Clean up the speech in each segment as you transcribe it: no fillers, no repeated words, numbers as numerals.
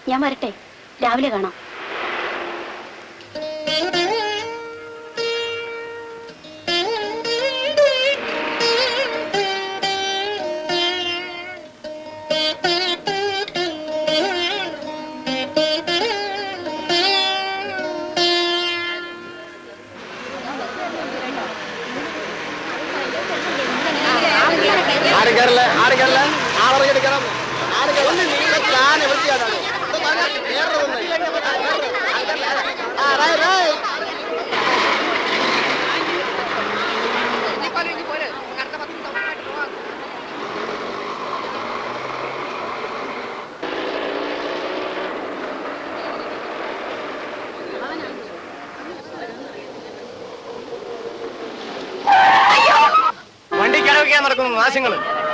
ഞാൻ വരട്ടെ, രാവിലെ കാണാം. വണ്ടിക്കടവയ്ക്കാൻ നടക്കുന്നു നാശങ്ങൾ.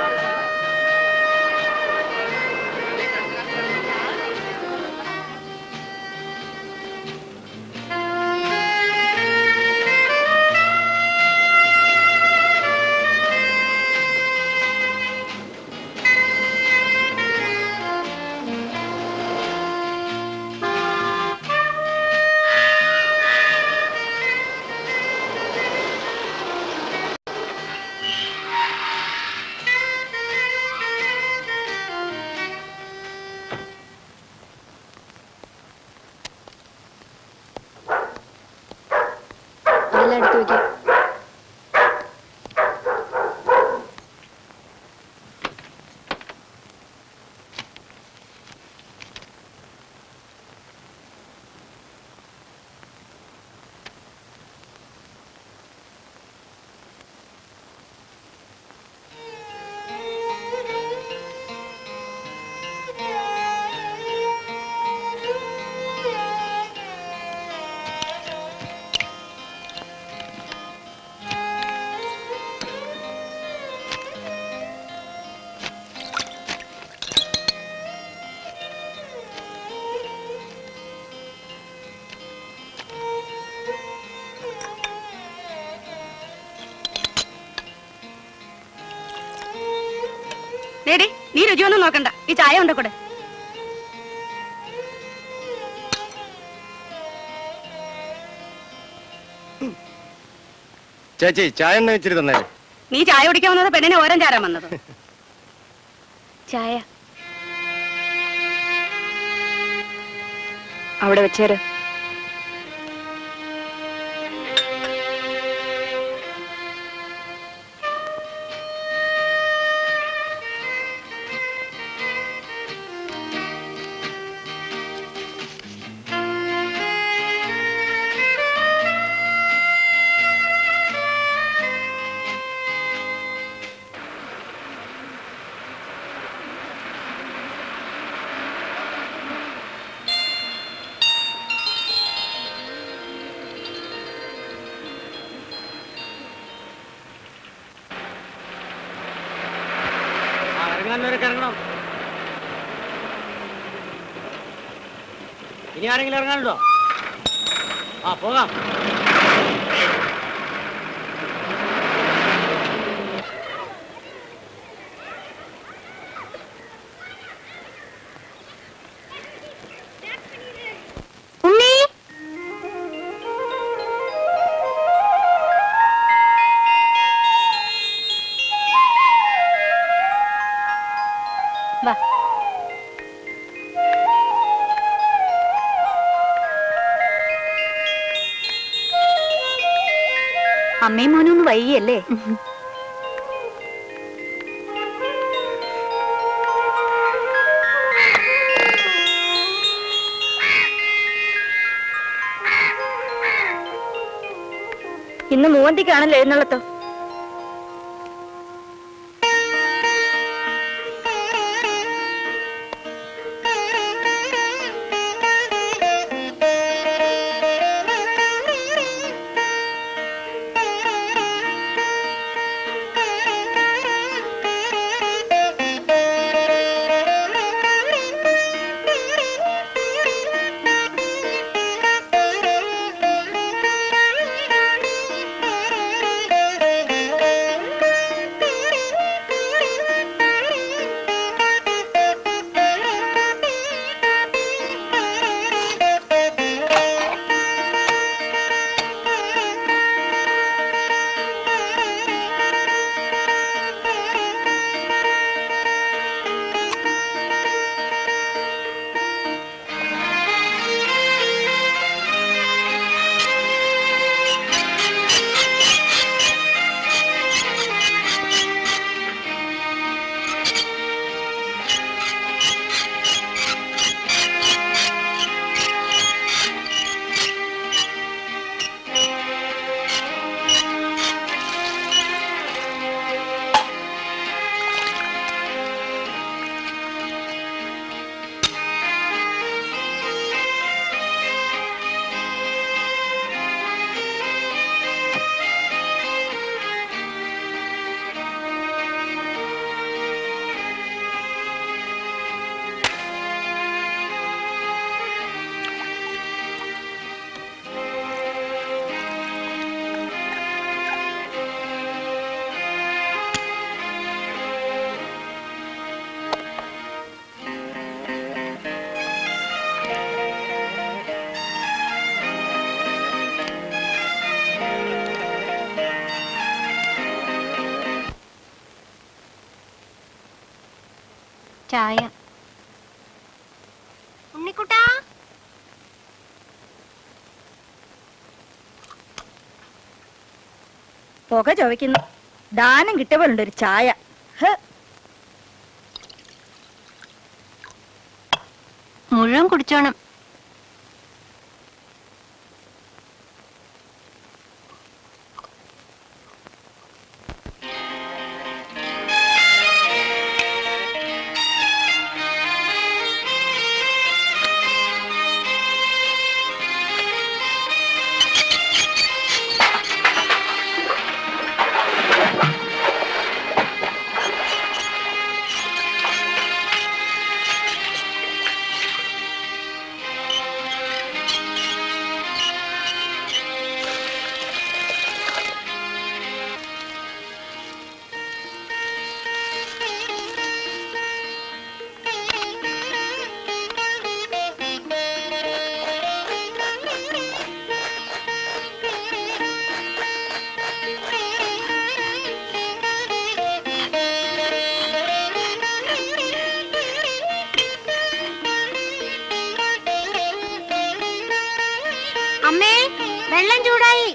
എടുത്തു വയ്ക്കാം. നീ രുചിയൊന്നും നോക്കണ്ട, ഈ ചായ ഉണ്ട് കൂടെ. ചേച്ചി ചായ വെച്ചിട്ട് തന്നെ. നീ ചായ കുടിക്കാൻ വന്നത് പെണ്ണിനെ ഓരം ചാരാൻ വന്നത്. ചായ അവിടെ വെച്ചേര്. ഇനി ആരെങ്കിലും ഇറങ്ങാനുണ്ടോ? ആ പോകാം. അമ്മയും മോനും ഒന്ന് വൈകിയല്ലേ? ഇന്ന് മൂവന്തിക്കാണല്ലോ എഴുന്നള്ളത്തോ? ചായ. ഉണ്ണിക്കുട്ടാ, പുക ചോദിക്കുന്നു. ദാനം കിട്ടിയപ്പോഴുണ്ട് ഒരു ചായ. മുഴുവൻ കുടിച്ചോണം. അമ്മേ, വെള്ളം ചൂടായി.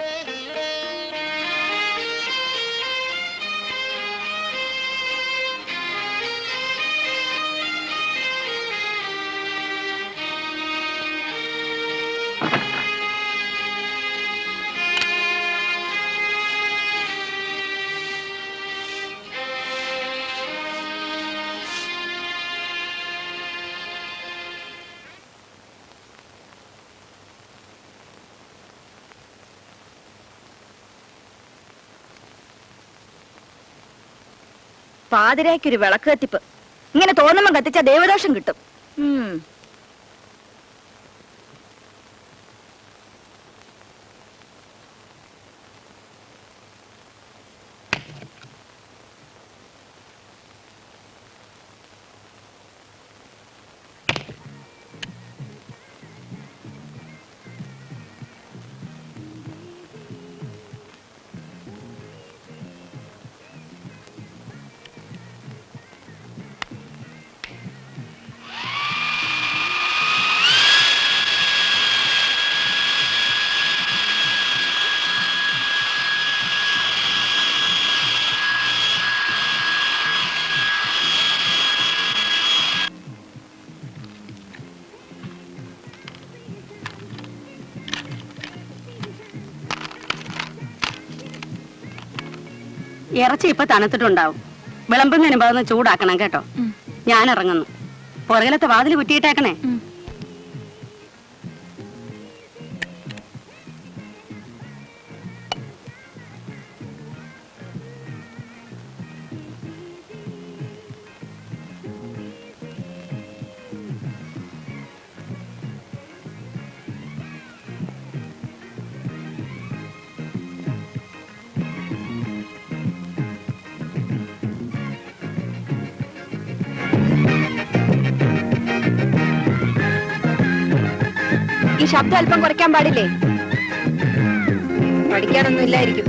പാതിരായ്ക്കൊരു വിളക്ക് കത്തിപ്പ്. ഇങ്ങനെ തോന്നുമ്പോ കത്തിച്ച ദേവദോഷം കിട്ടും. ഇറച്ചി ഇപ്പൊ തണുത്തിട്ടുണ്ടാവും. വിളമ്പുന്നതിന് മുമ്പ് ചൂടാക്കണം കേട്ടോ. ഞാൻ ഇറങ്ങുന്നു. പുറകിലത്തെ വാതിൽ കുറ്റിയിട്ടേക്കണേ. ഈ ശബ്ദം അല്പം കുറയ്ക്കാൻ പാടില്ലേ? പഠിക്കാനൊന്നും ഇല്ലായിരിക്കും.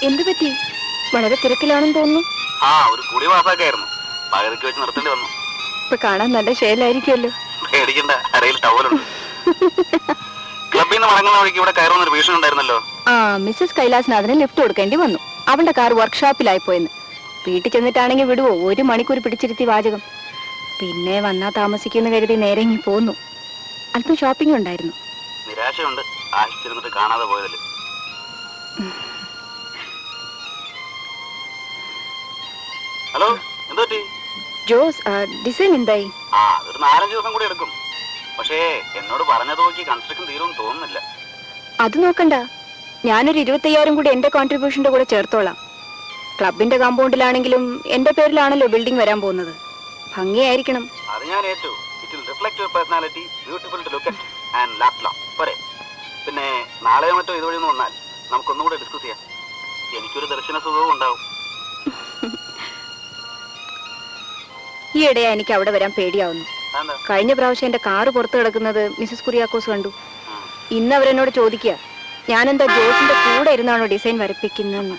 എന്തു പറ്റി? വളരെ തിരക്കിലാണെന്ന് തോന്നുന്നു. ഒരു കുളി പാസ്സാക്കായിരുന്നു. പകരക്ക് വെച്ച് നിർത്തേണ്ടി വന്നു. ഇപ്പൊ കാണാൻ നല്ല ശേലായിരിക്കുമല്ലോ. പേടിക്കണ്ട, അരയിൽ ടവലുണ്ട്. ക്ലബിൽ നിന്ന് മടങ്ങുന്ന വഴിക്ക് ഇവിടെ കയറുന്ന ഒരു ഭീഷണി ഉണ്ടായിരുന്നല്ലോ. മിസ്സസ് കൈലാസനാഥന് ലിഫ്റ്റ് കൊടുക്കേണ്ടി വന്നു. അവളുടെ കാർ വർക്ക്ഷോപ്പിലായി പോയെന്ന്. വീട്ടിൽ ചെന്നിട്ടാണെങ്കിൽ വിടുവോ? 1 മണിക്കൂർ പിടിച്ചിരുത്തി വാചകം. പിന്നെ വന്നാ താമസിക്കുന്ന കരുതി നേരെ ഇങ്ങി പോന്നു. അല്പം ഷോപ്പിംഗ് ഉണ്ടായിരുന്നു. നിരാശയുണ്ട് ആശിച്ചിരുന്നിട്ട് കാണാതെ പോയതില്. ഹലോ, എന്തോറ്റി? ജോസ്, ഡിസൈൻ എന്തായി? അതൊരു 4-5 ദിവസം കൂടി എടുക്കും. പക്ഷേ എന്നോട് പറഞ്ഞത് നോക്കി കൺസ്ട്രക്ഷൻ തീരുമെന്ന് തോന്നുന്നില്ല. അത് നോക്കണ്ട, ഞാനൊരു 25,000 കൂടി എന്റെ കോൺട്രിബ്യൂഷന്റെ കൂടെ ചേർത്തോളാം. ക്ലബിന്റെ കോമ്പൗണ്ടിലാണെങ്കിലും എന്റെ പേരിലാണല്ലോ ബിൽഡിംഗ് വരാൻ പോകുന്നത്. ഭംഗിയായിരിക്കണം. അത് ഞാൻ ഏറ്റു. It will reflect your personality, beautiful to look at and last long. പോരെ? പിന്നെ നാളെയോ മറ്റോ ഇതുവഴി ഒന്ന് വന്നാൽ നമുക്കൊന്നും കൂടെ ഡിസ്കസ് ചെയ്യാം. എനിക്കൊരു ദർശന സുഖവും ഉണ്ടാവും. ഈയിടെ എനിക്ക് അവിടെ വരാൻ പേടിയാവുന്നു. കഴിഞ്ഞ പ്രാവശ്യം എന്റെ കാറ് പുറത്ത് കിടക്കുന്നത് മിസസ് കുര്യാക്കോസ് കണ്ടു. ഇന്ന് അവരെന്നോട് ചോദിക്കുക, ഞാനെന്താ ജോസിന്റെ കൂടെ ഇരുന്നാണോ ഡിസൈൻ വരപ്പിക്കുന്നതെന്ന്.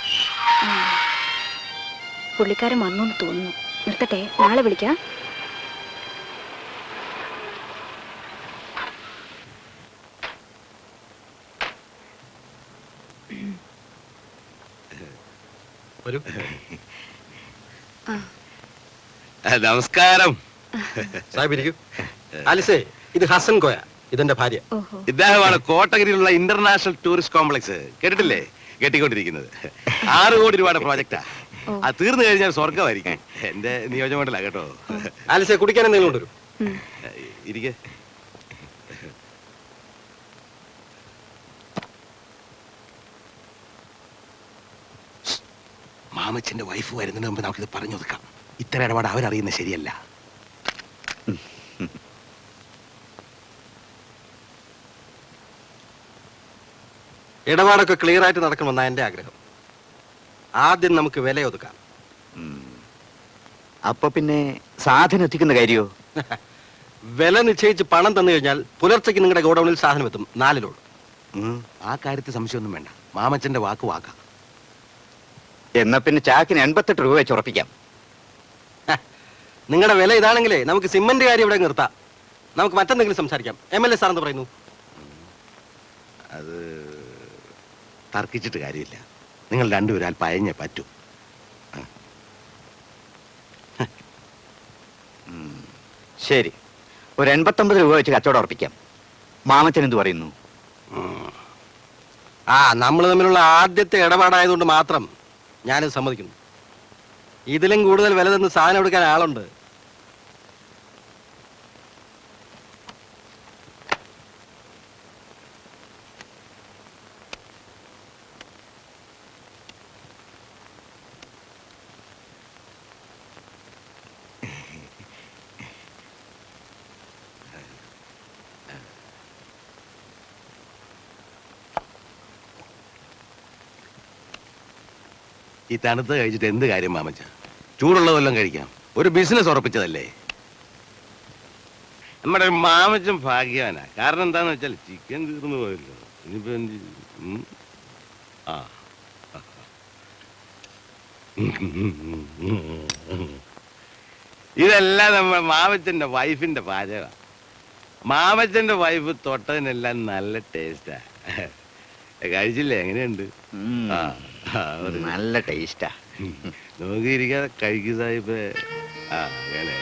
പുള്ളിക്കാരൻ വന്നു തോന്നുന്നു. നിർത്തട്ടെ, നാളെ വിളിക്കാം. നമസ്കാരം. ആലിസേ, ഇത് ഹസൻ കോയ, ഇതെന്റെ ഭാര്യ. ഇദ്ദേഹമാണ് കോട്ടഗിരിയിലുള്ള ഇന്റർനാഷണൽ ടൂറിസ്റ്റ് കോംപ്ലക്സ് കേട്ടിട്ടില്ലേ? കെട്ടിക്കൊണ്ടിരിക്കുന്നത് 6 കോടി രൂപയുടെ പ്രോജക്റ്റാ. അത് തീർന്നു കഴിഞ്ഞാൽ സ്വർഗമായിരിക്കും. എന്റെ നിയോജകമണ്ഡല കേട്ടോ. ആലിസേ, കുടിക്കാൻ എന്തെങ്കിലും കൊണ്ടുവരും. ഇരിക്കെ. മാമച്ചന്റെ വൈഫ് വരുന്നതിന് മുമ്പ് നമുക്കിത് പറഞ്ഞു കൊടുക്കാം. ഇത്തരം ഇടപാട് അവരറിയുന്നത് ശരിയല്ല. ഇടപാടൊക്കെ ക്ലിയർ ആയിട്ട് നടക്കണമെന്നാണ് എന്റെ ആഗ്രഹം. ആദ്യം നമുക്ക് വില ഒതുക്കാം. അപ്പൊ പിന്നെ സാധനം എത്തിക്കുന്ന കാര്യോ? വില നിശ്ചയിച്ച് പണം തന്നു കഴിഞ്ഞാൽ പുലർച്ചയ്ക്ക് നിങ്ങളുടെ ഗോഡൌണിൽ സാധനം എത്തും. 4 ലോഡ്. ആ കാര്യത്തിൽ സംശയമൊന്നും വേണ്ട. മാമച്ചന്റെ വാക്കാം. എന്നാ പിന്നെ ചാക്കിന് 88 രൂപ വെച്ച് ഉറപ്പിക്കാം. നിങ്ങളുടെ വില ഇതാണെങ്കിലേ നമുക്ക് സിമന്റ് കാര്യം ഇവിടെ നിർത്താം. നമുക്ക് മറ്റെന്തെങ്കിലും സംസാരിക്കാം. MLA സാർ എന്ന് പറയുന്നു. അത് തർക്കിച്ചിട്ട് കാര്യമില്ല. നിങ്ങൾ രണ്ടുപേരും അല്പം അയഞ്ഞേ പറ്റൂ. ശരി, ഒരു 89 രൂപ വെച്ച് കച്ചവടം ഉറപ്പിക്കാം. മാമച്ചൻ എന്ത് പറയുന്നു? നമ്മൾ തമ്മിലുള്ള ആദ്യത്തെ ഇടപാടായതുകൊണ്ട് മാത്രം ഞാനിത് സമ്മതിക്കുന്നു. ഇതിലും കൂടുതൽ വില തന്ന് സാധനം എടുക്കാൻ ആളുണ്ട്. ഈ തണുത്ത് കഴിച്ചിട്ട് എന്ത് കാര്യം മാമച്ച? ചൂടുള്ളതെല്ലാം കഴിക്കാം. ഒരു ബിസിനസ് ഉറപ്പിച്ചതല്ലേ. നമ്മുടെ മാമച്ചൻ ഭാഗ്യവാനാ. കാരണം എന്താന്ന് വെച്ചാൽ ചിക്കൻ തീർന്നു പോയല്ലോ. ഇനിയിപ്പോ എന്ത്? ഇതെല്ലാം നമ്മുടെ മാമച്ചന്റെ വൈഫിന്റെ പാചക. മാമച്ചന്റെ വൈഫ് തൊട്ടതിനെല്ലാം നല്ല ടേസ്റ്റാ. കഴിച്ചില്ലേ? എങ്ങനെയുണ്ട്? നല്ല ടേസ്റ്റാ. നോക്കിയിരിക്കാതെ കഴിക്കുക സാഹിബ്. അങ്ങനെ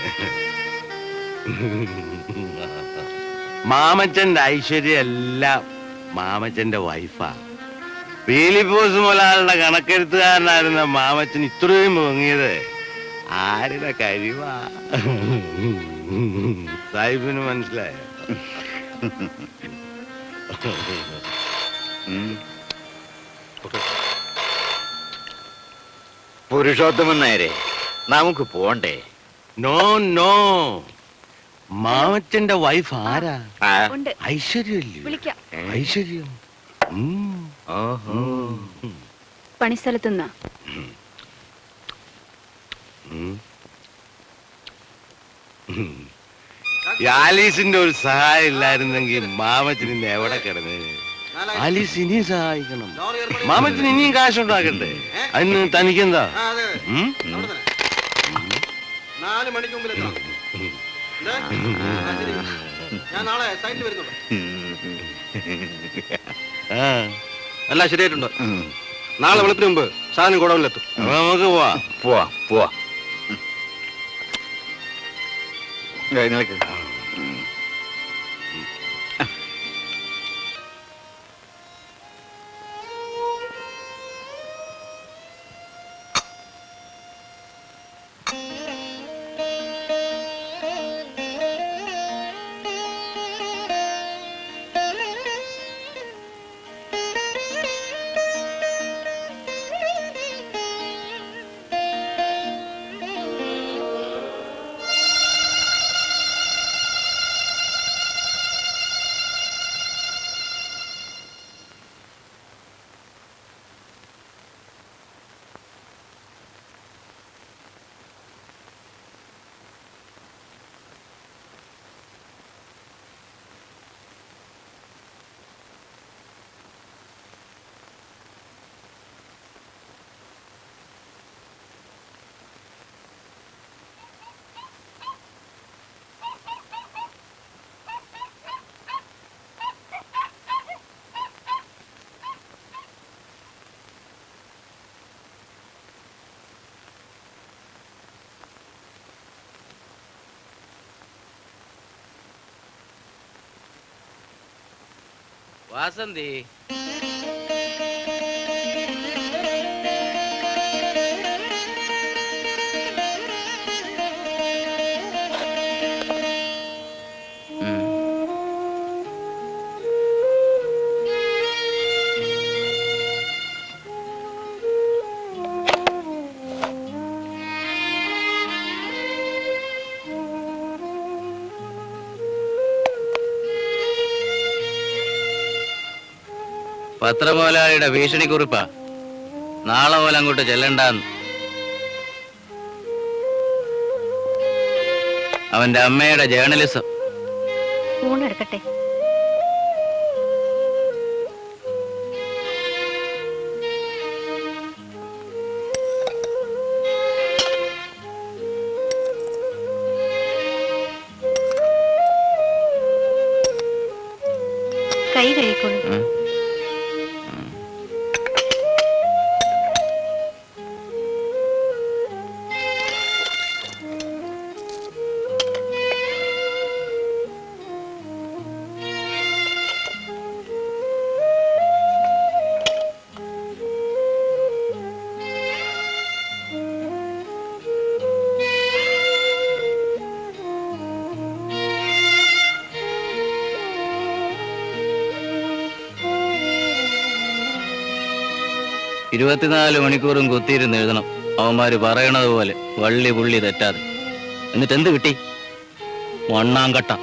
മാമച്ചന്റെ ഐശ്വര്യം എല്ലാം മാമച്ചന്റെ വൈഫാ. പീലിപ്പോസ് മുതലാളുടെ കണക്കെഴുത്തുകാരനായിരുന്ന മാമച്ചൻ ഇത്രയും പൊങ്ങിയത് ആരുടെ കഴിവാ? സാഹിബിന് മനസ്സിലായോ? പുരുഷോത്തമൻ നേരെ നമുക്ക് പോണ്ടേ? നോ നോ, മാമച്ചന്റെ വൈഫ് ആരാ? ഉണ്ട്. ഐശ്വര്യല്ലേ? വിളിക്കാം. ഐശ്വര്യം. പണിസ്ഥലത്തുനിന്നാ. ആലീസിന്റെ ഒരു സഹായം ഇല്ലായിരുന്നെങ്കിൽ മാമച്ചൻ ഇന്ന് എവിടെ കിടന്നേ? ആലീസ് ഇനിയും സഹായിക്കണം. മാമത്തിന് ഇനിയും കാശുണ്ടാക്കണ്ടേ? അതിന് തനിക്കെന്താ? 4 മണിക്ക് മുമ്പിൽ എത്തണം. ഞാൻ നാളെ സൈറ്റിൽ വരുന്നുണ്ട്. എല്ലാം ശരിയായിട്ടുണ്ട്. നാളെ വെളുപ്പിന് മുമ്പ് സാധനം ഗോഡൌണിലെത്തും. നമുക്ക് പോവാ നിനക്ക് വാസന്തി. പത്രമോലാളിയുടെ ഭീഷണിക്കുറിപ്പാ. നാളെ പോലെ അങ്ങോട്ട് ചെല്ലണ്ടെന്ന്. അവന്റെ അമ്മയുടെ ജേർണലിസം. ഊണെടുക്കട്ടെ. കൈ കഴിക്കോളൂ. ഇരുപത്തിനാല് മണിക്കൂറും കുത്തിയിരുന്ന് എഴുതണം. അവന്മാര് പറയണത് പോലെ വള്ളി പുള്ളി തെറ്റാതെ. എന്നിട്ട് എന്ത് കിട്ടി? മണ്ണാങ്കട്ട.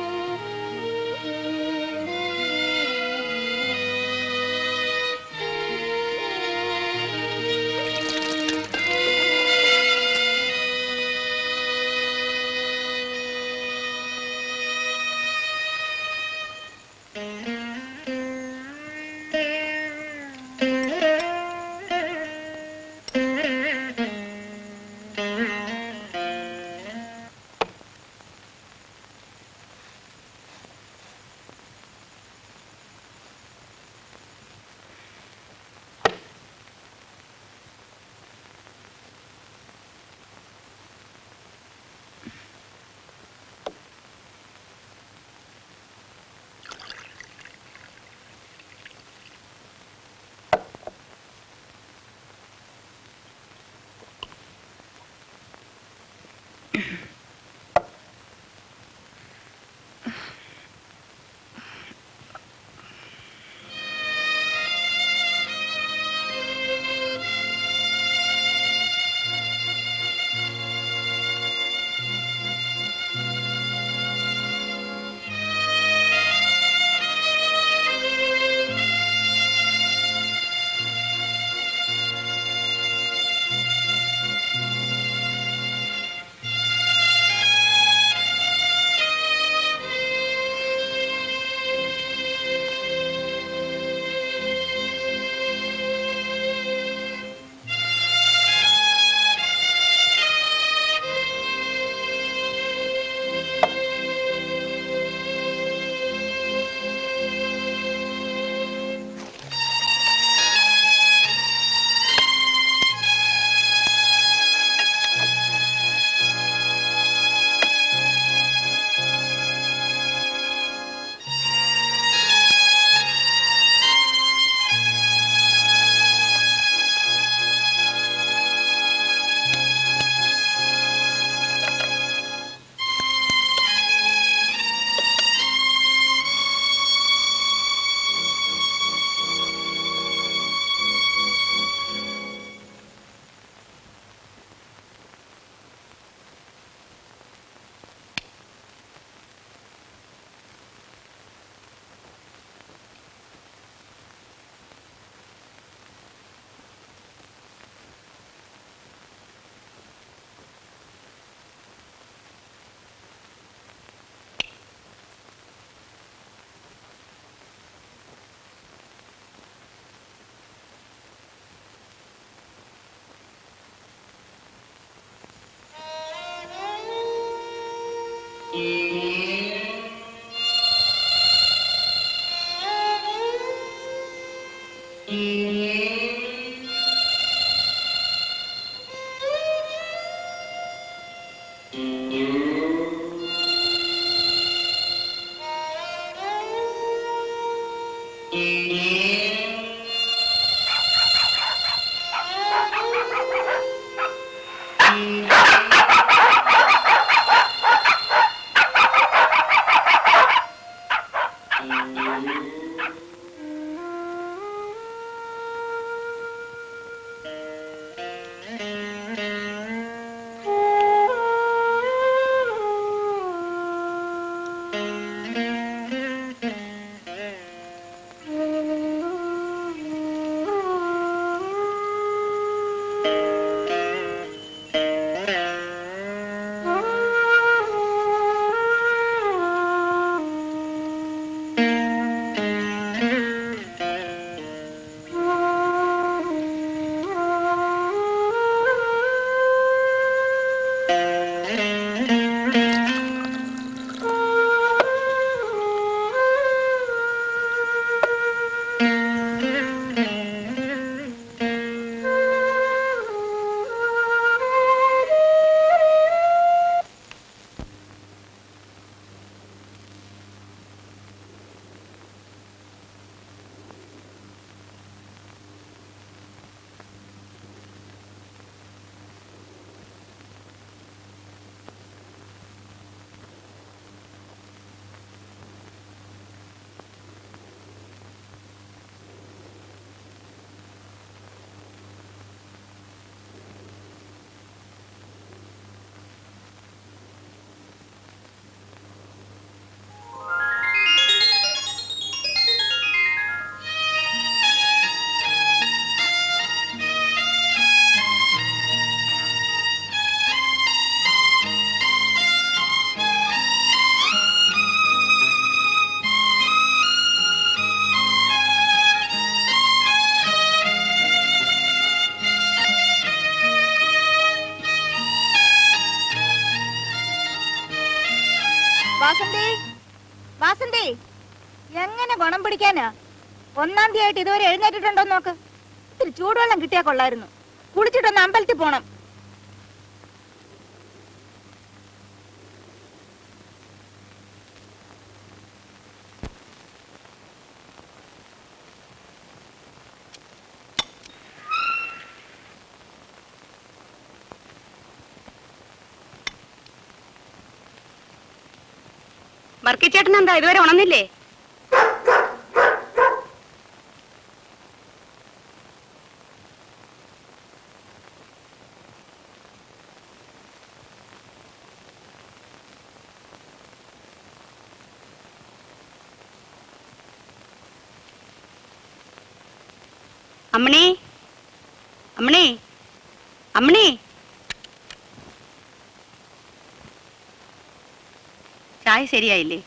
വാസന്തി, വാസന്തി, എങ്ങനെ ഗുണം പിടിക്കാനാ? 1-ാം തീയതി ആയിട്ട് ഇതുവരെ എഴുന്നേറ്റിട്ടുണ്ടോ നോക്ക്. ഇത്തിരി ചൂടുവെള്ളം കിട്ടിയാ കൊള്ളായിരുന്നു. കുളിച്ചിട്ടൊന്ന് അമ്പലത്തിൽ പോണം. വർക്കിച്ചേട്ടൻ എന്താ ഇതുവരെ ഉണർന്നില്ലേ? അമ്മണി, അമ്മണി, അമ്മണി, ചായ ശരിയായില്ലേ?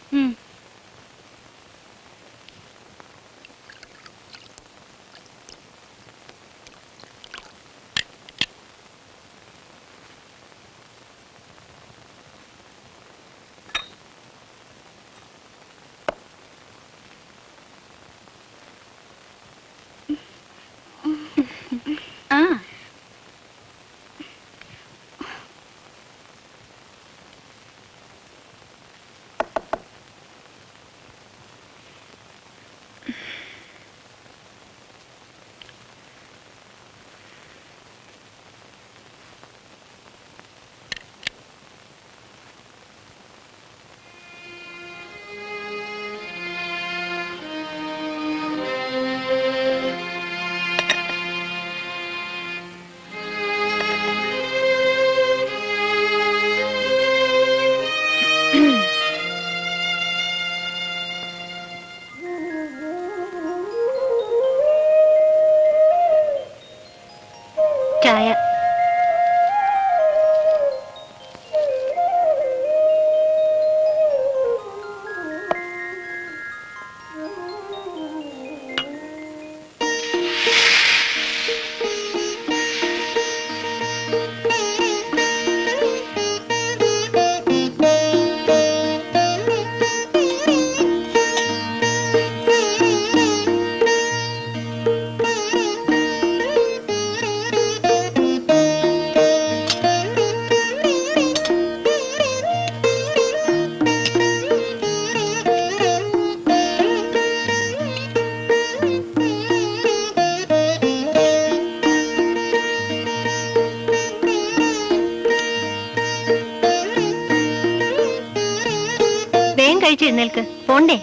ചായ. കഴിച്ചെഴുന്നേൽക്ക്, പോണ്ടേ?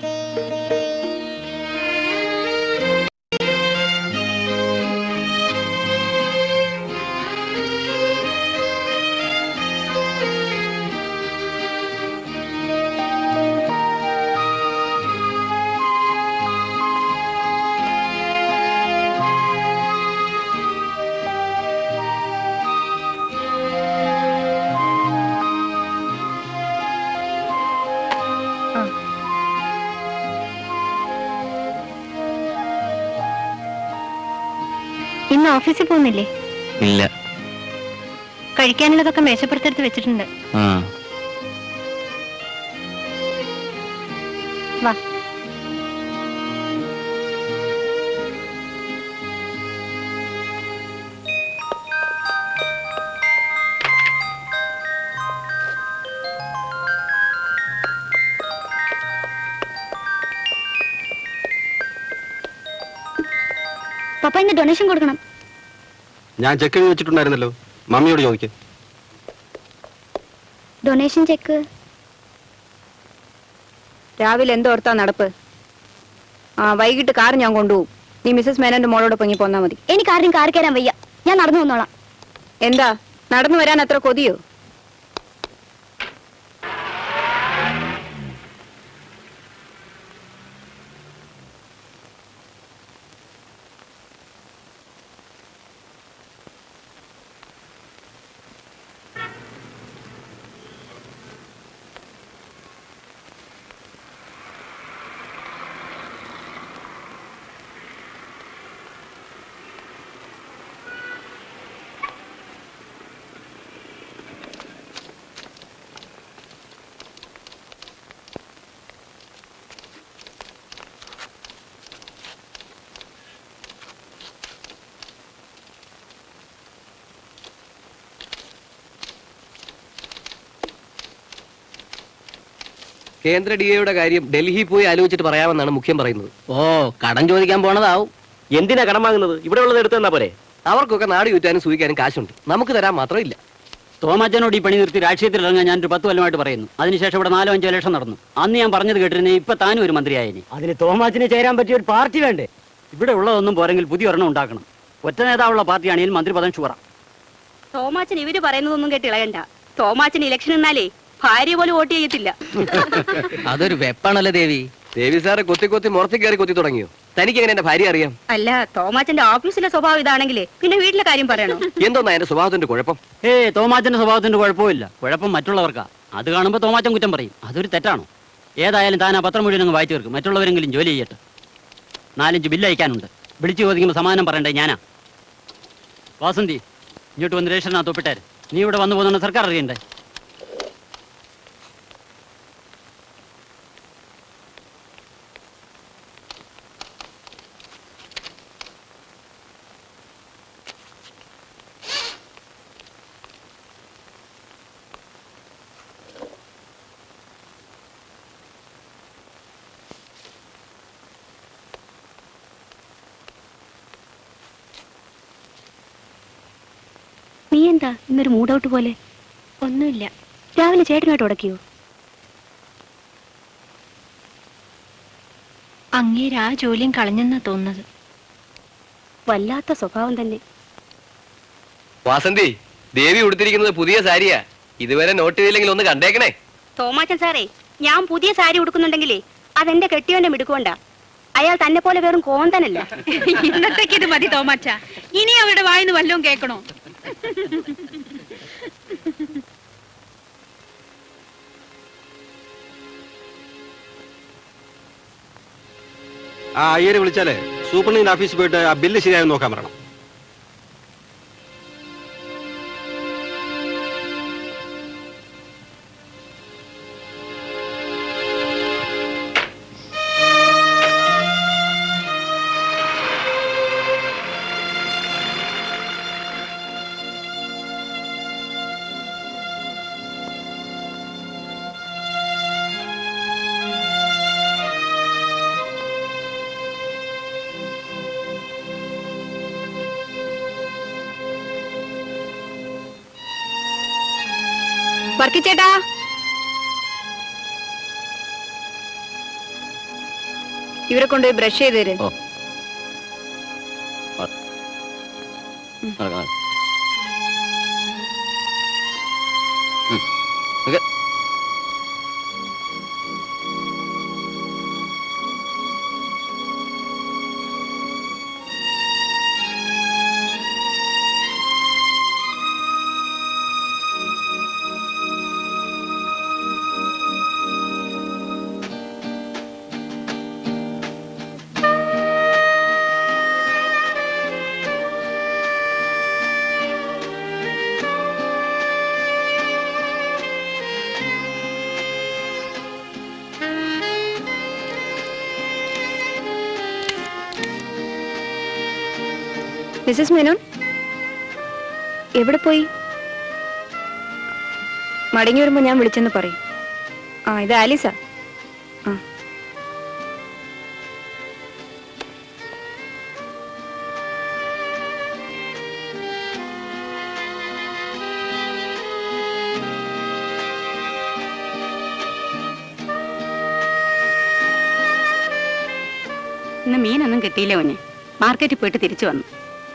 ഇന്ന് ഓഫീസിൽ പോകുന്നില്ലേ? ഇല്ല. കഴിക്കാനുള്ളതൊക്കെ മേശപ്പുറത്തെടുത്ത് വെച്ചിട്ടുണ്ട്. വാ. പപ്പ ഇന്ന് ഡൊണേഷൻ കൊടുക്കണം. ഞാൻ ചെക്ക് എഴുതി വെച്ചിട്ടുണ്ടായിരുന്നല്ലോ, മമ്മിയോട് ചോദിക്ക. ഡൊണേഷൻ ചെക്ക് രാവിലെ എന്തോർത്താ നടപ്പ്? വൈകിട്ട് കാർ ഞാൻ കൊണ്ടുപോകും. നീ മിസ്സസ് മേനന്റെ മോളോട് പൊങ്ങി പോന്നാ മതി. എനിക്ക് ആരും കാർ കയറാൻ വയ്യ, ഞാൻ നടന്നു വന്നോളാം. എന്താ നടന്നു വരാൻ അത്ര കൊതിയോ? കേന്ദ്ര DA കാര്യം ഡൽഹി പോയി ആലോചിച്ചിട്ട് പറയാമെന്നാണ് മുഖ്യം പറയുന്നത്. ഓ, കടം ചോദിക്കാൻ പോണതാവും. എന്തിനാ കടം വാങ്ങുന്നത്? ഇവിടെ ഉള്ളത് എടുത്തു തന്നാ പോരെ? അവർക്കൊക്കെ നാട് ചുറ്റാനും സൂഹിക്കാനും കാശുണ്ട്, നമുക്ക് തരാൻ മാത്രമില്ല. തോമാച്ചനോട് ഈ പണി നിർത്തി രാഷ്ട്രീയത്തിൽ ഇറങ്ങാൻ ഞാനൊരു 10 കൊല്ലമായിട്ട് പറയുന്നു. അതിനുശേഷം ഇവിടെ 4-5 ഇലക്ഷൻ നടന്നു. അന്ന് ഞാൻ പറഞ്ഞത് കേട്ടിരുന്നേ ഇപ്പൊ താനും ഒരു മന്ത്രിയായനി. അതിന് തോമാച്ചിന് ചേരാൻ പറ്റിയ ഒരു പാർട്ടി വേണ്ടേ? ഇവിടെ ഉള്ളതൊന്നും പോരെങ്കിൽ പുതിയ ഒരെണ്ണം ഉണ്ടാക്കണം. ഒറ്റ നേതാവുള്ള പാർട്ടിയാണെങ്കിൽ മന്ത്രിപദം ഷുവറാ. തോമാച്ചൻ ഇവര് പറയുന്നതൊന്നും കേട്ട് ഇളയണ്ട. തോമാച്ചൻ ഇലക്ഷൻ നിന്നാലേ ഭാര്യ പോലും വോട്ട് ചെയ്യത്തില്ല. അതൊരു വെപ്പാണല്ലോ ദേവി. ദേവി സാറെ കൊത്തി കൊത്തി മുറത്തി കയറി കൊത്തി തുടങ്ങിയോ? തനിക്ക് എങ്ങനെ എന്റെ ഭാര്യ അറിയാം? അല്ല, തോമാച്ചന്റെ ഓഫീസിലെ സ്വഭാവം ഇതാണെങ്കിലേ പിന്നെ വീട്ടിലെ കാര്യം പറയണോ? എന്തോന്നാ എന്റെ സ്വഭാവത്തിന്റെ കുഴപ്പം? തോമാച്ചന്റെ സ്വഭാവത്തിന്റെ കുഴപ്പമില്ല, കുഴപ്പം മറ്റുള്ളവർക്കാ. അത് കാണുമ്പോ തോമാച്ചൻ കുറ്റം പറയും. അതൊരു തെറ്റാണോ? ഏതായാലും താൻ ആ പത്രം മുഴുവൻ അങ്ങ് വായിച്ചു തീർക്കും. മറ്റുള്ളവരെങ്കിലും ജോലി ചെയ്യട്ടെ. 4-5 ബില്ല് അയക്കാനുണ്ട്. വിളിച്ചു ചോദിക്കുമ്പോൾ സമാധാനം പറയണ്ടേ ഞാനാ. വാസന്തി, ഇങ്ങോട്ട് വന്ന് രജിസ്റ്ററിനകത്ത് ഒപ്പിട്ടാര്. നീ ഇവിടെ വന്നു പോകുന്ന സർക്കാർ അറിയണ്ടേ? നീ എന്താ ഇന്നൊരു മൂഡൌട്ട് പോലെ? ഒന്നുമില്ല. രാവിലെ ചേട്ടനായിട്ട് ഉടക്കിയോ? അങ്ങേര് ആ ജോലിയും കളഞ്ഞെന്നാ തോന്നുന്നത്. വല്ലാത്ത സ്വഭാവം തന്നെ. വാസന്തി, ദേവി ഉടുത്തിരിക്കുന്നത് പുതിയ സാരിയാ. ഇതുവരെ നോട്ട് ചെയ്തില്ലെങ്കിൽ ഒന്ന് കണ്ടേക്കണേ. തോമാച്ചൻ സാറേ, ഞാൻ പുതിയ സാരി ഉടുക്കുന്നുണ്ടെങ്കിലേ അതെന്റെ കെട്ടിയോന്റെ മിടുക്കൊണ്ടാ. അയാൾ തന്നെ പോലെ വെറും കോന്തനല്ല. ഇന്നത്തേക്ക് ഇത് മതി തോമാച്ച. ഇനി അവരുടെ വായിന്ന് വല്ലതും കേൾക്കണോ? ആ അയ്യരെ വിളിച്ചാലേ സൂപ്രണ്ടിന്റെ ഓഫീസിൽ പോയിട്ട് ആ ബില്ല് ശരിയായി നോക്കാൻ പറയണം. വർക്കിച്ചേട്ടാ, ഇവരെ കൊണ്ടുപോയി ബ്രഷ് ചെയ്ത് തരും. മിസ്സസ് മേനോൻ എവിടെ പോയി? മടങ്ങി വരുമ്പോ ഞാൻ വിളിച്ചെന്ന് പറയും. ആ, ഇത് ആലീസാ. ആ, ഇന്ന് മീനൊന്നും കിട്ടിയില്ല മോനെ. മാർക്കറ്റിൽ പോയിട്ട് തിരിച്ചു വന്നു.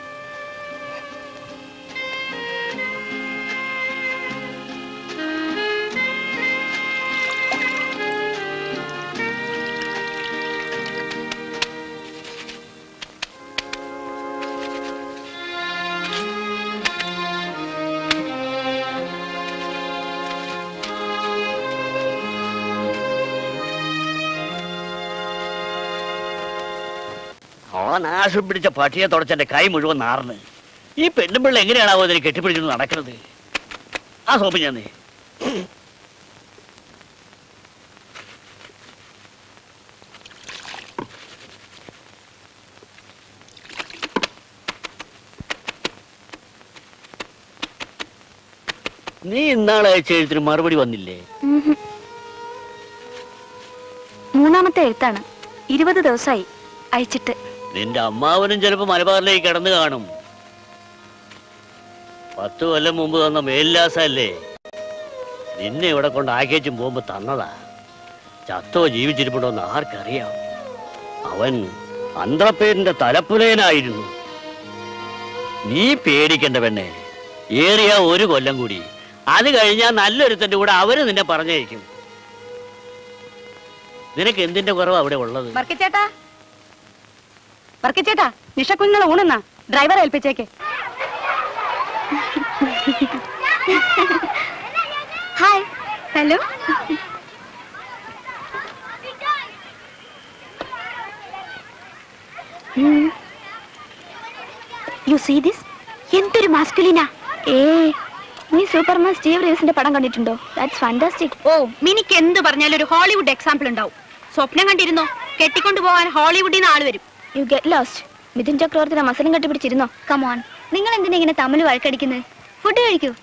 നാശം പിടിച്ച പട്ടിയെ തുടച്ചെന്റെ കൈ മുഴുവൻ നാർന്ന്. ഈ പെണ്ണുമ്പിള്ള എങ്ങനെയാണാവോ അതിനെ കെട്ടിപ്പിടിച്ചു നടക്കുന്നത്? ആ സോപ്പ് ഞാൻ നീ ഇന്നാളെ അയച്ച എഴുത്തിന് മറുപടി വന്നില്ലേ? ആദ്യത്തെ എഴുത്താണ്. 20 ദിവസമായി അയച്ചിട്ട്. നിന്റെ അമ്മാവനും ചിലപ്പോ മലബാറിലേക്ക് കിടന്നു കാണും. 10 കൊല്ലം മുമ്പ് തന്ന മേൽലാസല്ലേ നിന്നെ ഇവിടെ കൊണ്ട് ആക്കേച്ചും പോകുമ്പോ തന്നതാ. ചത്തോ ജീവിച്ചിരിപ്പുണ്ടോന്ന് ആർക്കറിയാം. അവൻ അന്ത്രപ്പേരിന്റെ തലപ്പുലയനായിരുന്നു. നീ പേടിക്കണ്ട പെണ്ണെ, ഏറിയ 1 കൊല്ലം കൂടി. അത് കഴിഞ്ഞാൽ നല്ലൊരുത്തന്റെ കൂടെ അവര് നിന്നെ പറഞ്ഞേക്കും. നിനക്ക് എന്തിന്റെ കുറവ് അവിടെ ഉള്ളത്? വർക്കിച്ചേട്ടാ, നിഷക്കുഞ്ഞുങ്ങളെ ഊണെന്നാ ഡ്രൈവറെ ഏൽപ്പിച്ചേക്ക്. Hi. Hello. You see this? എന്തൊരു മാസ്കുലിനാ. നീ സൂപ്പർമാൻ സ്റ്റീവ് റീവ്സിന്റെ പടം കണ്ടിട്ടുണ്ടോ? That's fantastic. ഓ, മിനിക്ക് എന്ത് പറഞ്ഞാലും ഒരു ഹോളിവുഡ് എക്സാമ്പിൾ ഉണ്ടാവും. സ്വപ്നം കണ്ടിരുന്നോ കെട്ടിക്കൊണ്ടു പോകാൻ ഹോളിവുഡിൽ നിന്ന് ആള് വരും? You get lost. മിഥുൻ ചക്രവർത്തിയുടെ മസലും കെട്ടിപ്പിടിച്ചിരുന്നോ? കമോൺ, നിങ്ങൾ എന്തിനാ ഇങ്ങനെ തമ്മിൽ വഴക്കടിക്കുന്നത്? ഫുഡ് കഴിക്കൂ.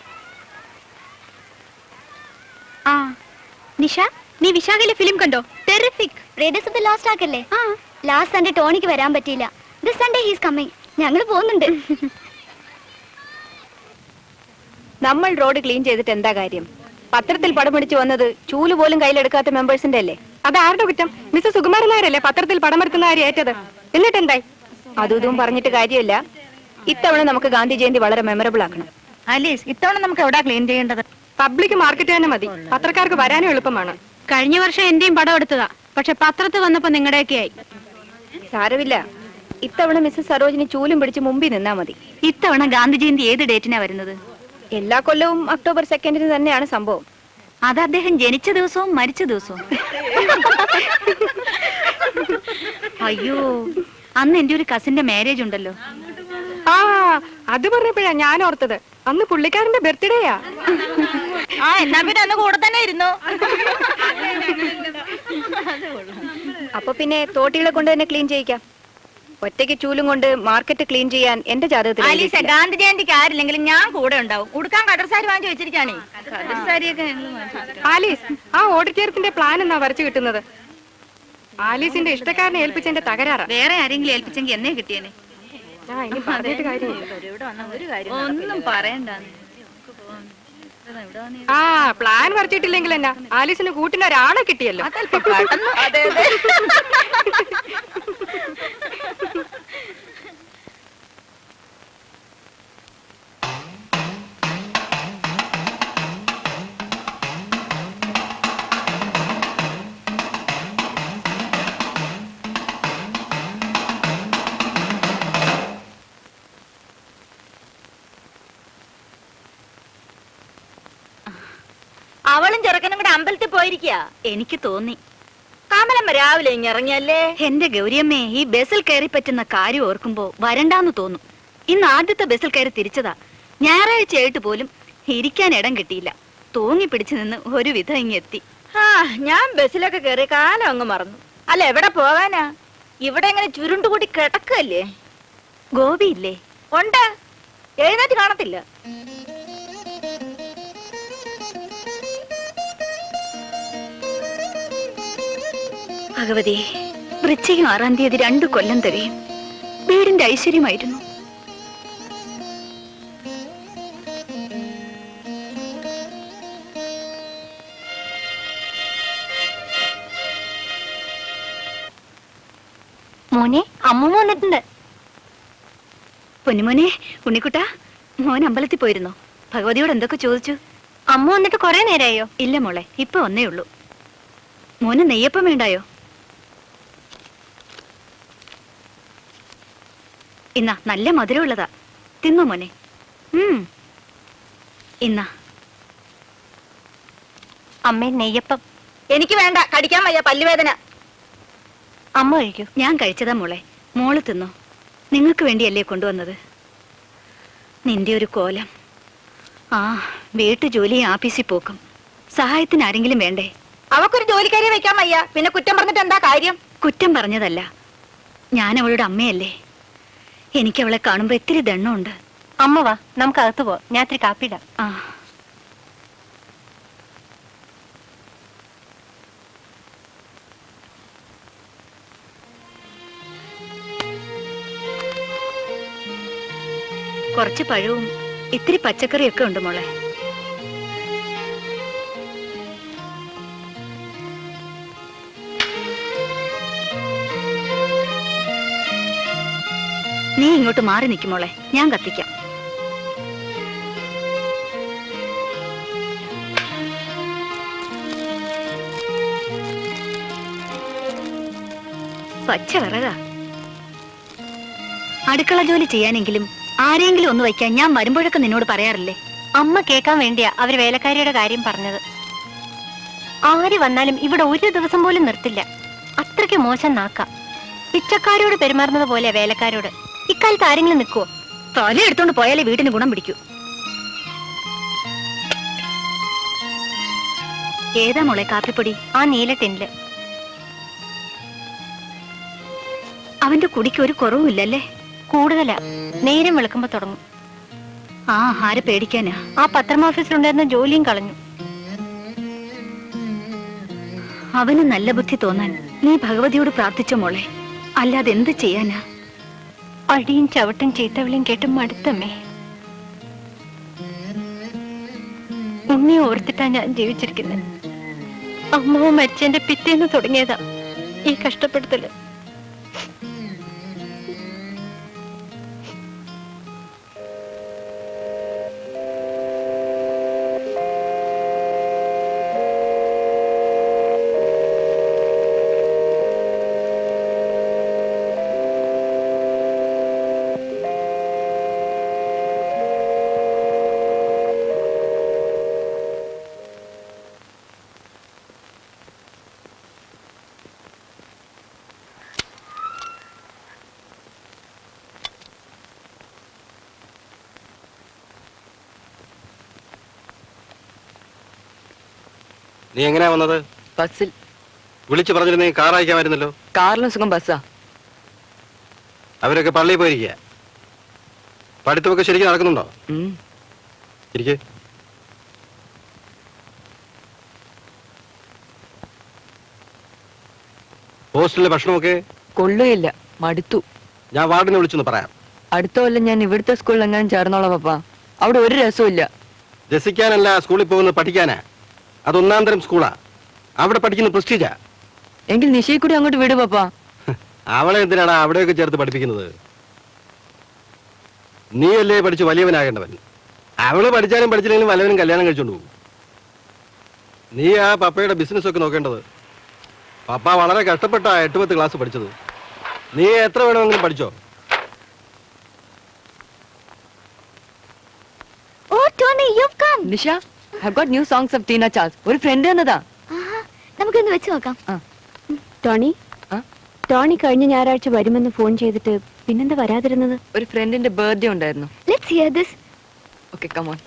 ആ നിഷ, നീ വിശാഖയിലെ ഫിലിം കണ്ടോ? Terrific. Raiders of the lost ആക്കല്ലേ? ലാസ്റ്റ് സൺഡേ ടോണിക്ക് വരാൻ പറ്റിയില്ല. This Sunday he's coming. ഞങ്ങൾ പോകുന്നുണ്ട്. നമ്മൾ റോഡ് ക്ലീൻ ചെയ്തിട്ട് എന്താ കാര്യം? പത്രത്തിൽ പടം പിടിച്ചു വന്നത് ചൂല് പോലും കയ്യിലെടുക്കാത്ത മെമ്പേഴ്സിന്റെ അല്ലേ? അത് ആരുടെ കുറ്റം? മിസ്റ്റർ സുകുമാരൻ നായരല്ലേ പത്രത്തിൽ പടം എടുക്കുന്ന കാര്യം ഏറ്റത്? എന്നിട്ട് എന്തായി? അതും പറഞ്ഞിട്ട് കാര്യമില്ല. ഇത്തവണ നമുക്ക് ഗാന്ധി ജയന്തി വളരെ മെമ്മറബിൾ ആക്കണം. ആലീസ്, ഇത്തവണ നമുക്ക് എവിടാ ക്ലീൻ ചെയ്യേണ്ടത്? പബ്ലിക് മാർക്കറ്റ് തന്നെ മതി. പത്രക്കാർക്ക് വരാനും എളുപ്പമാണ്. കഴിഞ്ഞ വർഷം എന്റെയും പടം എടുത്തതാ, പക്ഷെ പത്രത്തിൽ വന്നപ്പോ നിങ്ങളുടെയൊക്കെ ആയി. സാരമില്ല, ഇത്തവണ മിസ്സസ് സരോജിനി ചൂലും പിടിച്ച് മുമ്പിൽ നിന്നാ മതി. ഇത്തവണ ഗാന്ധി ജയന്തി ഏത് ഡേറ്റിനാ വരുന്നത്? എല്ലാ കൊല്ലവും October 2 തന്നെയാണ് സംഭവം. അത് അദ്ദേഹം ജനിച്ച ദിവസവും മരിച്ച ദിവസവും. അയ്യോ, അന്ന് എന്റെ ഒരു കസിന്റെ മാരേജ് ഉണ്ടല്ലോ. ആ, അത് പറഞ്ഞപ്പോഴാ ഞാൻ ഓർത്തത്. അന്ന് പുള്ളിക്കാരന്റെ ബർത്ത്ഡേയാ. ആ, എന്നാ പിന്നെ അന്ന് കൂടെ തന്നെ ഇരുന്നു. അപ്പൊ പിന്നെ തോട്ടികളെ കൊണ്ട് തന്നെ ക്ലീൻ ചെയ്യിക്കാം. ഒറ്റയ്ക്ക് ചൂലും കൊണ്ട് മാർക്കറ്റ് ക്ലീൻ ചെയ്യാൻ എന്റെ ജാതകത്തിൽ. ആലീസ, ഗാന്ധി ജയന്തിക്ക് ആരില്ലെങ്കിലും ഞാൻ കൂടെ ഉണ്ടാവും. ഉടുക്കാൻ കടർസാരി വാങ്ങിച്ചു വെച്ചിരിക്കാണേ. കടർസാരിയൊക്കെ ആലീസ്, ആ ഓഡിറ്റോറിയത്തിന്റെ പ്ലാൻ എന്നാ വരച്ചു കിട്ടുന്നത്? ആലീസിന്റെ ഇഷ്ടക്കാരനെ ഏൽപ്പിച്ചെന്റെ തകരാറാ. വേറെ ആരെങ്കിലും ഏൽപ്പിച്ചെങ്കിൽ എന്നേ കിട്ടിയേനെ. ഒന്നും പറയണ്ട. ആ, പ്ലാൻ വരച്ചിട്ടില്ലെങ്കിൽ എന്നാ? ആലീസിന് കൂട്ടിന് ഒരാളെ കിട്ടിയല്ലോ. അതെ അതെ. അവളും ചെറുക്കനും കൂടെ അമ്പലത്തിൽ പോയിരിക്കുക. എനിക്ക് തോന്നി കമലമ്മ രാവിലെ ഇറങ്ങിയല്ലേ. എന്റെ ഗൗരിയമ്മേ, ഈ ബസ്സിൽ കയറി പറ്റുന്ന കാര്യം ഓർക്കുമ്പോ വരണ്ടാന്ന് തോന്നും. ഇന്ന് ആദ്യത്തെ ബസ്സിൽ കയറി തിരിച്ചതാ. ഞായറാഴ്ച ആയിട്ട് പോലും ഇരിക്കാൻ ഇടം കിട്ടിയില്ല. തൂങ്ങി പിടിച്ചു നിന്ന് ഒരു വിധം ഇങ്ങെത്തി. ആ, ഞാൻ ബസ്സിലൊക്കെ കയറി കാലം അങ്ങ് മറന്നു. അല്ല, എവിടെ പോകാനാ? ഇവിടെ ഇങ്ങനെ ചുരുണ്ടുകൂടി കിടക്കല്ലേ. ഗോപി ഇല്ലേ? ഉണ്ട്, എഴുന്നേറ്റ് കാണത്തില്ല. ഭഗവതി, വൃശ്ചികം 6-ാം തീയതി 2 കൊല്ലം തികയും. വീടിന്റെ ഐശ്വര്യമായിരുന്നു. മോനെ, അമ്മ വന്നിട്ടുണ്ട്. പൊന്നുമോനെ, ഉണ്ണിക്കുട്ടാ, മോൻ അമ്പലത്തിൽ പോയിരുന്നോ? ഭഗവതിയോട് എന്തൊക്കെ ചോദിച്ചു? അമ്മ വന്നിട്ട് കുറെ നേരമായോ? ഇല്ല മോളെ, ഇപ്പൊ വന്നേ ഉള്ളൂ. മോന് നെയ്യപ്പം വേണ്ടായോ? ഇന്നാ, നല്ല മധുരമുള്ളതാ. തിന്നോ മോനെ. ഇന്നാ. അമ്മേ, നെയ്യപ്പം. എനിക്ക് വേണ്ട, കടിക്കാൻ വയ്യ, പല്ലുവേദന. അമ്മ കഴിക്കൂ. ഞാൻ കഴിച്ചതാ മോളെ, മോള് തിന്നോ. നിങ്ങൾക്ക് വേണ്ടിയല്ലേ കൊണ്ടുവന്നത്. നിന്റെ ഒരു കോലം. ആ, വീട്ടു ജോലി, ആഫീസിൽ പോക്കും. സഹായത്തിന് ആരെങ്കിലും വേണ്ടേ? അവക്കൊരു ജോലിക്കാരിയെ വെക്കാൻ വയ്യ, പിന്നെ കുറ്റം പറഞ്ഞിട്ട് എന്താ കാര്യം? കുറ്റം പറഞ്ഞതല്ല, ഞാൻ അവളുടെ അമ്മയല്ലേ. എനിക്ക് അവളെ കാണുമ്പോ ഇത്തിരി ദണ്ണമുണ്ട്. അമ്മ വാ, നമുക്ക് അകത്ത് പോ. ഞാൻ ഇത്തിരി കാപ്പിടാം. ആ, കുറച്ച് പഴവും ഇത്തിരി പച്ചക്കറിയൊക്കെ ഉണ്ട് മോളെ. നീ ഇങ്ങോട്ട് മാറി നിൽക്കും മോളെ, ഞാൻ കത്തിക്കാം. പച്ച വിറകാ. അടുക്കള ജോലി ചെയ്യാനെങ്കിലും ആരെങ്കിലും ഒന്ന് വയ്ക്കാൻ ഞാൻ വരുമ്പോഴൊക്കെ നിന്നോട് പറയാറില്ലേ? അമ്മ കേൾക്കാൻ വേണ്ടിയാ അവര് വേലക്കാരിയുടെ കാര്യം പറഞ്ഞത്. ആര് വന്നാലും ഇവിടെ ഒരു ദിവസം പോലും നിർത്തില്ല. അത്രയ്ക്ക് മോശം നാക്ക. പിച്ചക്കാരോട് പെരുമാറുന്നത് പോലെ വേലക്കാരോട്. ഇക്കാലത്ത് ആരെങ്കിലും നിൽക്കുവോ? തല എടുത്തോണ്ട് പോയാലേ വീടിന് ഗുണം പിടിക്കൂ. ഏതാ മോളെ കാപ്പിപ്പൊടി? ആ നീല ടിന്നില്. അവന്റെ കുടിക്ക് ഒരു കുറവുമില്ലല്ലേ? കൂടുതലാ. നേരം വെളുക്കുമ്പോ തുടങ്ങും. ആ ആരെ പേടിക്കാനാ? ആ പത്രം ഓഫീസിലുണ്ടായിരുന്ന ജോലിയും കളഞ്ഞു. അവന് നല്ല ബുദ്ധി തോന്നാൻ നീ ഭഗവതിയോട് പ്രാർത്ഥിച്ച മോളെ, അല്ലാതെ എന്ത് ചെയ്യാനാ? അടിയും ചവിട്ടും ചീത്തവിളിയും കേട്ട് മടുത്തമ്മേ. ഉണ്ണിയെ ഓർത്തിട്ടാ ഞാൻ ജീവിച്ചിരിക്കുന്നത്. അമ്മ മരിച്ചെന്റെ പിറ്റേന്ന് തുടങ്ങിയതാ ഈ കഷ്ടപ്പെടുത്തല്. നീ എങ്ങനെയാ വന്നത്? ബസ്സിൽ. വിളിച്ചു പറഞ്ഞിരുന്നേ കാർ അയക്കാമായിരുന്നല്ലോ. കാറിലും സുഖം ബസ്സാ. അവരൊക്കെ പള്ളിയിൽ പോയിരിക്കുക. പഠിത്തമൊക്കെ ശരിക്കും നടക്കുന്നുണ്ടോ? ഇരിക്കെ. ഹോസ്റ്റലിലെ ഭക്ഷണമൊക്കെ കൊള്ളുകയില്ല, മടുത്തു. ഞാൻ വാർഡിനെ വിളിച്ചൊന്ന് പറയാം. അടുത്ത കൊല്ലം ഞാൻ ഇവിടുത്തെ സ്കൂളിൽ എങ്ങനെ ചേർന്നോളാം പപ്പ. അവിടെ ഒരു രസമില്ല. രസിക്കാനല്ല സ്കൂളിൽ പോകുന്നത്, പഠിക്കാനാ. അതൊന്നാം തരം സ്കൂളാ. അവിടെ പഠിക്കുന്ന പ്രസ്റ്റീജാ. എങ്കിൽ നിശയെ കൂടി അങ്ങോട്ട് വിടു പപ്പ. അവളെ എന്തിനാണ് അവിടെയൊക്കെ ചേർത്ത് പഠിപ്പിക്കുന്നത്? നീയല്ലേ പഠിച്ച് വലിയവനാകേണ്ടവൻ. അവള് പഠിച്ചാലും പഠിച്ചില്ലെങ്കിലും വല്ലവനും കല്യാണം കഴിച്ചോണ്ട് പോകും. നീ ആ പപ്പയുടെ ബിസിനസ് ഒക്കെ നോക്കേണ്ടത്. പപ്പ വളരെ കഷ്ടപ്പെട്ട 8-10 ക്ലാസ് പഠിച്ചത്. നീ എത്ര വേണമെങ്കിലും പഠിച്ചോ. Oh, Tony, you've come. Nisha, I've got new songs of Tina Charles. ഒരു ഫ്രണ്ട് എന്നതാ. നമുക്കൊന്ന് വെച്ച് നോക്കാം. ടോണി, ടോണി കഴിഞ്ഞ ഞായറാഴ്ച വരുമെന്ന് ഫോൺ ചെയ്തിട്ട് പിന്നെന്താ വരാതിരുന്നത്? ഒരു ഫ്രണ്ടിന്റെ ബർത്ത്ഡേ ഉണ്ടായിരുന്നു. Let's hear this. Okay, come on.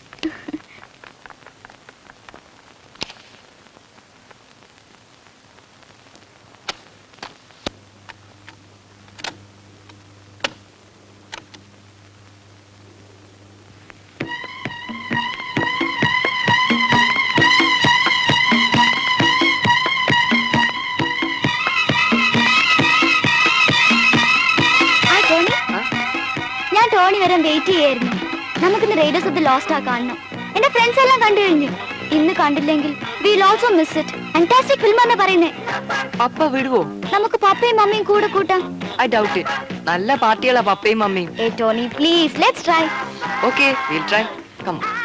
Tony വരാൻ വെയിറ്റ് ചെയ്യായിരുന്നു. നമുക്കിന്ന് റേഡിയോസ് ഓഫ് ദി ലോസ്റ്റ് ആ കാണണം. എന്റെ ഫ്രണ്ട്സ് എല്ലാം കണ്ടു കഴിഞ്ഞു. ഇന്ന് കണ്ടില്ലെങ്കിൽ we'll also miss it. Fantastic film എന്ന് പറയുന്നേ. പപ്പ വിടുവോ? നമുക്ക് പപ്പയും മമ്മിയും കൂടെ കൂട്ടാം. I doubt it. നല്ല പാർട്ടികളാ പപ്പയും മമ്മിയും. Hey Tony, please, let's try. Okay, we'll try. Come on.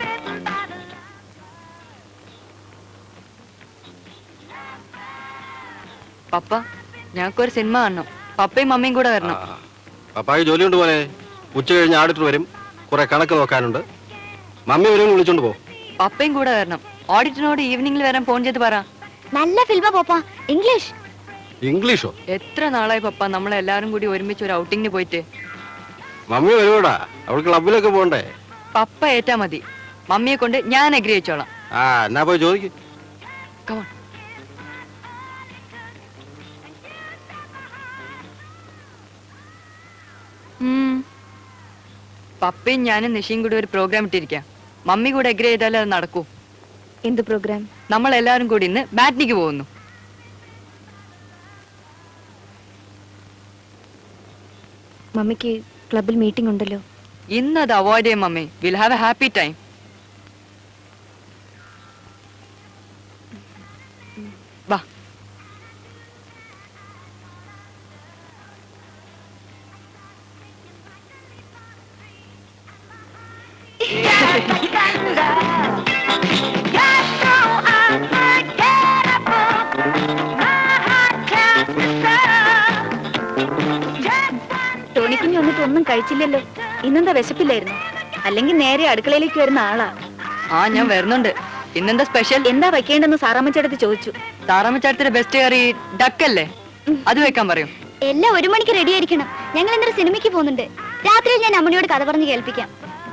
പപ്പ, ഞങ്ങൾക്കൊരു സിനിമ കാണണം. പപ്പയും മമ്മിയും കൂടെ വരണം. പപ്പായ്ക്ക് ജോലിയുണ്ട് പോലെ. ഉച്ച കഴിഞ്ഞ് ആഡിറ്റർ വരും. കുറെ കണക്ക് നോക്കാനുണ്ട്. മമ്മി വരും, വിളിച്ചോണ്ട് പോ. പപ്പയും കൂടെ വരണം. ഓഡിറ്ററിനോട് ഈവനിംഗിൽ വരാൻ ഫോൺ ചെയ്ത് പറ. നല്ല ഫിലിമാ പപ്പ. ഇംഗ്ലീഷ്. ഇംഗ്ലീഷോ? എത്ര നാളായി പപ്പ നമ്മളെല്ലാരും കൂടി ഒരുമിച്ച് ഒരു ഔട്ടിങ്ങിന് പോയിട്ട്. മമ്മി വരുവോടാ? അവൾക്ക് ക്ലബിലൊക്കെ പോണ്ടേ? പപ്പ ഏറ്റാ മതി. മമ്മിയെ കൊണ്ട് ഞാൻ അഗ്രി വെച്ചോളാം. എന്നാ പോയി ചോദിക്കും. Come on. പപ്പയും ഞാനും നിഷയും കൂടി ഒരു പ്രോഗ്രാം ഇട്ടിരിക്കാം. മമ്മി കൂടെ അഗ്രി ചെയ്താലേ അത് നടക്കൂ. എന്ത് പ്രോഗ്രാം? നമ്മൾ എല്ലാവരും കൂടി ഇന്ന് മാറ്റ്നിക്ക് പോകുന്നു. മമ്മിക്ക് ക്ലബിൽ മീറ്റിംഗ് ഉണ്ടല്ലോ. ഇന്ന് അത് അവോയ്ഡ് ചെയ്യും mummy. Will have a happy time. വാ. ടോണിക്കുഞ്ഞ് വന്നിട്ട് ഒന്നും കഴിച്ചില്ലല്ലോ. ഇന്നെന്താ വിശപ്പില്ലായിരുന്നു? അല്ലെങ്കിൽ നേരെ അടുക്കളയിലേക്ക് വരുന്ന ആളാ. ആ ഞാൻ വരുന്നുണ്ട്. ഇന്നെന്താ സ്പെഷ്യൽ? എന്താ വെക്കേണ്ടെന്ന് സാറാമ്മച്ചേട്ടത്തി ചോദിച്ചു. സാറാമ്മച്ചേട്ടത്തിന്റെ ബെസ്റ്റ് കറി ഡക്കല്ലേ, അത് വെക്കാൻ പറയും. എല്ലാം 1 മണിക്ക് റെഡി ആയിരിക്കണം. ഞങ്ങൾ ഇന്നൊരു സിനിമയ്ക്ക് പോകുന്നുണ്ട്. രാത്രിയിൽ ഞാൻ അമ്മണിയോട് കഥ പറഞ്ഞ് കേൾപ്പിക്കാം.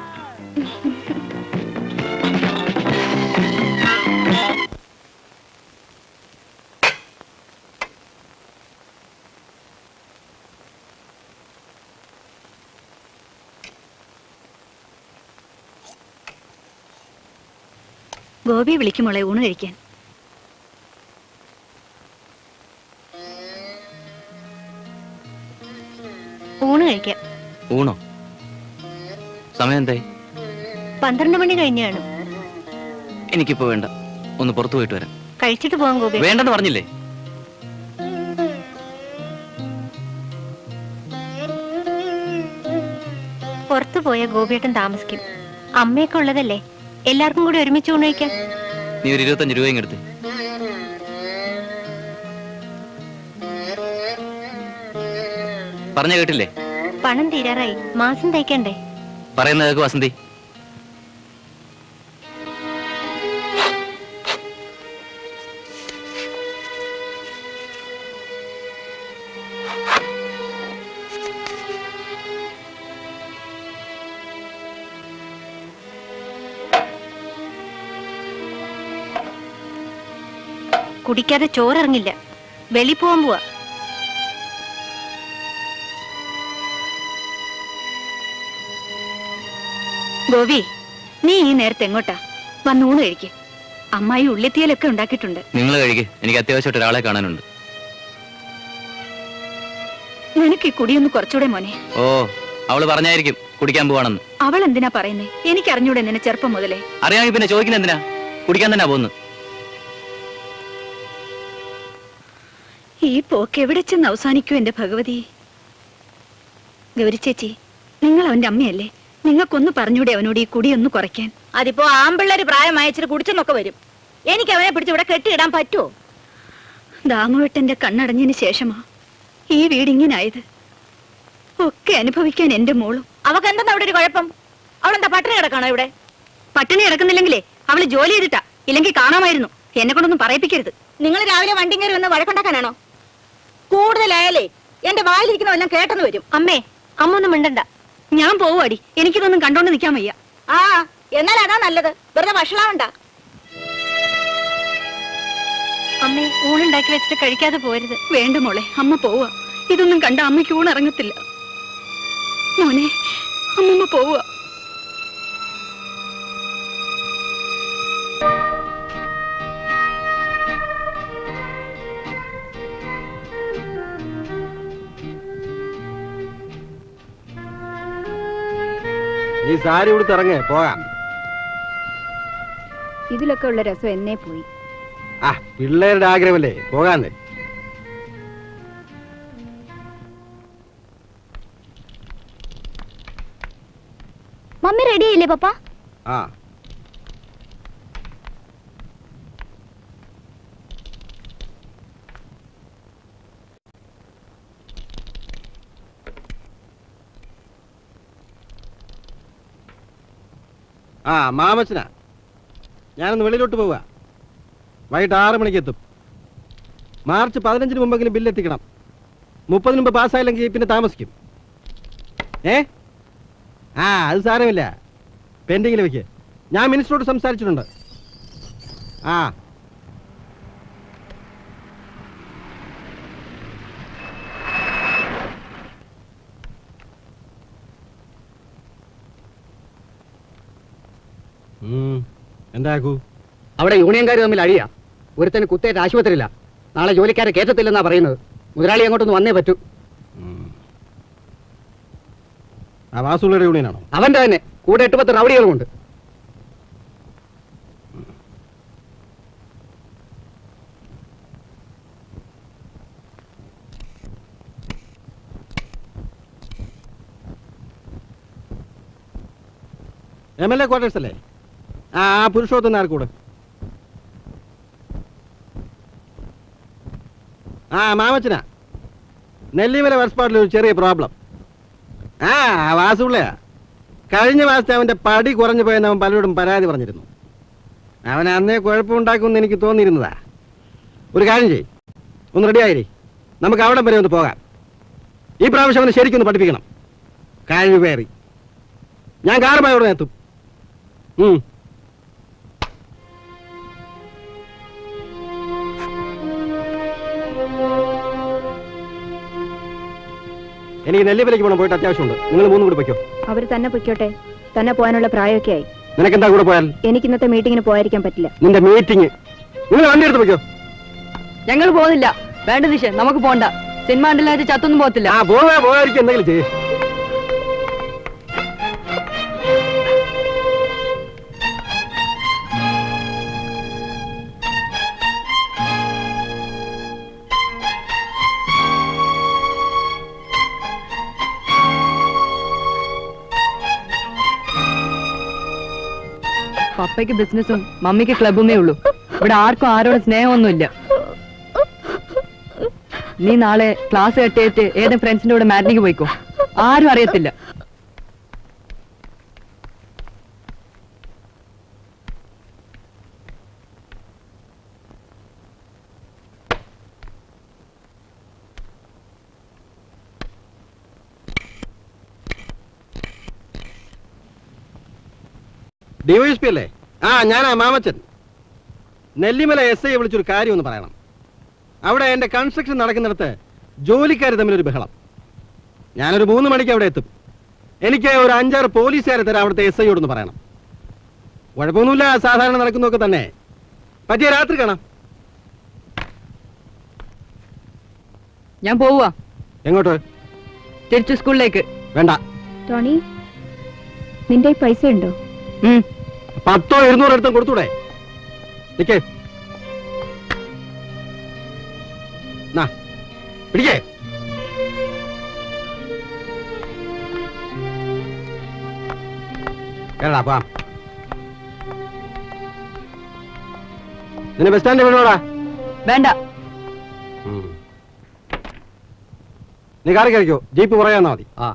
ഗോപി വിളിക്കുമോളെ ഊണ് കഴിക്കാൻ. ഊണ് കഴിക്കാം. ഊണോ? സമയം എന്തായി? 12 മണി കഴിഞ്ഞാണ്. എനിക്കിപ്പോ വേണ്ട, ഒന്ന് പുറത്തു പോയിട്ട് വരാം. കഴിച്ചിട്ട് പോകാൻ ഗോപി. വേണ്ടെന്ന് പറഞ്ഞില്ലേ? പുറത്തു പോയ ഗോപിയേട്ടൻ താമസിക്കും. അമ്മയൊക്കെ ഉള്ളതല്ലേ, എല്ലാവർക്കും കൂടി ഒരുമിച്ച് ഊണ് കഴിക്കാൻ. നീ ഒരു 25 രൂപ ഇങ്ങെടുത്ത്. പറഞ്ഞ കേട്ടില്ലേ? പണം തീരാറായി, മാസം തയ്ക്കണ്ടേ? പറയുന്നത് കേൾക്ക് വസന്തി. കുടിക്കാതെ ചോറിറങ്ങില്ല. വെളി പോവാൻ പോവാ. ഗോപി, നീ ഈ നേരത്തെ എങ്ങോട്ടാ? വന്ന് ഊണ് കഴിക്ക്. അമ്മായി ഉള്ളിത്തീയലൊക്കെ ഉണ്ടാക്കിയിട്ടുണ്ട്. നിങ്ങൾ കഴിക്ക്, എനിക്ക് അത്യാവശ്യമായിട്ട് ഒരാളെ കാണാനുണ്ട്. നിനക്ക് ഈ കുടിയൊന്ന് കുറച്ചുകൂടെ മോനെ. ഓ, അവള് പറഞ്ഞായിരിക്കും കുടിക്കാൻ പോവാണെന്ന്. അവൾ എന്തിനാ പറയുന്നേ? എനിക്ക് അറിഞ്ഞൂടെ നിന്നെ ചെറുപ്പം മുതലേ? അറിയാമെങ്കിൽ പിന്നെ ചോദിക്കുന്ന എന്തിനാ? കുടിക്കാൻ തന്നെ പോകുന്നു. ഈ പോക്ക് എവിടെ ചെന്ന് അവസാനിക്കൂ എന്റെ ഭഗവതി? ഗൗരി ചേച്ചി, നിങ്ങൾ അവന്റെ അമ്മയല്ലേ? നിങ്ങൾക്കൊന്ന് പറഞ്ഞൂടെ അവനോട് ഈ കുടിയൊന്ന് കുറയ്ക്കാൻ? അതിപ്പോ ആമ്പിള്ളേര് പ്രായമായ ഇച്ചിരി കുടിച്ചെന്നൊക്കെ വരും. എനിക്ക് അവനെ പിടിച്ച് ഇവിടെ കെട്ടിയിടാൻ പറ്റുമോ? ദാമുവേട്ടന്റെ കണ്ണടഞ്ഞതിന് ശേഷമാ ഈ വീടിങ്ങനായത്. ഒക്കെ അനുഭവിക്കാൻ എന്റെ മോളും. അവക്ക് എന്താ അവിടെ ഒരു കുഴപ്പം? അവളെന്താ പട്ടിണി കിടക്കാണോ ഇവിടെ? പട്ടിണി കിടക്കുന്നില്ലെങ്കിലേ അവള് ജോലി ചെയ്തിട്ടാ, ഇല്ലെങ്കിൽ കാണാമായിരുന്നു. എന്നെ കൊണ്ടൊന്നും പറയിപ്പിക്കരുത്. നിങ്ങൾ രാവിലെ വണ്ടി കയറി വന്ന് വഴക്കുണ്ടാക്കാനാണോ? കൂടുതലായാലേ എന്റെ വായിലിരിക്കുന്ന എല്ലാം കേട്ടെന്ന് വരും. അമ്മേ, അമ്മ ഒന്നും മിണ്ടണ്ട. ഞാൻ പോവാടി. എനിക്കിതൊന്നും കണ്ടോണ്ട് നിൽക്കാൻ വയ്യ. ആ, എന്നാൽ അതാ നല്ലത്. വെറുതെ വഷളാവണ്ട. അമ്മേ, ഊണുണ്ടാക്കി വെച്ചിട്ട് കഴിക്കാതെ പോരുത്. വേണ്ട മോളെ, അമ്മ പോവാ. ഇതൊന്നും കണ്ട അമ്മയ്ക്ക് ഊണിറങ്ങത്തില്ല. മോനെ, അമ്മമ്മ പോവാ. നീ സാരി ഉടുത്ത് ഇറങ്ങേ, പോകാം. ഇതിലൊക്കെ ഉള്ള രസം എന്നെ പോയി. ആ, പിള്ളേരുടെ ആഗ്രഹമല്ലേ, പോകാന്നേ. മമ്മി റെഡി ആയില്ലേ പപ്പ? ആ, ആ മാമച്ചനാ, ഞാനൊന്ന് വെളിയിലോട്ട് പോവുക. വൈകിട്ട് 6 മണിക്ക് എത്തും. മാർച്ച് 15 മുമ്പെങ്കിലും ബില്ല് എത്തിക്കണം. 30 മുമ്പ് പാസ്സായില്ലെങ്കിൽ പിന്നെ താമസിക്കും. ആ, അത് സാരമില്ല, പെൻഡിങ്ങിൽ വെക്ക്. ഞാൻ മിനിസ്റ്ററോട് സംസാരിച്ചിട്ടുണ്ട്. ആ, എന്താക്കൂ? അവിടെ യൂണിയൻകാർ തമ്മിൽ അഴിയാ. ഒരുത്തന് കുത്തേറ്റ് ആശുപത്രിയില്ല. നാളെ ജോലിക്കാരെ കയറ്റത്തില്ലെന്നാ പറയുന്നത്. മുതലാളി അങ്ങോട്ടൊന്ന് വന്നേ പറ്റൂ. ആ വാസുള്ളയുടെ യൂണിയനാണോ? അവന്റെ തന്നെ, കൂടെ 8-10 റൗഡികളുമുണ്ട്. MLA ക്വാർട്ടേഴ്സ് അല്ലേ? ആ പുരുഷോത്തം ആർക്കൂടെ? ആ മാമച്ചനാ. നെല്ലിമല വർസ്പാട്ടിൽ ഒരു ചെറിയ പ്രോബ്ലം. ആ വാസുള്ളയാ. കഴിഞ്ഞ മാസത്തെ അവന്റെ പടി കുറഞ്ഞു പോയെന്ന് അവൻ പലരോടും പരാതി പറഞ്ഞിരുന്നു. അവൻ അന്നേ കുഴപ്പമുണ്ടാക്കുമെന്ന് എനിക്ക് തോന്നിയിരുന്നതാ. ഒരു കാര്യം ചെയ്യ്, ഒന്ന് റെഡിയായില്ലേ, നമുക്ക് അവിടെ വരെ ഒന്ന് പോകാം. ഈ പ്രാവശ്യം അവനെ ശരിക്കൊന്ന് പഠിപ്പിക്കണം. കഴിവേറി ഞാൻ കാറുമായി ഉടനെ എത്തും. എനിക്ക് നെല്ലിമലയ്ക്ക് പോകണം, പോയിട്ട് അത്യാവശ്യമുണ്ട്. നിങ്ങൾ 3 കൂടി പൊയ്ക്കോ. അവര് തന്നെ പൊയ്ക്കോട്ടെ, തന്നെ പോകാനുള്ള പ്രായമൊക്കെ ആയി. നിനക്കെന്താ കൂടെ പോയാൽ? എനിക്ക് ഇന്നത്തെ മീറ്റിങ്ങിന് പോയിരിക്കാൻ പറ്റില്ല. നിന്റെ മീറ്റിംഗ് നിങ്ങൾ വണ്ടി എടുത്ത് പൊയ്ക്കോ. ഞങ്ങൾ പോകുന്നില്ല. വേണ്ട ദിശ, നമുക്ക് പോണ്ട. സിനിമ കണ്ടില്ലാതെ ചത്തൊന്നും പോകത്തില്ല. ആ പോകാതിരിക്കും, എന്തെങ്കിലും ചെയ്യേ. പപ്പയ്ക്ക് ബിസിനസ്സും മമ്മിക്ക് ക്ലബുമേ ഉള്ളൂ. ഇവിടെ ആർക്കും ആരോടും സ്നേഹമൊന്നുമില്ല. നീ നാളെ ക്ലാസ് കെട്ടിയിട്ട് ഏതെങ്കിലും ഫ്രണ്ട്സിന്റെ കൂടെ മാറ്റിനിക്ക് പോയിക്കോ. ആരും അറിയത്തില്ല. DYSP അല്ലേ? ആ ഞാനാ മാമച്ചൻ. നെല്ലിമല SI വിളിച്ചൊരു കാര്യം ഒന്ന് പറയണം. അവിടെ എന്റെ കൺസ്ട്രക്ഷൻ നടക്കുന്നിടത്ത് ജോലിക്കാർ തമ്മിലൊരു ബഹളം. ഞാനൊരു 3 മണിക്ക് അവിടെ എത്തും. എനിക്ക് ഒരു 5-6 പോലീസുകാരെ തരാം അവിടുത്തെ SIയോടൊന്ന് പറയണം. കുഴപ്പമൊന്നുമില്ല, സാധാരണ നടക്കുന്നതൊക്കെ തന്നെ. പറ്റിയ രാത്രി കാണാം. ഞാൻ പോവാ. എങ്ങോട്ട്? തിരിച്ചു സ്കൂളിലേക്ക്. വേണ്ട. ടോണി, നിന്റെ പൈസ ഉണ്ടോ? 100-200 എടുത്തും കൊടുത്തൂടെ? നിക്കേ, പിടിക്കേ. കേടാ പോവാം. നിന്നെ ബസ് സ്റ്റാൻഡിൽ വിടണോടാ? വേണ്ട. നീ കാറി കഴിക്കോ, ജീപ്പ് പറയാന്നാ മതി. ആ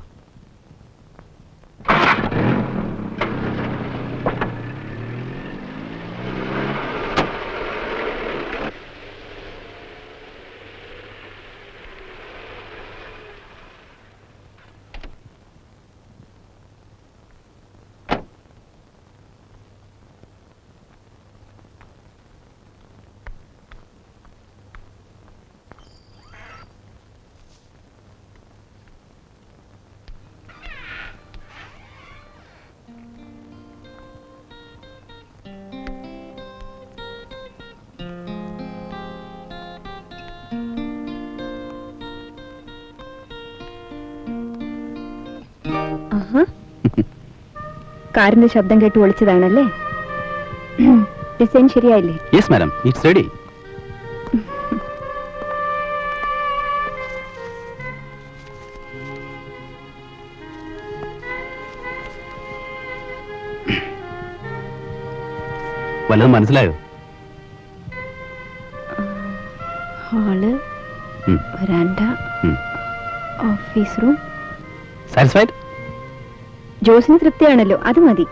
കാറിന്റെ ശബ്ദം കേട്ട് ഒളിച്ചതാണല്ലേ? ഡിസൈൻ ശരിയായില്ലേ? Yes madam, it's ready. വല്ലതും മനസ്സിലായോ? ഹാള്, വരാന്ത, ഓഫീസ് റൂം. സാറ്റിസ്ഫൈഡ്? ജോസിന് തൃപ്തിയാണല്ലോ, അത് മതി.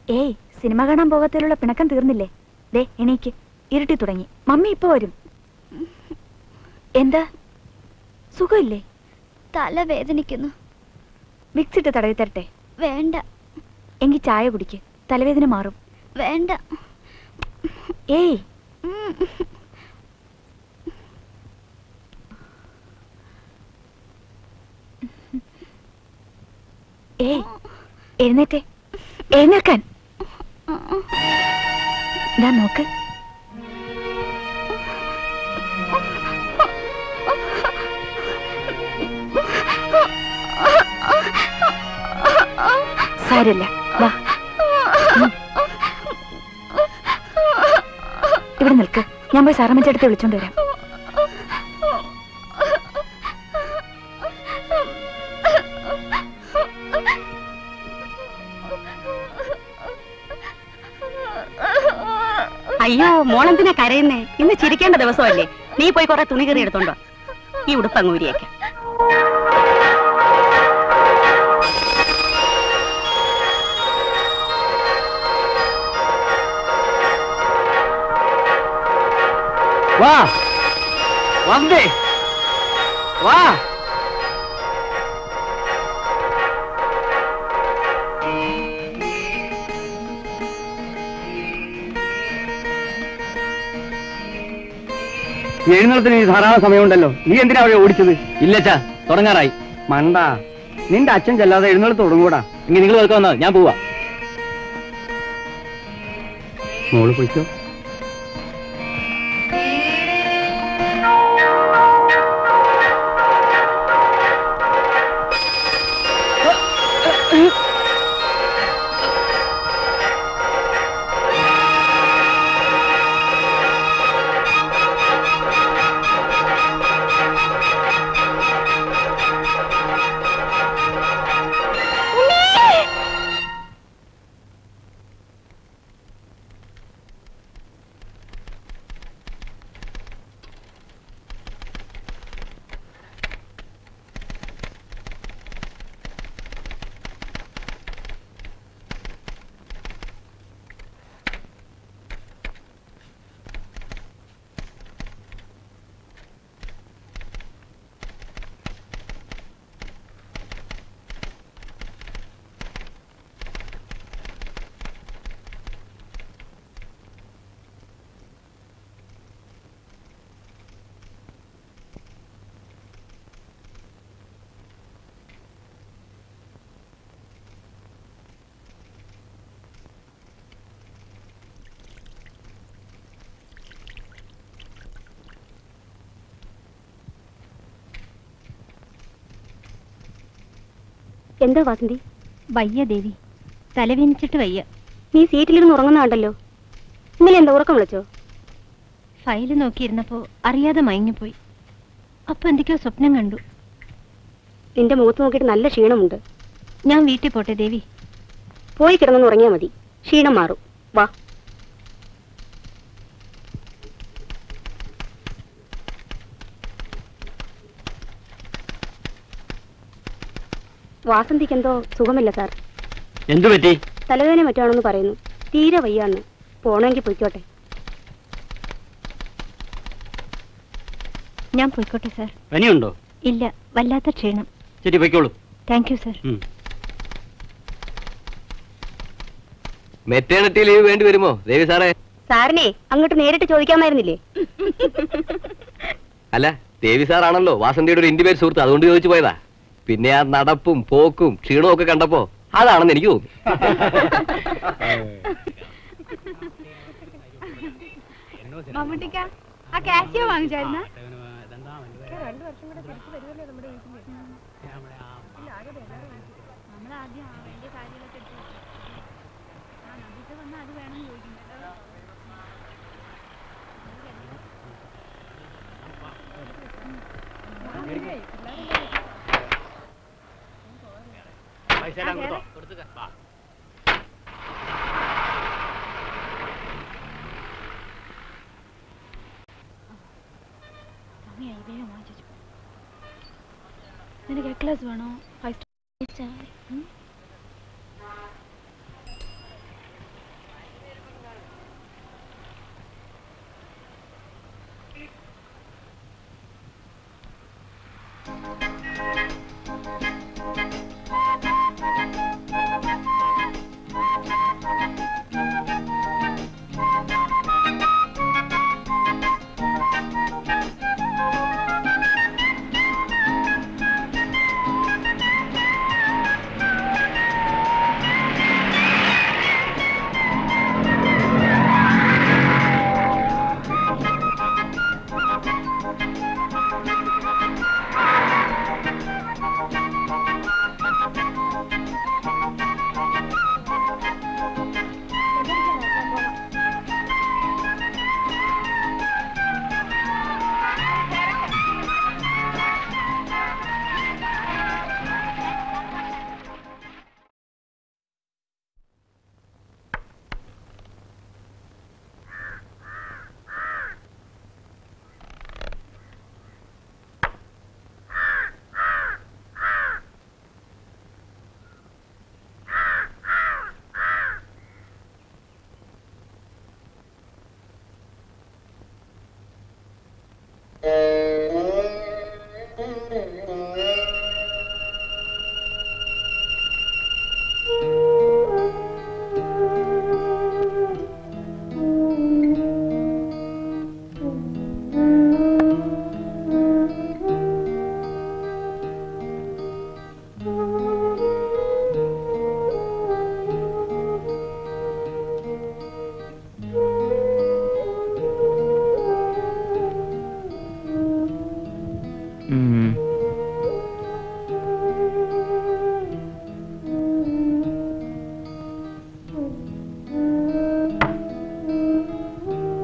ഏയ് സിനിമ കാണാൻ പോകാത്തതിലുള്ള പിണക്കം തീർന്നില്ലേ? ദേ എണീക്ക്, ഇരുട്ടി തുടങ്ങി. മമ്മി ഇപ്പൊ വരും. എന്താ സുഖമില്ലേ? തല വേദനിക്കുന്നു. വിക്സ് ഇട്ട് തടവി തരട്ടെ? വേണ്ട. എങ്കിൽ ചായ കുടിക്ക്, തലവേദന മാറും. വേണ്ട. ഏയ് ഏയ് എഴുന്നേറ്റേ, എഴുന്നേൽക്കാൻ. ഞാൻ നോക്ക്. സാരമില്ല, വാ. ഇവിടെ നിൽക്ക്, ഞാൻ പോയി സാറമ്മച്ചടുത്ത് വിളിച്ചോണ്ട് വരാം. അയ്യോ, മോളെന്തിനാ കരയുന്നേ? ഇന്ന് ചിരിക്കേണ്ട ദിവസമല്ലേ? നീ പോയി കുറെ തുണി കയറി എടുത്തോണ്ടോ. ഈ ഉടുപ്പ് അങ്ങ് ഊരിയേക്കാം. വാ വന്നേ, വാ. എഴുന്നള്ളത്തിന് ധാരാളം സമയമുണ്ടല്ലോ, നീ എന്തിനാ അവിടെ ഓടിച്ചത്? ഇല്ലച്ചാ, തുടങ്ങാറായി. മണ്ട, നിന്റെ അച്ഛൻ ചെല്ലാതെ എഴുന്നള്ളത്ത് തുടങ്ങൂടാ. ഇങ്ങനെ നിങ്ങൾ വെക്കാൻ വന്നാൽ ഞാൻ പോവാ. മോള് പോയിക്കോ. എന്താ വാസന്തി? വയ്യ ദേവി, തലവേനിച്ചിട്ട് വയ്യ. നീ സീറ്റിലിരുന്ന് ഉറങ്ങുന്നാണ്ടല്ലോ. ഇന്നലെ എന്താ ഉറക്കം വിളിച്ചോ? ഫയല് നോക്കിയിരുന്നപ്പോ അറിയാതെ മയങ്ങിപ്പോയി. അപ്പൊ എന്തൊക്കെയോ സ്വപ്നം കണ്ടു. നിന്റെ മുഖത്ത് നോക്കിയിട്ട് നല്ല ക്ഷീണമുണ്ട്. ഞാൻ വീട്ടിൽ പോട്ടെ ദേവി? പോയി കിടന്നു ഉറങ്ങിയാ മതി, ക്ഷീണം മാറും. വാ. വാസന്തിക്ക് എന്തോ സുഖമില്ല സാർ. എന്തു പറ്റി? തലവേദന മറ്റാണെന്ന് പറയുന്നു. തീരെ വയ്യാന്ന്. പോണെങ്കിൽ പൊയ്ക്കോട്ടെ. ഞാൻ പോയിക്കോട്ടെ സാർ? പനിയുണ്ടോ? ഇല്ല, വല്ലാത്ത ക്ഷീണം. ശരി, പൊയ്ക്കോളൂ. Thank you sir. Maternity leave വേണ്ടി വരുമോ ദേവി സാറേ? സാറിനെ അങ്ങോട്ട് നേരിട്ട് ചോദിക്കാമായിരുന്നില്ലേ? അല്ല, ദേവി സാറാണല്ലോ വാസന്തിയുടെ ഒരു ഇന്റിമേറ്റ് സുഹൃത്ത്, അതുകൊണ്ട് ചോദിച്ചു പോയതാ. പിന്നെ ആ നടപ്പും പോക്കും ക്ഷീണവും ഒക്കെ കണ്ടപ്പോ അതാണെന്ന് എനിക്ക് തോന്നി. മമ്മൂട്ടിക്ക, ആ കാശിയോ വാങ്ങിച്ചായിരുന്ന? നിനക്ക് നെക്ലസ് വേണോ?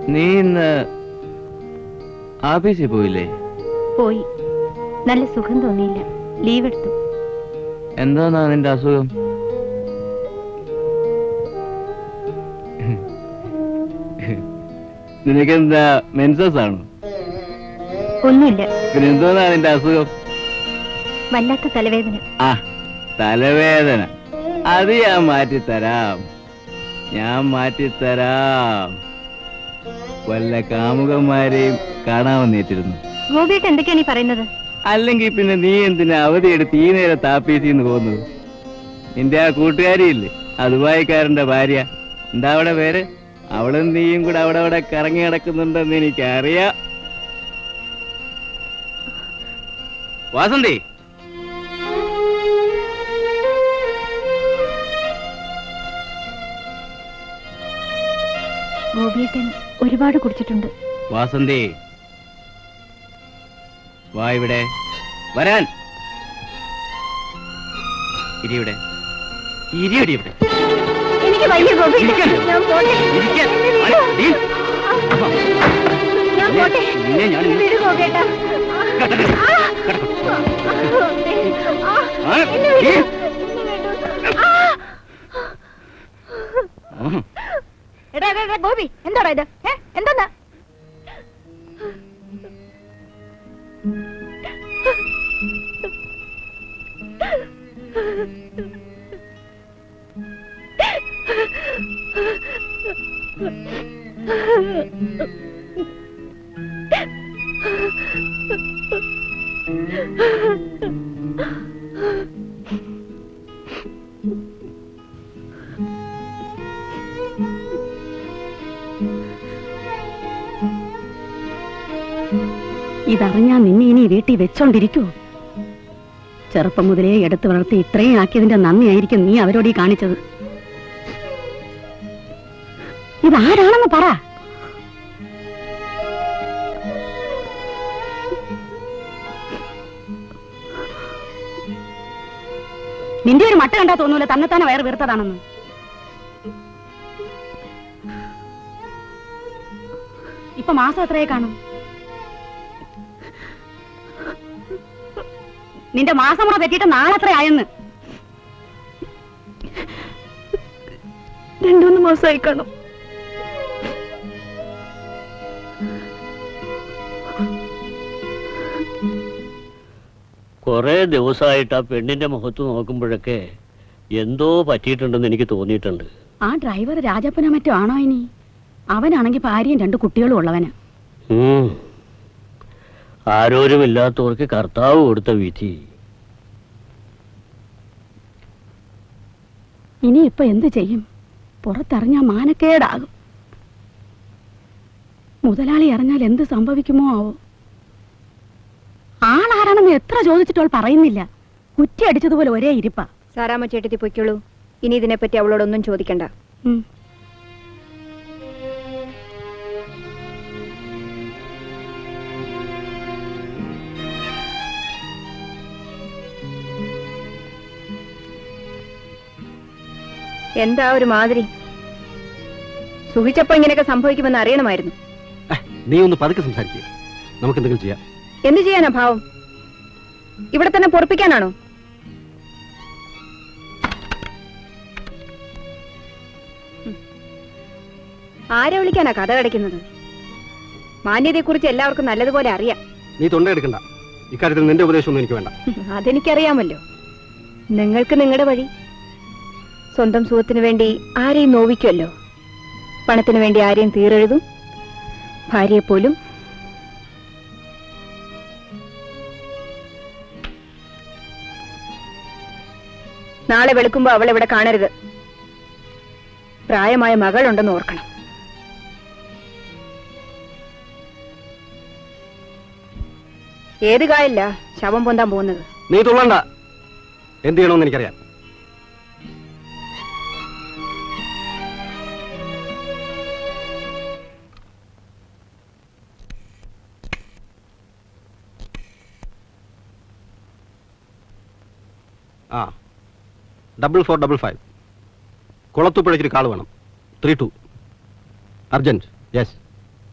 നീ ഇന്ന് ആഫീസിൽ പോയില്ലേ? പോയി. നല്ല സുഖം തോന്നിയില്ല, ലീവ് എടുത്തു. എന്താന്നാ നിന്റെ അസുഖം? നിനക്കെന്താ മെൻസസ് ആണോ? ഒന്നുമില്ല. പിന്നെ എന്തോന്നാ നിന്റെ അസുഖം? വല്ലാത്ത തലവേദന. ആ, തലവേദന അത് ഞാൻ മാറ്റിത്തരാം. വല്ല കാമുകന്മാരെയും കാണാൻ വന്നേറ്റിരുന്നു. ഗോപിയേട്ടൻ എന്തൊക്കെയാണ് ഈ പറയുന്നത്? അല്ലെങ്കിൽ പിന്നെ നീ എന്തിനാ അവധിയെടുത്ത് ഈ നേരത്ത് ആഫീസിന്ന് പോകുന്നത്? നിന്റെ ആ കൂട്ടുകാരിയില്ലേ, അതുവായിക്കാരന്റെ ഭാര്യ, എന്താ അവിടെ പേര്? അവളും നീയും കൂടെ അവിടെ കറങ്ങി കിടക്കുന്നുണ്ടെന്ന് എനിക്കറിയാം. വാസന്തി, ഗോപിയേട്ടൻ ഒരുപാട് കുടിച്ചിട്ടുണ്ട്. വാസന്തി, വാ ഇവിടെ വരാൻ. ഇരിയുടെ ഇരിയടി ഇവിടെ. എനിക്ക് വയ്യ ഗോപി, ഞാൻ പോട്ടെ. ഞാൻ പോട്ടെ. വിട് ഗോപിയേട്ടാ. എടാ ഗോപി, എന്താടാ ഇത്? എന്താ? ഇതറിഞ്ഞാ നിന്നെ ഇനി വീട്ടിൽ വെച്ചോണ്ടിരിക്കൂ? ചെറുപ്പം മുതലേ എടുത്തു വളർത്തി ഇത്രയും ആക്കിയതിന്റെ നന്ദിയായിരിക്കും നീ അവരോട് ഈ കാണിച്ചത്. ഇതാരാണെന്ന് പറ. നിന്റെ ഒരു മട്ട കണ്ടാ തോന്നൂല തന്നെത്താനെ വയറ് വീർത്തതാണെന്ന്. ഇപ്പൊ മാസം എത്രയെ കാണും? നിന്റെ മാസം കൂടെ തെറ്റിയിട്ട് നാളെ എത്ര ആയെന്ന്? 2-3 മാസമായി കാണും. കുറെ ദിവസമായിട്ട് ആ പെണ്ണിന്റെ മുഖത്ത് നോക്കുമ്പോഴൊക്കെ എന്തോ പറ്റിയിട്ടുണ്ടെന്ന് എനിക്ക് തോന്നിയിട്ടുണ്ട്. ആ ഡ്രൈവർ രാജപ്പനോ മറ്റോ ആണോ ഇനി? അവനാണെങ്കിൽ ഭാര്യയും 2 കുട്ടികളും ഉള്ളവനാ. ആരോരുമില്ലാത്തവർക്ക് കർത്താവ് കൊടുത്ത വിധി. ഇനി ഇപ്പൊ എന്ത് ചെയ്യും? പുറത്തറിഞ്ഞാ മാനക്കേടാകും. മുതലാളി അറിഞ്ഞാൽ എന്ത് സംഭവിക്കുമോ ആവോ? ആളാരാണെന്ന് എത്ര ചോദിച്ചിട്ടവൾ പറയുന്നില്ല. കുറ്റി അടിച്ചതുപോലെ ഒരേ ഇരിപ്പാ. സാരാമ്മ ചേട്ടത്തി പൊയ്ക്കോളൂ. ഇനി ഇതിനെപ്പറ്റി അവളോടൊന്നും ചോദിക്കണ്ട. എന്താ ഒരു മാതിരി? സുഖിച്ചപ്പോ ഇങ്ങനെയൊക്കെ സംഭവിക്കുമെന്ന് അറിയണമായിരുന്നു. നീ ഒന്ന് പതുക്കെ സംസാരിക്കുക. നമുക്ക് എന്തെങ്കിലും ചെയ്യാം. എന്ത് ചെയ്യാനാ ഭാവം? ഇവിടെ തന്നെ പൊറപ്പിക്കാനാണോ? ആരെ വിളിക്കാനാ കഥ കടക്കുന്നത്? മാന്യതയെ കുറിച്ച് എല്ലാവർക്കും നല്ലതുപോലെ അറിയാം. നീ തൊണ്ടയെടുക്കണ്ട. ഇക്കാര്യത്തിൽ നിന്റെ ഉപദേശമൊന്നും എനിക്ക് വേണ്ട. അതെനിക്കറിയാമല്ലോ. നിങ്ങൾക്ക് നിങ്ങളുടെ വഴി. സ്വന്തം സുഖത്തിന് വേണ്ടി ആരെയും നോവിക്കുമല്ലോ. പണത്തിന് വേണ്ടി ആരെയും തീരെഴുതും. ഭാര്യയെപ്പോലും. നാളെ വെളുക്കുമ്പോ അവൾ ഇവിടെ കാണരുത്. പ്രായമായ മകളുണ്ടെന്ന് ഓർക്കണം. ഏത് കായല്ല ശവം പൊന്താൻ പോകുന്നത്? നീ തുള്ളണ്ട. എന്ത് ചെയ്യണമെന്ന് എനിക്കറിയാം. ആ 4455 കുളത്തുപുഴയ്ക്കൊരു കാൾ വേണം. 32 അർജന്റ്. യെസ്.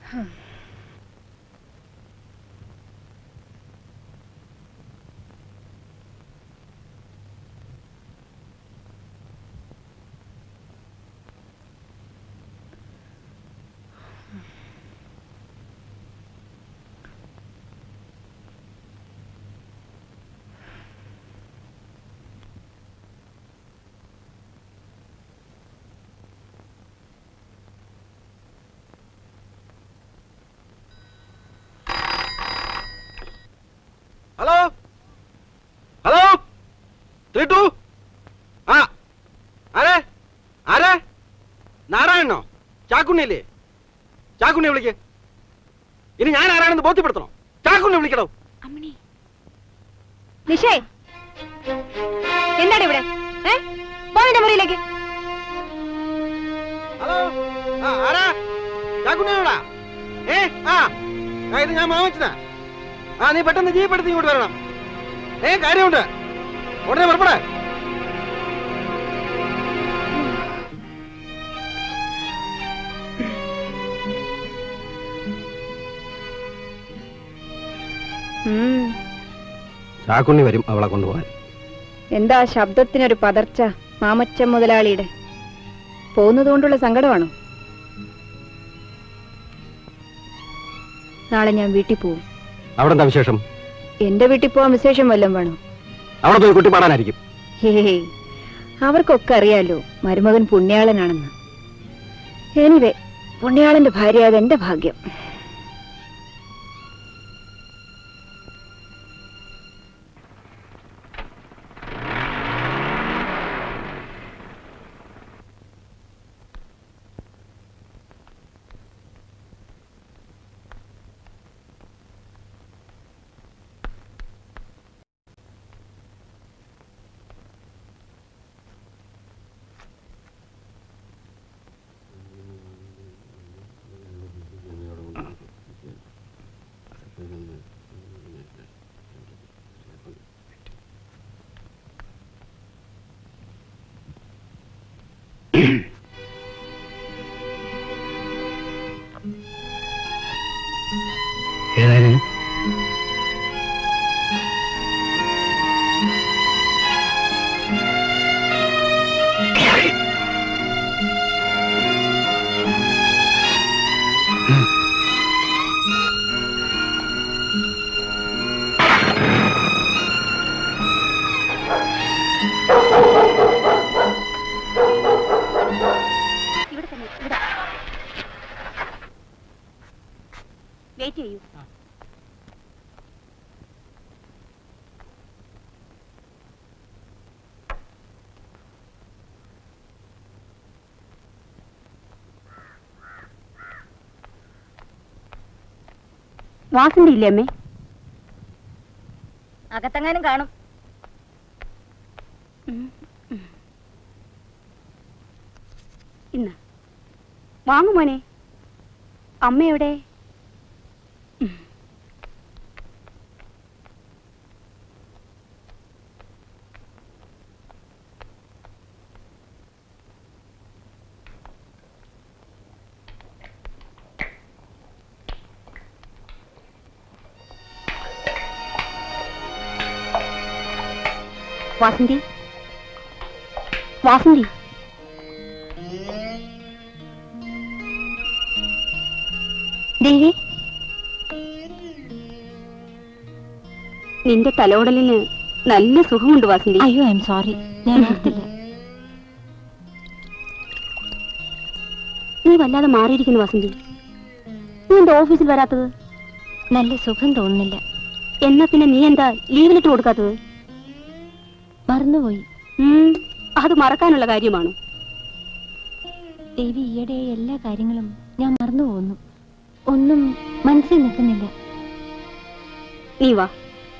ഹലോ ഹലോ 32 ആ ആരെ ആരെ നാരായണനോ ചാക്കുണ്ണിയല്ലേ? ചാക്കുണ്ണിയെ വിളിക്ക്. ഇനി ഞാൻ ആരാണെന്ന് ബോധ്യപ്പെടുത്തണോ? ചാക്കുണ്ണിയെ വിളിക്കണോ? നിഷേ എന്താണ് ഇവിടെ? പോയിന്റെ മുറിയിലേക്ക്. ഹലോ ആ ആരാ? ചാക്കുണ്ണിയോടാ? ഇത് ഞാൻ മാമച്ചനാ. നീ പെട്ടെന്ന് ജീപ്പെടുത്തി ഇങ്ങോട്ട് വരണം. കാര്യമുണ്ട്. ഉടനെ പുറപ്പെടേ. ചാക്കുണ്ണി വരും അവളെ കൊണ്ടുപോകാൻ. എന്താ ശബ്ദത്തിനൊരു പതർച്ച മാമച്ചൻ മുതലാളിയുടെ? പോകുന്നതുകൊണ്ടുള്ള സങ്കടമാണോ? നാളെ ഞാൻ വീട്ടിൽ പോവും. അവിടെ എന്താ വിശേഷം? എന്റെ വീട്ടിൽ പോവാൻ വിശേഷം വല്ലതും വേണോ? അവിടെ പോയി കുട്ടി പാടാനായിരിക്കും. അവർക്കൊക്കെ അറിയാലോ മരുമകൻ പുണ്യാളനാണെന്ന്. എനിവേ പുണ്യാളന്റെ ഭാര്യ അതെന്റെ ഭാഗ്യം. ഏതായാലും വെയിറ്റ് ചെയ്യൂ. വാസന്തി ഇല്ലേ അമ്മേ? അകത്തെങ്ങാനും കാണും. ഇന്ന് വാങ്ങു മോനെ. അമ്മ എവിടെ? വാസന്തി, വാസന്തി, ദേവി, നിന്റെ തലോടലിന് നല്ല സുഖമുണ്ട് വാസന്തി. അയ്യോ ഐ എം സോറി, ഞാൻ ഓർത്തില്ല. നീ വല്ലാതെ മാറിയിരിക്കുന്നു വാസന്തി. നീ എന്താ ഓഫീസിൽ വരാത്തത്? നല്ല സുഖം തോന്നുന്നില്ല. എന്നാ പിന്നെ നീ എന്താ ലീവിലിട്ട് കൊടുക്കാത്തത്? മറന്നുപോയി. അത് മറക്കാനുള്ള കാര്യമാണോ? ദേവി, ഈയിടെ എല്ലാ കാര്യങ്ങളും ഞാൻ മറന്നു പോകുന്നു. ഒന്നും മനസ്സിൽ നിൽക്കുന്നില്ല. നീ വാ.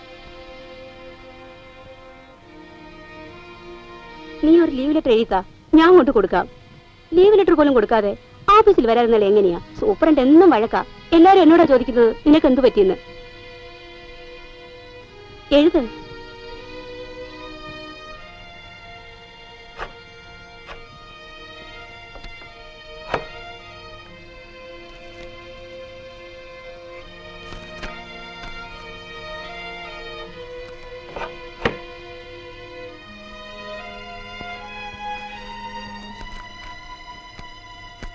നീ ഒരു ലീവ് ലെറ്റർ എഴുതാ, ഞാൻ കൊണ്ട് കൊടുക്കാം. ലീവ് ലെറ്റർ പോലും കൊടുക്കാതെ ഓഫീസിൽ വരാതിരുന്നാൽ എങ്ങനെയാ? സൂപ്രണ്ട് എന്നും വഴക്കാ. എല്ലാരും എന്നോടാ ചോദിക്കുന്നത് നിനക്ക് എന്തു പറ്റിയെന്ന്. എഴുത്.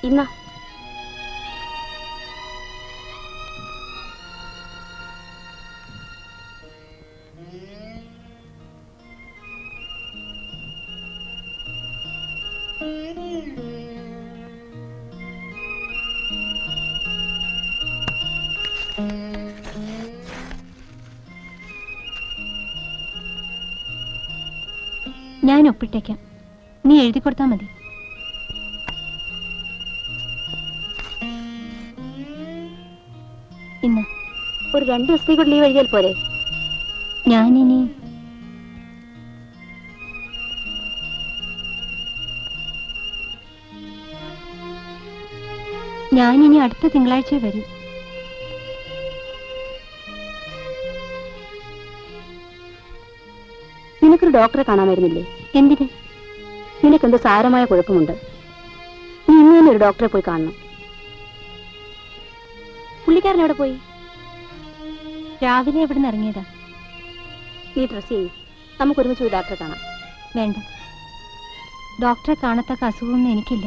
ഇന്നാ ഞാൻ ഒപ്പിട്ടേക്കാം, നീ എഴുതി കൊടുത്താൽ മതി. ഇന്ന് ഒരു 2 ദിവസത്തേക്ക് കൂടി ലീവ് എഴുതിയാൽ പോരെ? ഞാനിനി അടുത്ത തിങ്കളാഴ്ച വരും. നിനക്കൊരു ഡോക്ടറെ കാണാമായിരുന്നില്ലേ? എന്തിന്? നിനക്കെന്തോ സാരമായ കുഴപ്പമുണ്ട്. നീ ഇന്ന് തന്നെ ഒരു ഡോക്ടറെ പോയി കാണണം. പുള്ളിക്കാരൻ എവിടെ പോയി? രാവിലെ എവിടെ നിന്ന് ഇറങ്ങിയതാ? നീ ഡ്രസ് ചെയ്യും, നമുക്ക് ഒരുമിച്ച് ഒരു ഡോക്ടറെ കാണാം. വേണ്ട, ഡോക്ടറെ കാണത്തക്ക അസുഖമൊന്നും എനിക്കില്ല.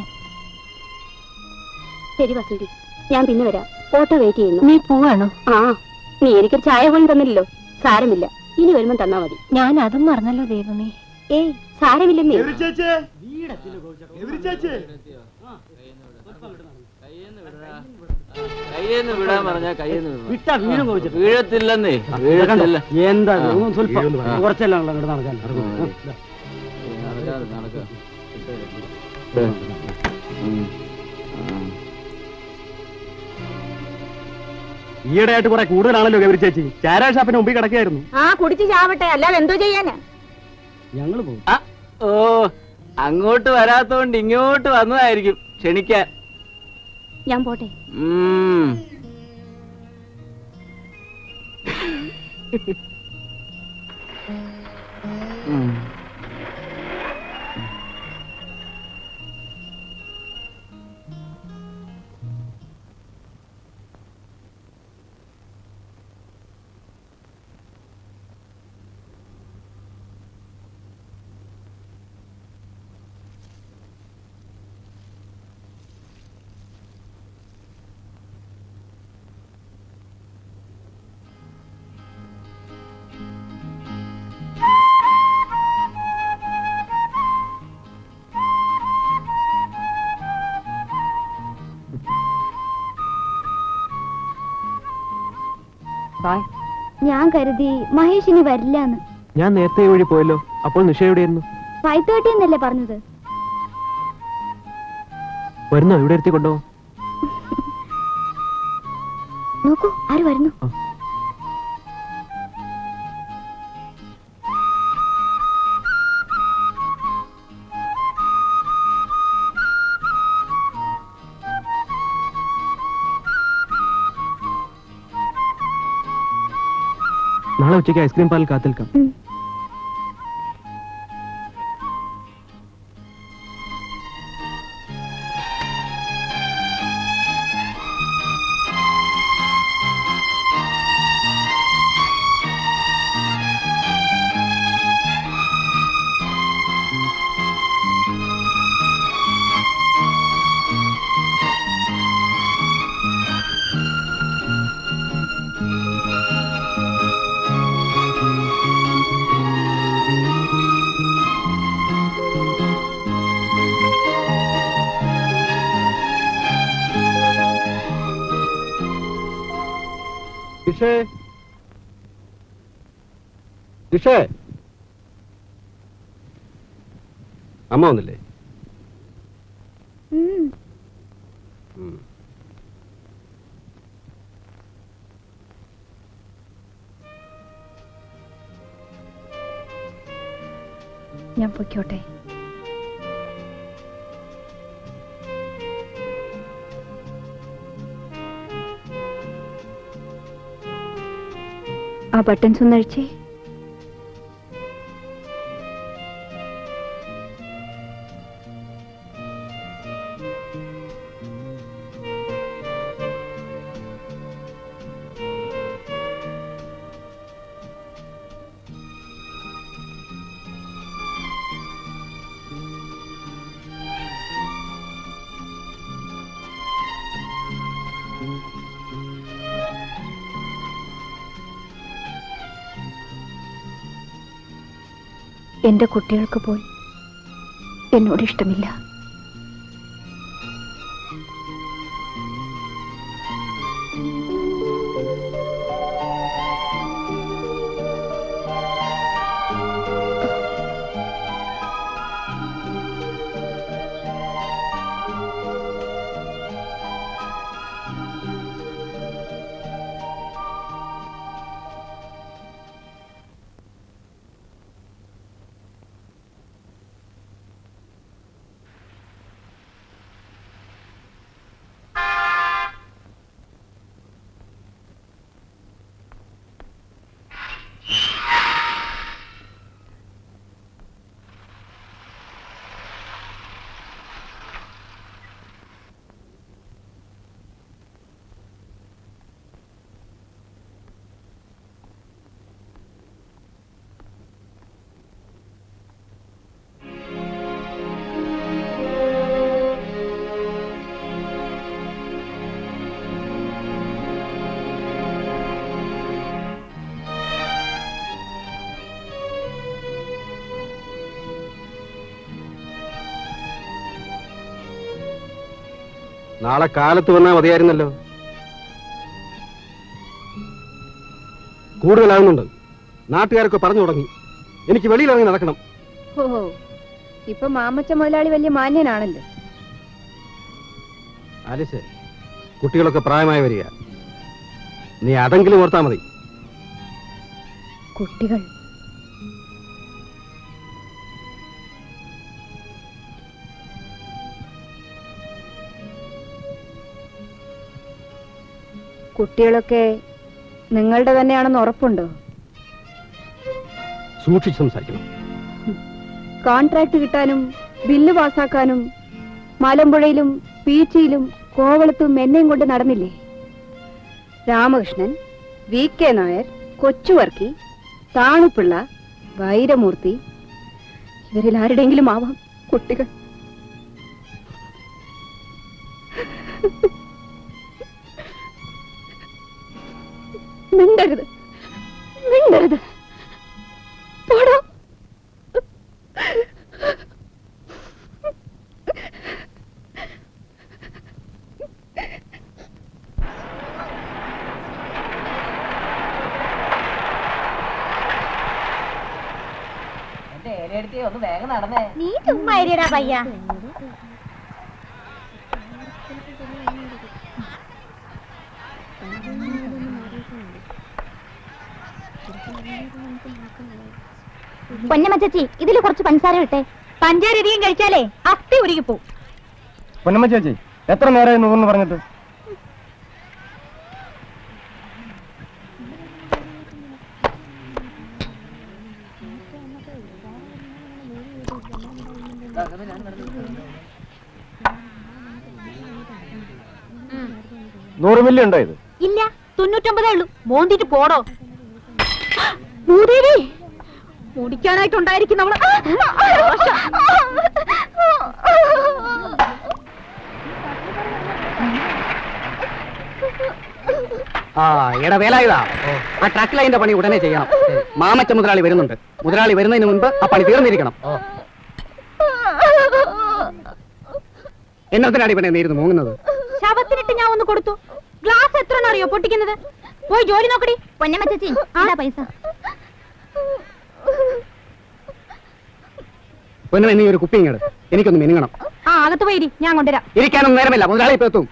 ശരി വസന്തി, ഞാൻ പിന്നെ വരാം. ഓട്ടോ വെയിറ്റ് ചെയ്യുന്നു. നീ പോവാണോ? ആ, നീ എനിക്കൊരു ചായ പോലും തന്നില്ലല്ലോ. സാരമില്ല, ഇനി വരുമ്പം തന്നാ മതി. ഞാൻ അതും മറന്നല്ലോ ദൈവമേ. ഏയ് സാരമില്ലെന്നേ. കയ്യെന്ന് വിടാൻ പറഞ്ഞാ കയ്യെന്ന് വീഴത്തില്ലെന്നേ. വീഴത്തില്ല. എന്താ കുറച്ചെല്ലാം നടക്കാൻ ഈയിടെയായിട്ട് കുറെ കൂടുതലാണല്ലോ ഗൗരി ചേച്ചി. ചാരാ ഷാപ്പിന് മുമ്പിൽ കിടക്കുകയായിരുന്നു. ആ കുടിച്ച് ചാവട്ടെ, അല്ലാതെ എന്തോ ചെയ്യാനാ. ഞങ്ങള് പോകും. ഓ, അങ്ങോട്ട് വരാത്തോണ്ട് ഇങ്ങോട്ട് വന്നതായിരിക്കും ക്ഷണിക്കാൻ. ഞാൻ പോട്ടെ. ഞാൻ കരുതി മഹേഷ് ഇനി വരില്ലാന്ന്. ഞാൻ നേരത്തെ വഴി പോയല്ലോ. അപ്പോൾ നിഷ എവിടെയായിരുന്നു? 5:30 എന്നല്ലേ പറഞ്ഞത്? വരുന്നോ? ഇവിടെ ഇരുത്തി കൊണ്ടോ? നോക്കൂ, ആര് വരുന്നു? നാളെ ഉച്ചയ്ക്ക് ഐസ്ക്രീം പാലിൽ കാത്തിൽക്കാം. അമ്മ വന്നില്ലേ? ഞാൻ പൊയ്ക്കോട്ടെ. ആ ബട്ടൺസ് ഒന്ന് അഴിച്ചേ. എന്റെ കുട്ടികൾക്ക് പോൽ എന്നോട് ഇഷ്ടമില്ല. നാളെ കാലത്ത് വന്നാൽ മതിയായിരുന്നല്ലോ. കൂടുതലാകുന്നുണ്ട്. നാട്ടുകാരൊക്കെ പറഞ്ഞു തുടങ്ങി. എനിക്ക് വെളിയിലിറങ്ങി നടക്കണം. ഓഹോ, ഇപ്പൊ മാമച്ച മുതലാളി വലിയ മാന്യനാണല്ലോ. ആലിസ്, കുട്ടികളൊക്കെ പ്രായമായി വരിക. നീ അതെങ്കിലും ഓർത്താ മതി. കുട്ടികൾ കുട്ടികളൊക്കെ നിങ്ങളുടെ തന്നെയാണെന്ന് ഉറപ്പുണ്ടോ? സൂക്ഷിച്ച് സംസാരിക്കണം. കോൺട്രാക്ട് കിട്ടാനും ബില്ല് പാസാക്കാനും മലമ്പുഴയിലും പീച്ചിയിലും കോവളത്തും എന്നെയും കൊണ്ട് നടന്നില്ലേ? രാമകൃഷ്ണൻ, VK നായർ, കൊച്ചുവർക്കി, താണുപിള്ള, വൈരമൂർത്തി, ഇവരിൽ ആരുടെയെങ്കിലും ആവാം കുട്ടികൾ. മിണ്ടരുത്, മിണ്ടരുത്. പോടോ. ഒന്ന് വേഗം നടന്നേ. നീ ചുമ്മാ ഇരിടാ പയ്യ. പൊന്നമ്മ ചേച്ചി, ഇതിൽ കുറച്ച് പഞ്ചസാര ഇട്ടെ. പഞ്ചാര അധികം കഴിച്ചാലേ അസ്ഥി ഉരുകിപ്പോ. പൊന്നമ്മ ചേച്ചി, എത്ര നേരമായി നൂറെന്ന് പറഞ്ഞിട്ട്? $100 മില്ലി ഉണ്ടോ ഇത്? ഇല്ല, 99 ഉള്ളൂ. മോന്തിട്ട് പോടോ. ഭൂദേവി, മുടിക്കാനായിട്ടുണ്ടായിരിക്കും നമ്മള്. എടാ വേലായുധാ, ആ ട്രക്ക് ലൈനിന്റെ പണി ഉടനെ ചെയ്യണം. മാമച്ച മുതലാളി വരുന്നുണ്ട്. മുതലാളി വരുന്നതിന് മുൻപ് ആ പണി തീർന്നിരിക്കണം. എന്നത്തിനാടി പണി നേരിടുന്നു മൂങ്ങുന്നത്? ശവത്തിനിട്ട് ഞാൻ ഒന്ന് കൊടുത്തു. ഗ്ലാസ് എത്ര അറിയോ പൊട്ടിക്കുന്നത്? പോയി ജോലി നോക്കടി. പൊന്നമ്മ ചേച്ചി, പൈസ. പൊന്നു, നീ ഒരു കുപ്പി ഇങ്ങട്, എനിക്കൊന്ന് മിനുങ്ങണം. ആ, അകത്ത് പോയി ഞാൻ കൊണ്ടുവരാം. ഇരിക്കാനൊന്നും നേരമില്ല, മുതലാളി ഇപ്പൊ എത്തും.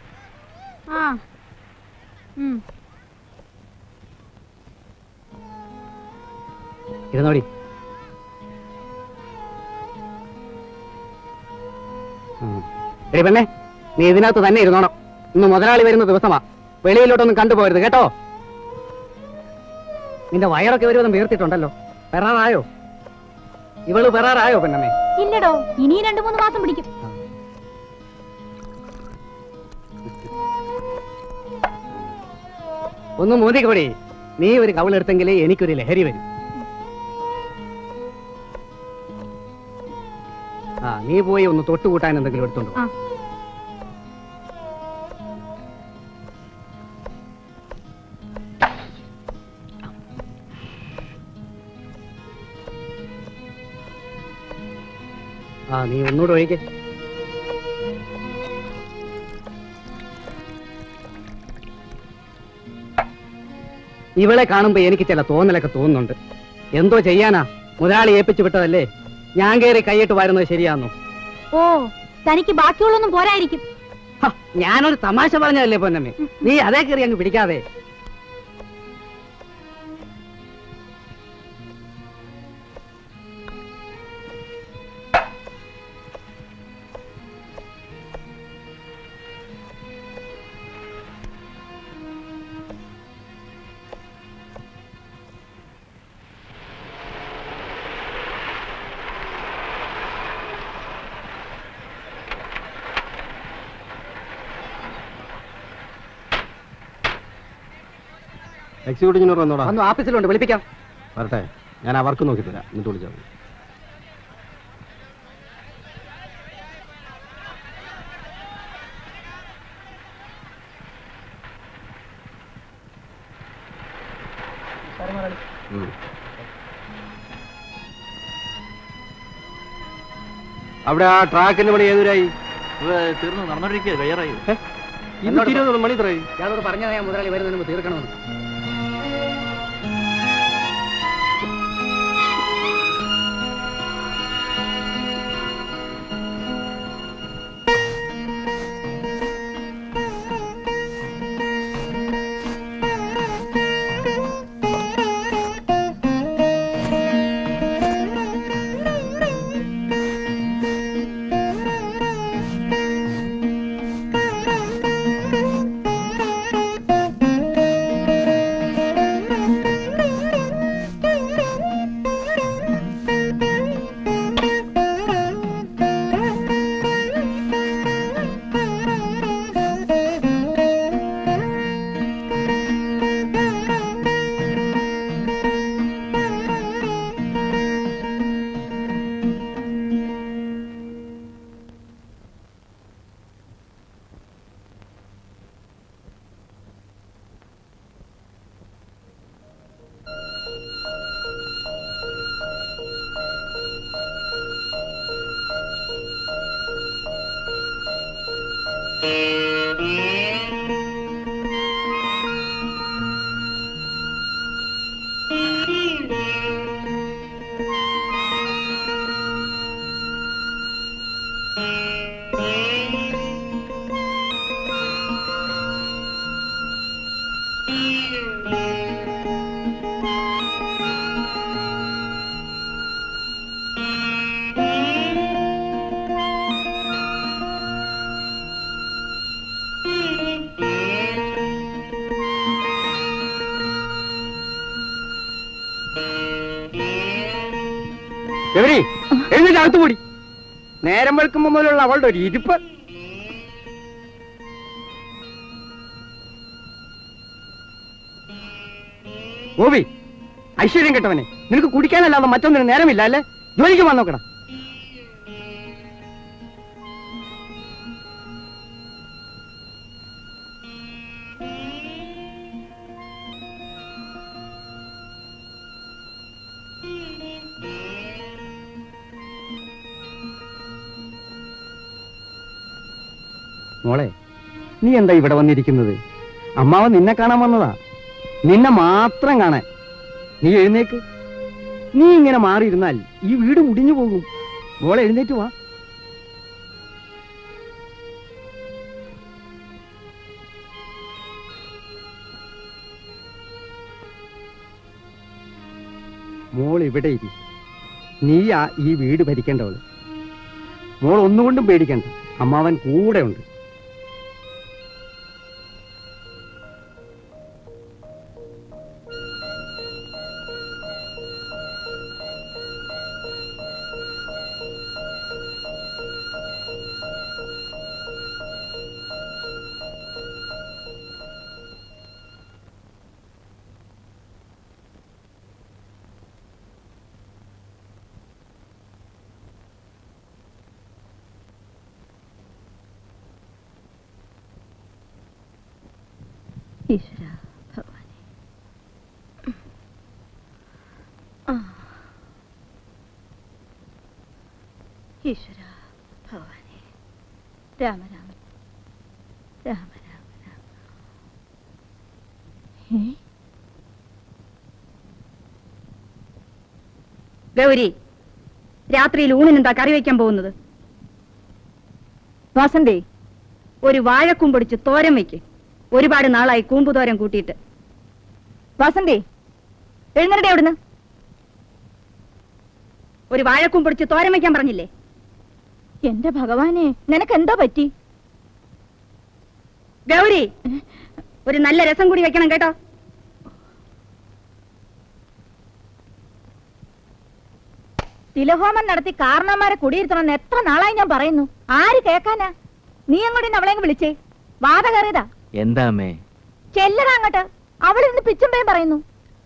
ഇരുന്നോടി. എടി പെണ്ണെ, നീ ഇതിനകത്ത് തന്നെ ഇരുന്നോണം. ഇന്ന് മുതലാളി വരുന്ന ദിവസമാ. വെളിയിലോട്ടൊന്നും കണ്ടുപോകരുത് കേട്ടോ. നിന്റെ വയറൊക്കെ ഒരുവിധം വീർത്തിട്ടുണ്ടല്ലോ. പെറാറായോ? ഇവള് പെറാറായോ പെണ്ണമ്മേ? ഇല്ലടോ, ഇനി 2-3 മാസം പിടിക്കും. ഒന്ന് മോദിക്കോടി. നീ ഒരു കവിളെടുത്തെങ്കിലേ എനിക്കൊരു ലഹരി വരും. നീ പോയി ഒന്ന് തൊട്ടുകൂട്ടാൻ എന്തെങ്കിലും എടുത്തോണ്ടോ? നീ ഒന്നുകൂടെ ഒഴിക്കേ. ഇവളെ കാണുമ്പോ എനിക്ക് ചില തോന്നലൊക്കെ തോന്നുന്നുണ്ട്. എന്തോ ചെയ്യാനാ, മുതലാളി ഏൽപ്പിച്ചു വിട്ടതല്ലേ. ഞാൻ കയറി കൈയിട്ട് വരുന്നത് ശരിയാന്നോ? ഓ, തനിക്ക് ബാക്കിയുള്ളൊന്നും പോരായിരിക്കും. ഞാനൊരു തമാശ പറഞ്ഞതല്ലേ പൊന്നമ്മേ, നീ അതേ കയറി അങ്ങ് പിടിക്കാതെ. എക്സിക്യൂട്ടീവ് വന്നോടാ. ഒന്ന് ഓഫീസിലുണ്ട്, വിളിപ്പിക്കാം. വരട്ടെ, ഞാൻ ആ വർക്ക് നോക്കി തരാം, എന്നിട്ട് വിളിച്ചാൽ മതി. അവിടെ ആ ട്രാക്കിന്റെ പണി ഏതൊരായി? തീർന്നു, നടന്നോണ്ടിരിക്കുക, കഴിയാറായി. ഇന്ന് 20 മണി ഇത്രയായി. ഞാനോട് പറഞ്ഞതാ ഞാൻ മുതലാളി വരുന്നതിന് മുമ്പ് തീർക്കണമെന്ന്. എവരി എഴുന്നേറ്റ് അകത്ത് കൂടി. നേരം വെളുക്കുമ്പോ മുതലുള്ള അവളുടെ ഒരു ഇരിപ്പ്. ഗോപി, ഐശ്വര്യം കെട്ടവനെ, നിനക്ക് കുടിക്കാനല്ലാതെ മറ്റൊന്നിന് നേരമില്ല അല്ലേ? ജോലിക്ക് വന്നോക്കടാ. മോളെ, നീ എന്താ ഇവിടെ വന്നിരിക്കുന്നത്? അമ്മാവൻ നിന്നെ കാണാൻ വന്നതാ, നിന്നെ മാത്രം കാണാൻ. നീ എഴുന്നേക്ക്. നീ ഇങ്ങനെ മാറിയിരുന്നാൽ ഈ വീട് മുടിഞ്ഞു പോകും. മോളെ എഴുന്നേറ്റ് വാ. മോൾ ഇവിടെ ഇരി. നീയാ ഈ വീട് ഭരിക്കേണ്ടവള്. മോൾ ഒന്നുകൊണ്ടും പേടിക്കണ്ട, അമ്മാവൻ കൂടെ ഉണ്ട്. ഈശ്വര ഭഗവാനെ. ഈശ്വര ഭവാനി രാമ രാമ രാമ രാമ രാമ. ഗൗരി, രാത്രിയിൽ ഊണിനെന്താ കറി വയ്ക്കാൻ പോകുന്നത്? വാസന്തി, ഒരു വാഴക്കൂമ്പൊടിച്ച് തോരൻ വയ്ക്ക്. ഒരുപാട് നാളായി കൂമ്പുതോരൻ കൂട്ടിയിട്ട്. വാസന്തി, എഴുന്നേരടെ അവിടുന്ന്. ഒരു വാഴക്കൂമ്പൊടിച്ച് തോരൻ വയ്ക്കാൻ പറഞ്ഞില്ലേ? എന്റെ ഭഗവാനെ, നിനക്ക് എന്താ പറ്റി? ഗൗരി, ഒരു നല്ല രസം കൂടി വെക്കണം കേട്ടോ. തിലഹോമം നടത്തി കാരണന്മാരെ കുടിയിരുത്തണമെന്ന് എത്ര നാളായി ഞാൻ പറയുന്നു. ആര് കേക്കാനാ? നീ അങ്ങോട്ട് അവളെ വിളിച്ചേ. വാത കയറിയതാ. എന്താ അമ്മേ? ചെല്ലടാ അങ്ങോട്ട്. അവളിരുന്ന് പിച്ചുമ്പേം പറയുന്നു.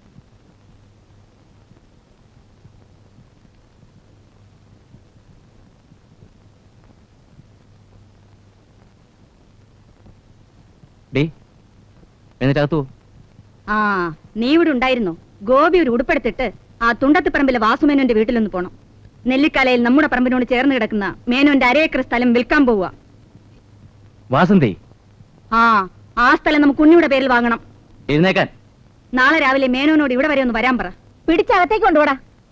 എന്നിട്ടകത്തു ആ, നീ ഇവിടെ ഉണ്ടായിരുന്നോ? ഗോപി ഒരു ഉടുപ്പെടുത്തിട്ട് ആ തുണ്ടത്തിപ്പറമ്പിലെ വാസുമേനോന്റെ വീട്ടിലൊന്ന് പോണം. നെല്ലിക്കാലയിൽ നമ്മുടെ പറമ്പിനോട് ചേർന്ന് കിടക്കുന്ന മേനോന്റെ അരേക്കർ സ്ഥലം വിൽക്കാൻ പോവുക. വാസന്തി, ആ സ്ഥലം നമുക്ക് ഉണ്ണിയുടെ പേരിൽ വാങ്ങണം. എഴുന്നേക്കാൻ. നാളെ രാവിലെ മേനോനോട് ഇവിടെ വരെ ഒന്ന് വരാൻ പറ. പിടിച്ചകത്തേക്ക് കൊണ്ടുപോടാ.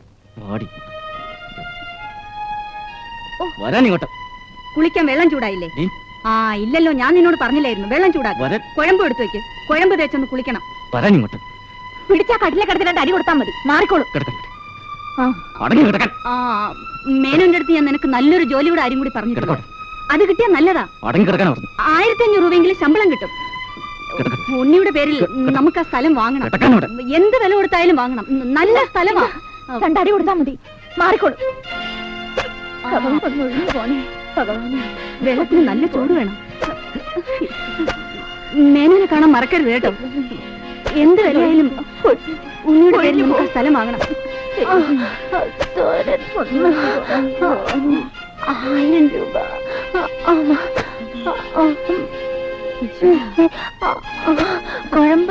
വരാനിങ്ങോട്ട്. കുളിക്കാൻ വെള്ളം ചൂടായില്ലേ? ഇല്ലല്ലോ, ഞാൻ നിന്നോട് പറഞ്ഞില്ലായിരുന്നു വെള്ളം ചൂടാക്കി കുഴമ്പ് എടുത്തു വെക്ക്. കുഴമ്പ് തേച്ചൊന്ന് കുളിക്കണം. വരാനിങ്ങോട്ട്. പിടിച്ചാ കട്ടിലെ കിടത്തിട്ട് അടി കൊടുത്താൽ മതി. മാറിക്കോളും. മേനോന്റെ അടുത്ത് ഞാൻ നിനക്ക് നല്ലൊരു ജോലിയുടെ ആരും കൂടി പറഞ്ഞിട്ടുണ്ട്. അത് കിട്ടിയാൽ നല്ലതാ. 1500 രൂപയെങ്കിലും ശമ്പളം കിട്ടും. ഉണ്ണിയുടെ പേരിൽ നമുക്ക് ആ സ്ഥലം വാങ്ങണം. എന്ത് വില കൊടുത്തായാലും വാങ്ങണം. നല്ല സ്ഥലമാ. കണ്ടടി കൊടുത്താൽ മതി. മാറിക്കോളും. വെള്ളത്തിന് നല്ല ചൂട് വേണം. മേനോനെ കാണാൻ മറക്കരുത് കേട്ടോ. എന്ത് വിലയായാലും ഉണ്ണിയുടെ പേരിൽ നമുക്ക് ആ സ്ഥലം വാങ്ങണം. 1000 രൂപ. കുഴമ്പ്.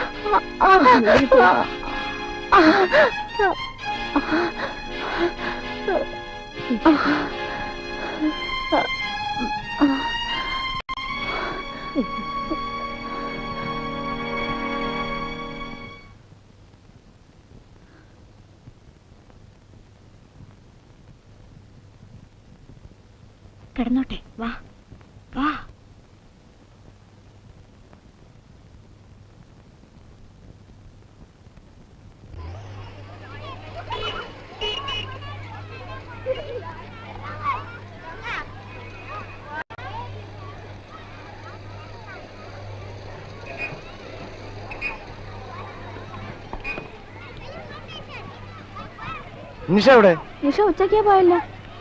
കിടന്നോട്ടെ. വാ വാ. നിഷ എവിടെ? നിഷ ഉച്ചയ്ക്കേ പോയല്ലോ.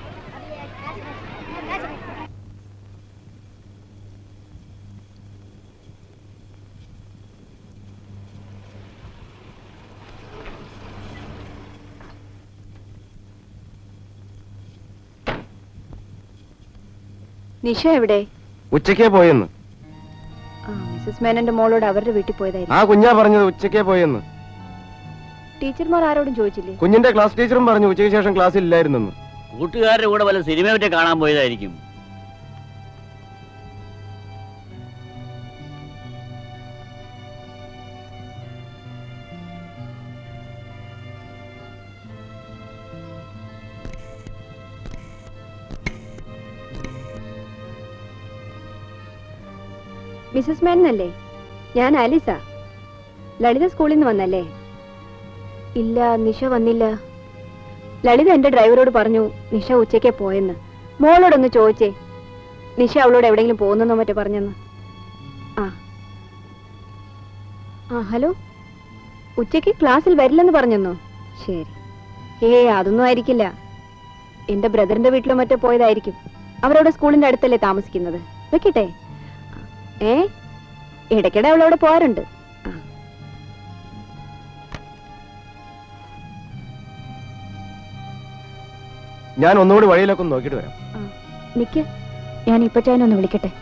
നിഷ എവിടെ? ഉച്ചക്കേ പോയെന്ന്. മിസ്സസ് മേനന്റെ മോളോട് അവരുടെ വീട്ടിൽ പോയതായിരുന്നു. ആ കുഞ്ഞാ പറഞ്ഞത് ഉച്ചക്കേ പോയെന്ന്. ടീച്ചർമാർ ആരോടും ചോദിച്ചില്ലേ? കുഞ്ഞിന്റെ ക്ലാസ് ടീച്ചറും പറഞ്ഞു ഉച്ചയ്ക്ക് ശേഷം ക്ലാസ്സിൽ ഇല്ലായിരുന്നെന്ന്. കൂട്ടുകാരുടെ കൂടെ വല്ല സിനിമ പറ്റി കാണാൻ പോയതായിരിക്കും. മിസ്സസ് മേനല്ലേ? ഞാൻ ആലിസ. ലളിത സ്കൂളിൽ നിന്ന് വന്നല്ലേ? ഇല്ല, നിഷ വന്നില്ല. ലളിത എന്റെ ഡ്രൈവറോട് പറഞ്ഞു നിഷ ഉച്ചയ്ക്ക് പോയെന്ന്. മോളോടൊന്ന് ചോദിച്ചേ, നിഷ അവളോട് എവിടെയെങ്കിലും പോകുന്നെന്നോ മറ്റോ പറഞ്ഞെന്ന്. ഹലോ, ഉച്ചയ്ക്ക് ക്ലാസ്സിൽ വരില്ലെന്ന് പറഞ്ഞെന്നോ? ശരി. അതൊന്നും ആയിരിക്കില്ല. എന്റെ ബ്രദറിന്റെ വീട്ടിലോ മറ്റോ പോയതായിരിക്കും. അവരവിടെ സ്കൂളിന്റെ അടുത്തല്ലേ താമസിക്കുന്നത്. വെക്കട്ടെ. ഇടയ്ക്കിടെ അവളവിടെ പോകാറുണ്ട്. ഞാൻ ഒന്നുകൂടി വഴിയിലൊക്കെ ഒന്ന് നോക്കിയിട്ട് വരാം. നിക്ക്, ഞാൻ ഇപ്പച്ചായനൊന്ന് വിളിക്കട്ടെ.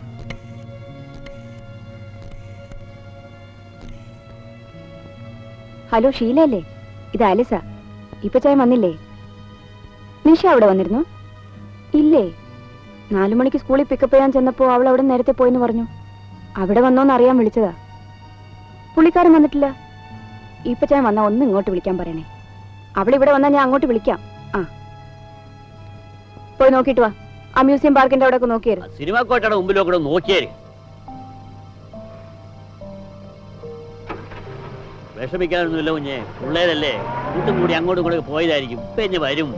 ഹലോ, ഷീലല്ലേ? ഇത് ആലിസ. ഇപ്പച്ചായൻ വന്നില്ലേ? നിഷ അവിടെ വന്നിരുന്നു? ഇല്ലേ? 4 മണിക്ക് സ്കൂളിൽ പിക്കപ്പ് ചെയ്യാൻ ചെന്നപ്പോ അവൾ അവിടെ നേരത്തെ പോയെന്ന് പറഞ്ഞു. അവിടെ വന്നോന്ന് അറിയാൻ വിളിച്ചതാ. പുള്ളിക്കാരൻ വന്നിട്ടില്ല. ഇപ്പൊ ഞാൻ വന്നാ ഒന്ന് ഇങ്ങോട്ട് വിളിക്കാൻ പറയണേ. അവളിവിടെ വന്നാ ഞാൻ അങ്ങോട്ട് വിളിക്കാം. ആ പോയി നോക്കിട്ട് വാ. ആ മ്യൂസിയം പാർക്കിന്റെ അവിടെ ഒക്കെ നോക്കിയായിരുന്നു. സിനിമാ കോട്ടയുടെ മുമ്പിലൊക്കെ നോക്കിയാര്. വിഷമിക്കാനൊന്നുമില്ല കുഞ്ഞെ, പിള്ളേരല്ലേ, കൂട്ടും കൂടി അങ്ങോട്ടും ഇങ്ങോട്ട് പോയതായിരിക്കും. ഇപ്പൊ എന്നെ വരും.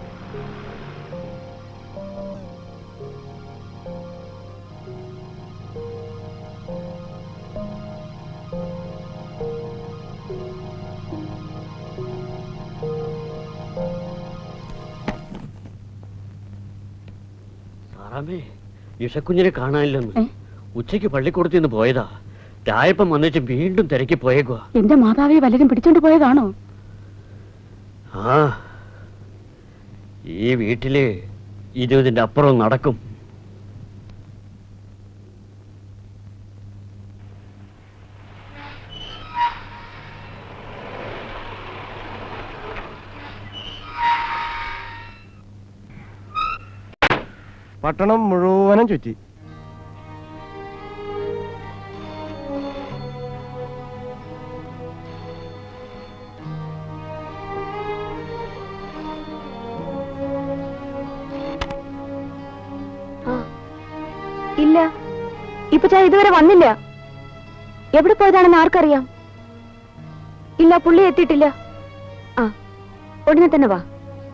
സാറാമേ, ഇഷക്കുഞ്ഞിനെ കാണാനില്ലെന്ന്. ഉച്ചയ്ക്ക് പള്ളിക്കൂടത്തിൽ നിന്ന് പോയതാ. രായപ്പം വന്നിട്ട് വീണ്ടും തിരക്കി പോയേക്കുവാ. എന്റെ മാതാവിയെ വല്ലതും പിടിച്ചോണ്ട് പോയതാണോ? ആ, ഈ വീട്ടില് ഇതിന്റെ അപ്പുറം നടക്കും. പട്ടണം മുഴുവനും ചുറ്റി. ഇല്ല, ഇപ്പൊ ഞാൻ ഇതുവരെ വന്നില്ല. എവിടെ പോയതാണെന്ന് ആർക്കറിയാം? ഇല്ല, പുള്ളി എത്തിയിട്ടില്ല. ആ, ഉടനെ തന്നെ വാ.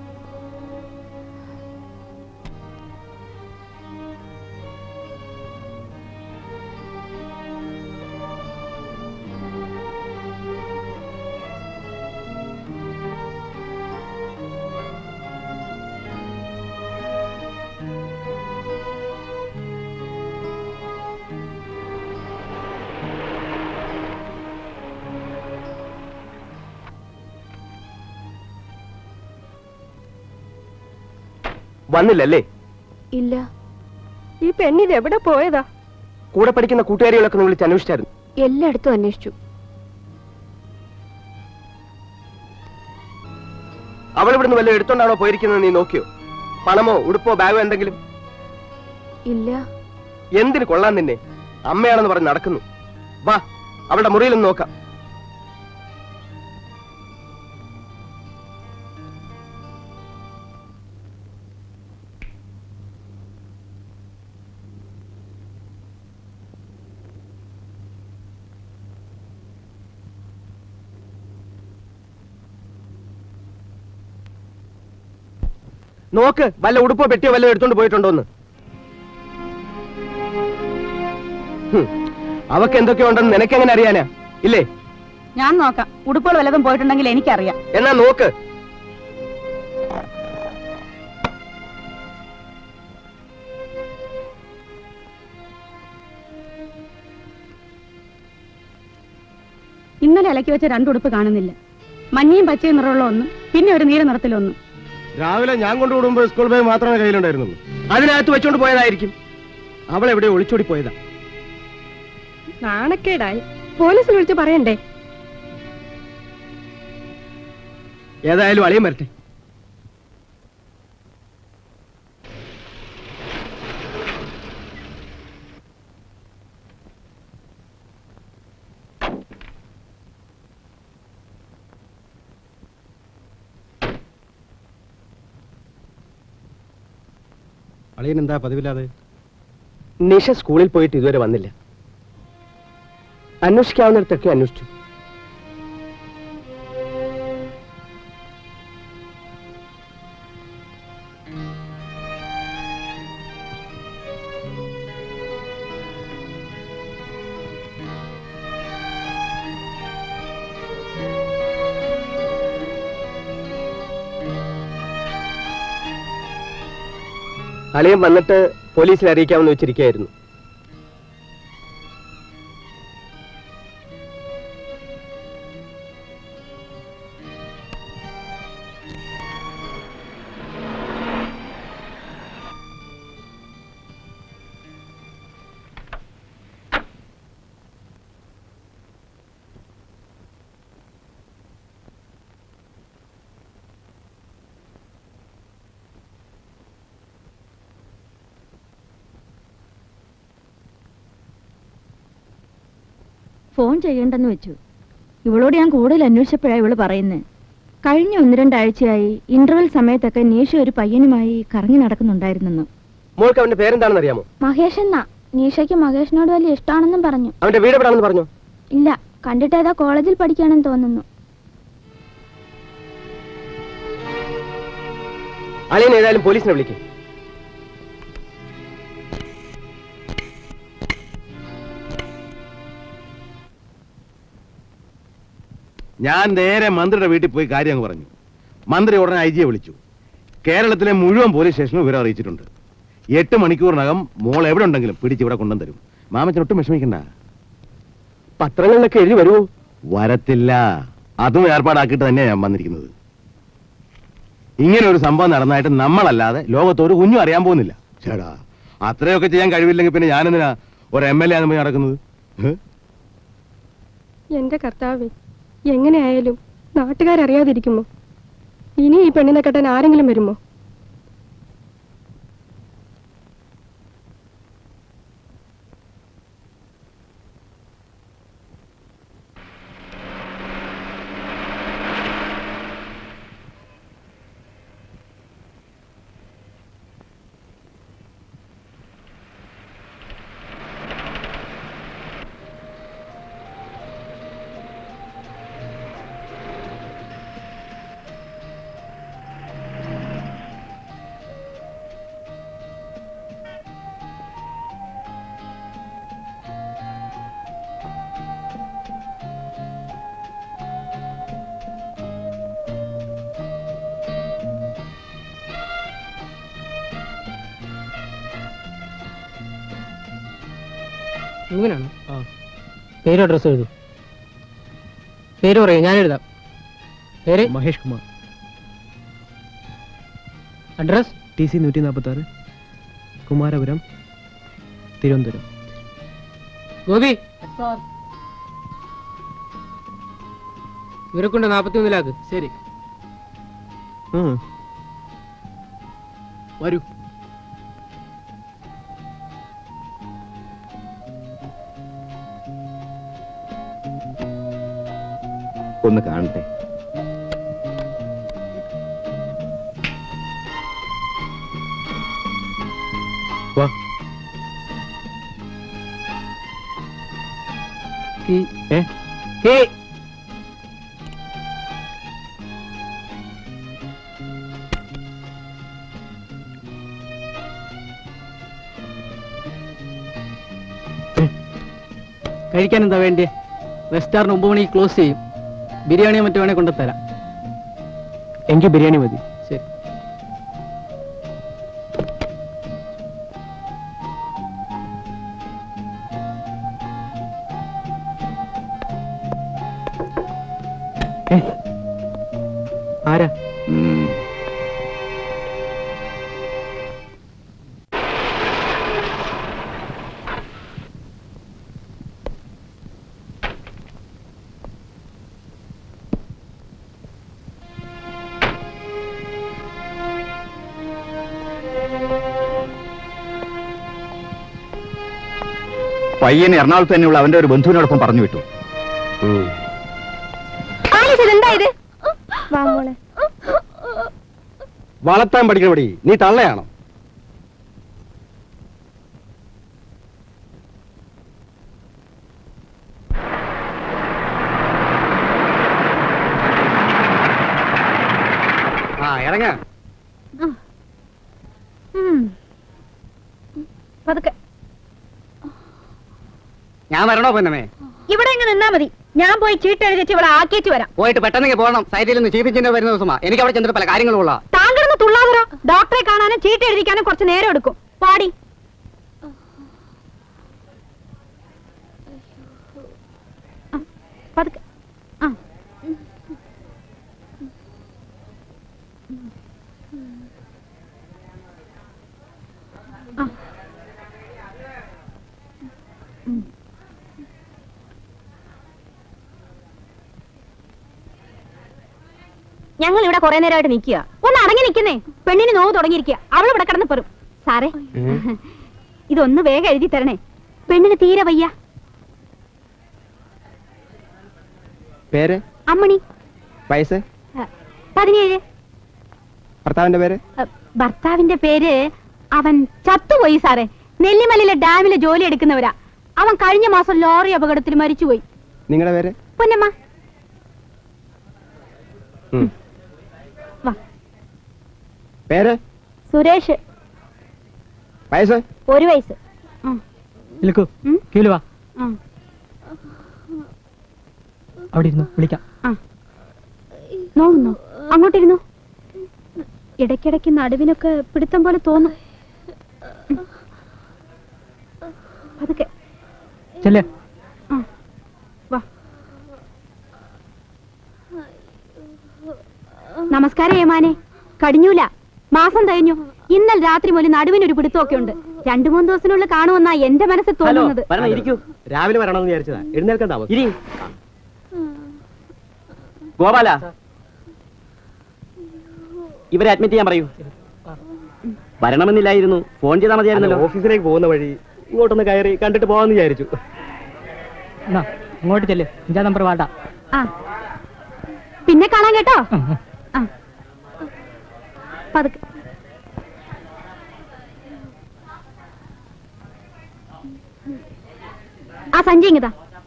വന്നില്ലല്ലേ? ഇല്ല. ഈ പെണ്ണിത് എവിടെ പോയതാ? കൂടെ പഠിക്കുന്ന കൂട്ടുകാരികളൊക്കെ ഒന്ന് വിളിച്ച് അന്വേഷിച്ചായിരുന്നു. എല്ലായിടത്തും അന്വേഷിച്ചു. അവൾ ഇവിടുന്ന് വല്ല എടുത്തോണ്ടാണോ പോയിരിക്കുന്നത് നീ നോക്കിയോ? പണമോ ഉടുപ്പോ ബാഗോ എന്തെങ്കിലും? ഇല്ല. എന്തിന് കൊള്ളാൻ നിന്നെ? അമ്മയാണെന്ന് പറഞ്ഞ് നടക്കുന്നു. വാ, അവളുടെ മുറിയിലൊന്ന് നോക്കാം. നോക്ക്, വല്ല ഉടുപ്പോ പെട്ടിയോ വല്ല എടുത്തോണ്ട് പോയിട്ടുണ്ടോന്ന്. അവക്ക് എന്തൊക്കെയോ ഉണ്ടെന്ന് നിനക്കെങ്ങനെ അറിയാനാ? ഇല്ലേ? ഞാൻ നോക്കാം. ഉടുപ്പുകൾ വല്ലതും പോയിട്ടുണ്ടെങ്കിൽ എനിക്കറിയാം. എന്നാ നോക്ക്. ഇന്നലെ അലക്കി വെച്ച 2 ഉടുപ്പ് കാണുന്നില്ല. മഞ്ഞയും പച്ചയും നിറമുള്ള ഒന്നും, പിന്നെ ഒരു നീല നിറത്തിലൊന്നും. രാവിലെ ഞാൻ കൊണ്ടുവിടുമ്പോൾ സ്കൂൾ ബാഗ് മാത്രമേ കയ്യിലുണ്ടായിരുന്നുള്ളൂ. അതിനകത്ത് വെച്ചോണ്ട് പോയതായിരിക്കും. അവൾ എവിടെ ഒളിച്ചോടി പോയതാ. നാണക്കേടായി. പോലീസിൽ വിളിച്ച് പറയണ്ടേ? ഏതായാലും അളിയൻ വരട്ടെ. അളിയൻ എന്താ പതിവില്ലാതെ? നിഷ സ്കൂളിൽ പോയിട്ട് ഇതുവരെ വന്നില്ല. അന്വേഷിക്കാവുന്നിടത്തൊക്കെ അന്വേഷിച്ചു. അളിയൻ വന്നിട്ട് പോലീസിൽ അറിയിക്കാമെന്ന് വെച്ചിരിക്കുകയായിരുന്നു. ഫോൺ ചെയ്യണ്ടെന്ന് വെച്ചു. ഇവളോട് ഞാൻ കൂടുതൽ അന്വേഷിച്ചപ്പോഴാണ് ഇവള് പറയുന്നത്. കഴിഞ്ഞ 1-2 ആഴ്ചയായി ഇന്റർവെൽ സമയത്തൊക്കെ നീഷ ഒരു പയ്യനുമായി കറങ്ങി നടക്കുന്നുണ്ടായിരുന്നെന്ന്. മോൾക്ക് അവന്റെ പേരെന്താണെന്ന് അറിയാമോ? മഹേഷ് എന്നാ. നീഷയ്ക്ക് മഹേഷിനോട് വലിയ ഇഷ്ടമാണെന്നും പറഞ്ഞു. അവന്റെ വീട് എവിടാണെന്ന് പറഞ്ഞു? ഇല്ല, കണ്ടിട്ട് ഏതാ കോളേജിൽ പഠിക്കുകയാണെന്ന് തോന്നുന്നു. അളിയൻ ഏതായാലും പോലീസിനെ വിളിക്കും. ഞാൻ നേരെ മന്ത്രിയുടെ വീട്ടിൽ പോയി കാര്യം അങ്ങ് പറഞ്ഞു. മന്ത്രി ഉടനെ IG-യെ വിളിച്ചു. കേരളത്തിലെ മുഴുവൻ പോലീസ് സ്റ്റേഷനും വിവരം അറിയിച്ചിട്ടുണ്ട്. 8 മണിക്കൂറിനകം മോൾ എവിടെ ഉണ്ടെങ്കിലും പിടിച്ചിവിടെ കൊണ്ടുതരും. മാമച്ചനൊട്ടും വിഷമിക്കണ്ട. പത്രങ്ങളിലൊക്കെ എഴുതി വരുമോ? വരത്തില്ല. അതും ഏർപ്പാടാക്കിയിട്ട് തന്നെയാണ് ഞാൻ വന്നിരിക്കുന്നത്. ഇങ്ങനെ ഒരു സംഭവം നടന്നായിട്ട് നമ്മളല്ലാതെ ലോകത്തൊരു കുഞ്ഞും അറിയാൻ പോകുന്നില്ല. ചേടാ, അത്രയൊക്കെ ചെയ്യാൻ കഴിവില്ലെങ്കിൽ പിന്നെ ഞാനെന്തിനാ ഒരു MLA ആണെന്ന് പോയി നടക്കുന്നത്? എന്റെ കർത്താവേ, എങ്ങനെയായാലും നാട്ടുകാരറിയാതിരിക്കുമോ? ഇനി ഈ പെണ്ണിനെ കെട്ടാൻ ആരെങ്കിലും വരുമോ? ഇങ്ങനെയാണ്. പേരും അഡ്രസ്സും എഴുതും. പേര് പറയൂ, ഞാൻ എഴുതാം. പേര് മഹേഷ് കുമാർ. Address TC 146, Kumarapuram, Thiruvananthapuram. ഗോപി, ഇവരെ കൊണ്ട് 41 ലാക്ക്. ശരി, വരൂ. ഒന്ന് കാണട്ടെ. വാ. കഴിക്കാൻ എന്താ വേണ്ടിയ? റെസ്റ്റോറന്റ് 9 മണിക്ക് ക്ലോസ് ചെയ്യും. ബിരിയാണിയോ മറ്റോ വേണേ കൊണ്ടുതരാം. എങ്കിൽ ബിരിയാണി മതി. ശരി. ആരാ? പയ്യൻ എറണാകുളത്ത് തന്നെയുള്ള അവന്റെ ഒരു ബന്ധുവിനോടൊപ്പം പറഞ്ഞു വിട്ടു. വളർത്താൻ പഠിക്കണപടി നീ തള്ളയാണോ? ഇറങ്ങ. ഞാൻ വരണോ പൊന്നമേ? ഇവിടെ എങ്ങനെ നിന്നാ മതി. ഞാൻ പോയി ചീട്ട് എഴുതിച്ച് ഇവിടെ ആക്കിയിട്ട് വരാം. പോയിട്ട് പെട്ടെന്ന് പോകണം. സൈറ്റിൽ നിന്ന് ചീഫ് എഞ്ചിനീയർ വരുന്ന ദിവസമാ. എനിക്ക് അവിടെ ചെന്നിട്ട് പല കാര്യങ്ങളും ഉള്ള. താങ്കളൊന്ന് തുള്ളാതരോ. ഡോക്ടറെ കാണാനും ചീട്ട് എഴുതിക്കാനും കുറച്ച് നേരം എടുക്കും. പാടി. പതുക്കെ. ഞങ്ങൾ ഇവിടെ കുറെ നേരമായിട്ട് നിൽക്കുക. ഒന്ന് അടങ്ങി നിൽക്കുന്നേ. പെണ്ണിന് നോവ് തുടങ്ങിയിരിക്കുക. അവൾ ഇവിടെ കിടന്ന് പെറും. സാറേ, ഇതൊന്ന് വേഗം എഴുതി തരണേ. പെണ്ണിന് തീരെ വയ്യ. പേര്? അമ്മണി. വയസ്സ്? 17. ഭർത്താവിന്റെ പേര്? ഭർത്താവിന്റെ പേര് അവൻ ചത്തുപോയി സാറേ. നെല്ലിമലയിലെ ഡാമിലെ ജോലി എടുക്കുന്നവരാ. അവൻ കഴിഞ്ഞ മാസം ലോറി അപകടത്തിൽ മരിച്ചുപോയി. നിങ്ങളുടെ പേര്? പൊന്നമ്മ. പേര്? സുരേഷ്. വയസ്സ്? 1 വയസ്സ്. അവിടെ ഇരുന്നു വിളിക്കാം. നോക്കുന്നോ? അങ്ങോട്ടിരുന്നു. ഇടയ്ക്കിടയ്ക്ക് നടുവിനൊക്കെ പിടുത്തം പോലെ തോന്നും. അതൊക്കെ ചെല്ലേ. നമസ്കാരം ഏമാനെ. കടിഞ്ഞൂല. മാസം കഴിഞ്ഞു. ഇന്നലെ രാത്രി മുതൽ നടുവിനൊരു പിടുത്തമൊക്കെ ഉണ്ട്. 2-3 ദിവസത്തിനുള്ളിൽ കാണുമെന്നാ എന്റെ മനസ്സിൽ തോന്നുന്നത്. രാവിലെ വരണമെന്ന് വിചാരിച്ചതാ. എഴുന്നേൽക്കണ്ട. ഗോപാല, ഇവരെ അഡ്മിറ്റ് ചെയ്യാൻ പറയൂ. വരണമെന്നില്ലായിരുന്നു, ഫോൺ ചെയ്താൽ മതിയായിരുന്നല്ലോ. ഓഫീസിലേക്ക് പോകുന്ന വഴി ഇങ്ങോട്ടൊന്ന് കയറി കണ്ടിട്ട് പോകാന്ന് വിചാരിച്ചു. അങ്ങോട്ട് ചെല്ലേ. 5-ാം നമ്പർ വാണ്ട. പിന്നെ കാണാൻ കേട്ടോ. പതുക്കെ. ആ സഞ്ചി ഇങ്ങതാ.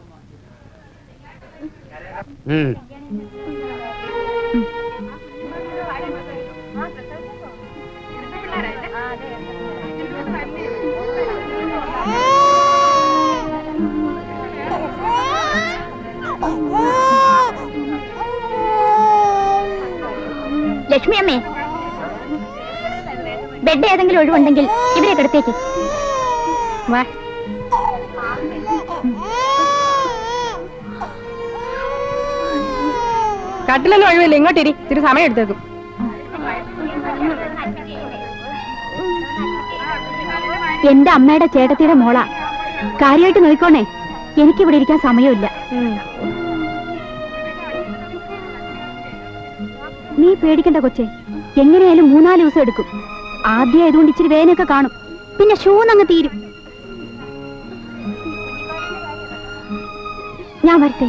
ലക്ഷ്മി അമ്മേ, ബെഡ് ഏതെങ്കിലും ഒഴിവുണ്ടെങ്കിൽ ഇവരെ കിടത്തേക്ക്. വാ. കട്ടിലൊന്നും ഒഴിവില്ല. ഇങ്ങോട്ടിരി. ഇത്തിരി സമയം എടുത്തേക്കും. എന്റെ അമ്മയുടെ ചേട്ടത്തിയുടെ മോളാ. കാര്യമായിട്ട് നോക്കോണേ. എനിക്കിവിടെ ഇരിക്കാൻ സമയമില്ല. നീ പേടിക്കണ്ട കൊച്ചേ. എങ്ങനെയായാലും 3-4 ദിവസം എടുക്കും. ആദ്യം ആയതുകൊണ്ട് ഇച്ചിരി വേനൊക്കെ കാണും. പിന്നെ ഷൂന്നങ്ങ് തീരും. ഞാൻ വരട്ടെ.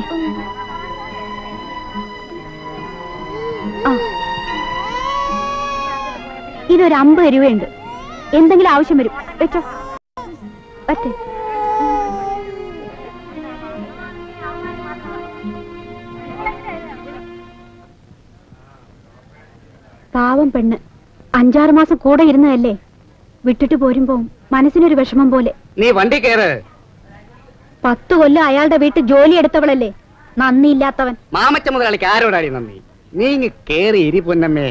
ഇതൊരു 50 രൂപയുണ്ട്. എന്തെങ്കിലും ആവശ്യം വരും. വെച്ചോ. വരട്ടെ. പാവം പെണ്ണ്. 5-6 മാസം കൂടെ ഇരുന്നതല്ലേ. വിട്ടിട്ട് പോരുമ്പോ മനസ്സിനൊരു വിഷമം പോലെ. നീ വണ്ടി കയറ്. 10 കൊല്ലം അയാളുടെ വീട്ടിൽ ജോലി എടുത്തവളല്ലേ. നന്ദിയില്ലാത്തവൻ. മാമച്ച മുതലാളിക്ക് ആരോടാടി നന്ദി? നീ കേറി ഇരി പൊന്നമ്മേ.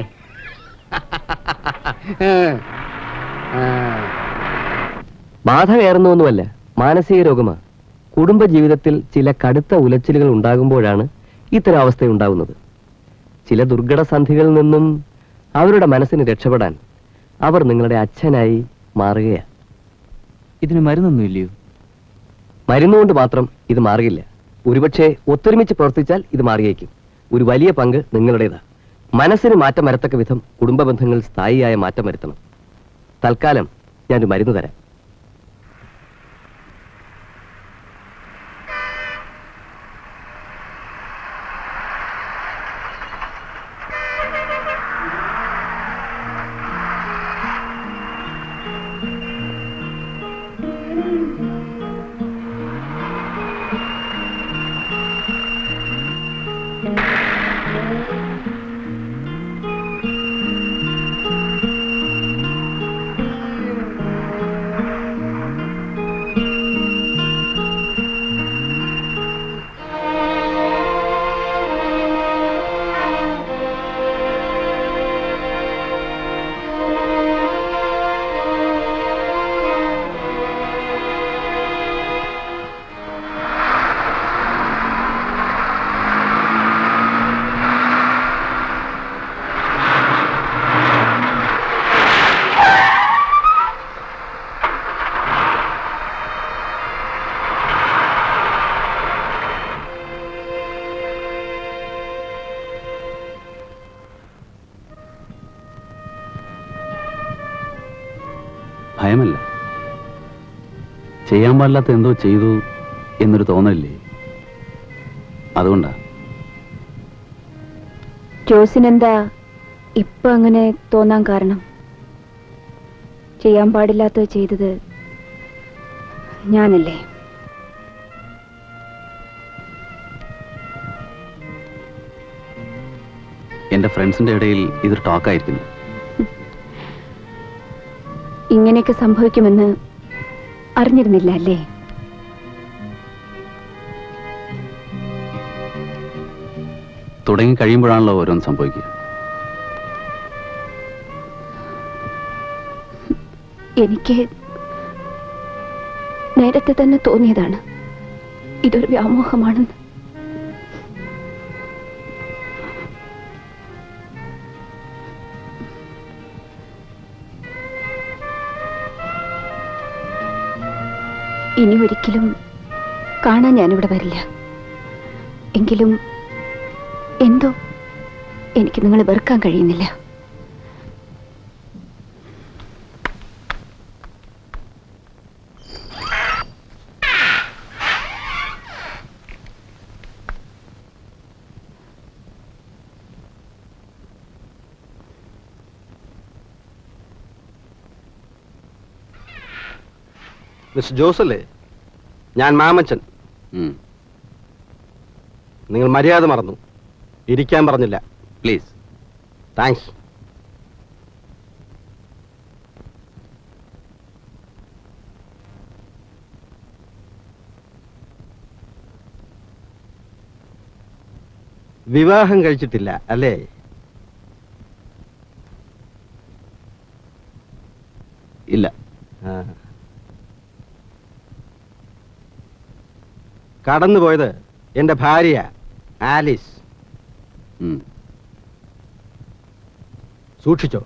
ബാധ കയറുന്നൊന്നുമല്ല, മാനസിക രോഗമാ. കുടുംബ ജീവിതത്തിൽ ചില കടുത്ത ഉലച്ചിലുകൾ ഉണ്ടാകുമ്പോഴാണ് ഇത്തരം അവസ്ഥ ഉണ്ടാകുന്നത്. ചില ദുർഘട സന്ധികളിൽ നിന്നും അവരുടെ മനസ്സിന് രക്ഷപ്പെടാൻ അവർ നിങ്ങളുടെ അച്ഛനായി മാറുകയാണ്. ഇതിന് മരുന്നൊന്നുമില്ലയോ? മരുന്നുകൊണ്ട് മാത്രം ഇത് മാറിയില്ല. ഒരുപക്ഷെ ഒത്തൊരുമിച്ച് പ്രവർത്തിച്ചാൽ ഇത് മാറിയേക്കും. ഒരു വലിയ പങ്ക് നിങ്ങളുടേതാ. മനസ്സിന് മാറ്റം വരത്തക്ക വിധം കുടുംബ ബന്ധങ്ങൾ സ്ഥായിയായ മാറ്റം വരുത്തണം. തൽക്കാലം ഞാനൊരു മരുന്ന് തരാം. ഭയമല്ല, ചെയ്യാൻ പാടില്ലാത്ത എന്തോ ചെയ്തു എന്നൊരു തോന്നലില്ലേ? അതുകൊണ്ടാ. ജോസിനെന്താ ഇപ്പൊ അങ്ങനെ തോന്നാൻ കാരണം? ചെയ്യാൻ പാടില്ലാത്തത് ചെയ്തത് ഞാനല്ലേ? എന്റെ ഫ്രണ്ട്സിന്റെ ഇടയിൽ ഇതൊരു ടോക്കായിരിക്കുന്നു. ഇങ്ങനെയൊക്കെ സംഭവിക്കുമെന്ന് അറിഞ്ഞിരുന്നില്ല അല്ലേ? തുടങ്ങി കഴിയുമ്പോഴാണല്ലോ ഓരോന്ന് സംഭവിക്കുക. എനിക്ക് നേരത്തെ തന്നെ തോന്നിയതാണ് ഇതൊരു വ്യാമോഹമാണെന്ന്. ഇനി ഒരിക്കലും കാണാൻ ഞാനിവിടെ വരില്ല. എങ്കിലും എന്തോ എനിക്ക് നിങ്ങളെ വെറുക്കാൻ കഴിയുന്നില്ല. മിസ്റ്റർ ജോസ് അല്ലേ? ഞാൻ മാമച്ചൻ. നിങ്ങൾ മര്യാദ മറന്നു. ഇരിക്കാൻ പറഞ്ഞില്ല. പ്ലീസ്. താങ്ക്സ്. വിവാഹം കഴിച്ചിട്ടില്ല അല്ലേ? ഇല്ല. കടന്നുപോയത് എന്റെ ഭാര്യ ആലിസ്. സൂക്ഷിച്ചോ.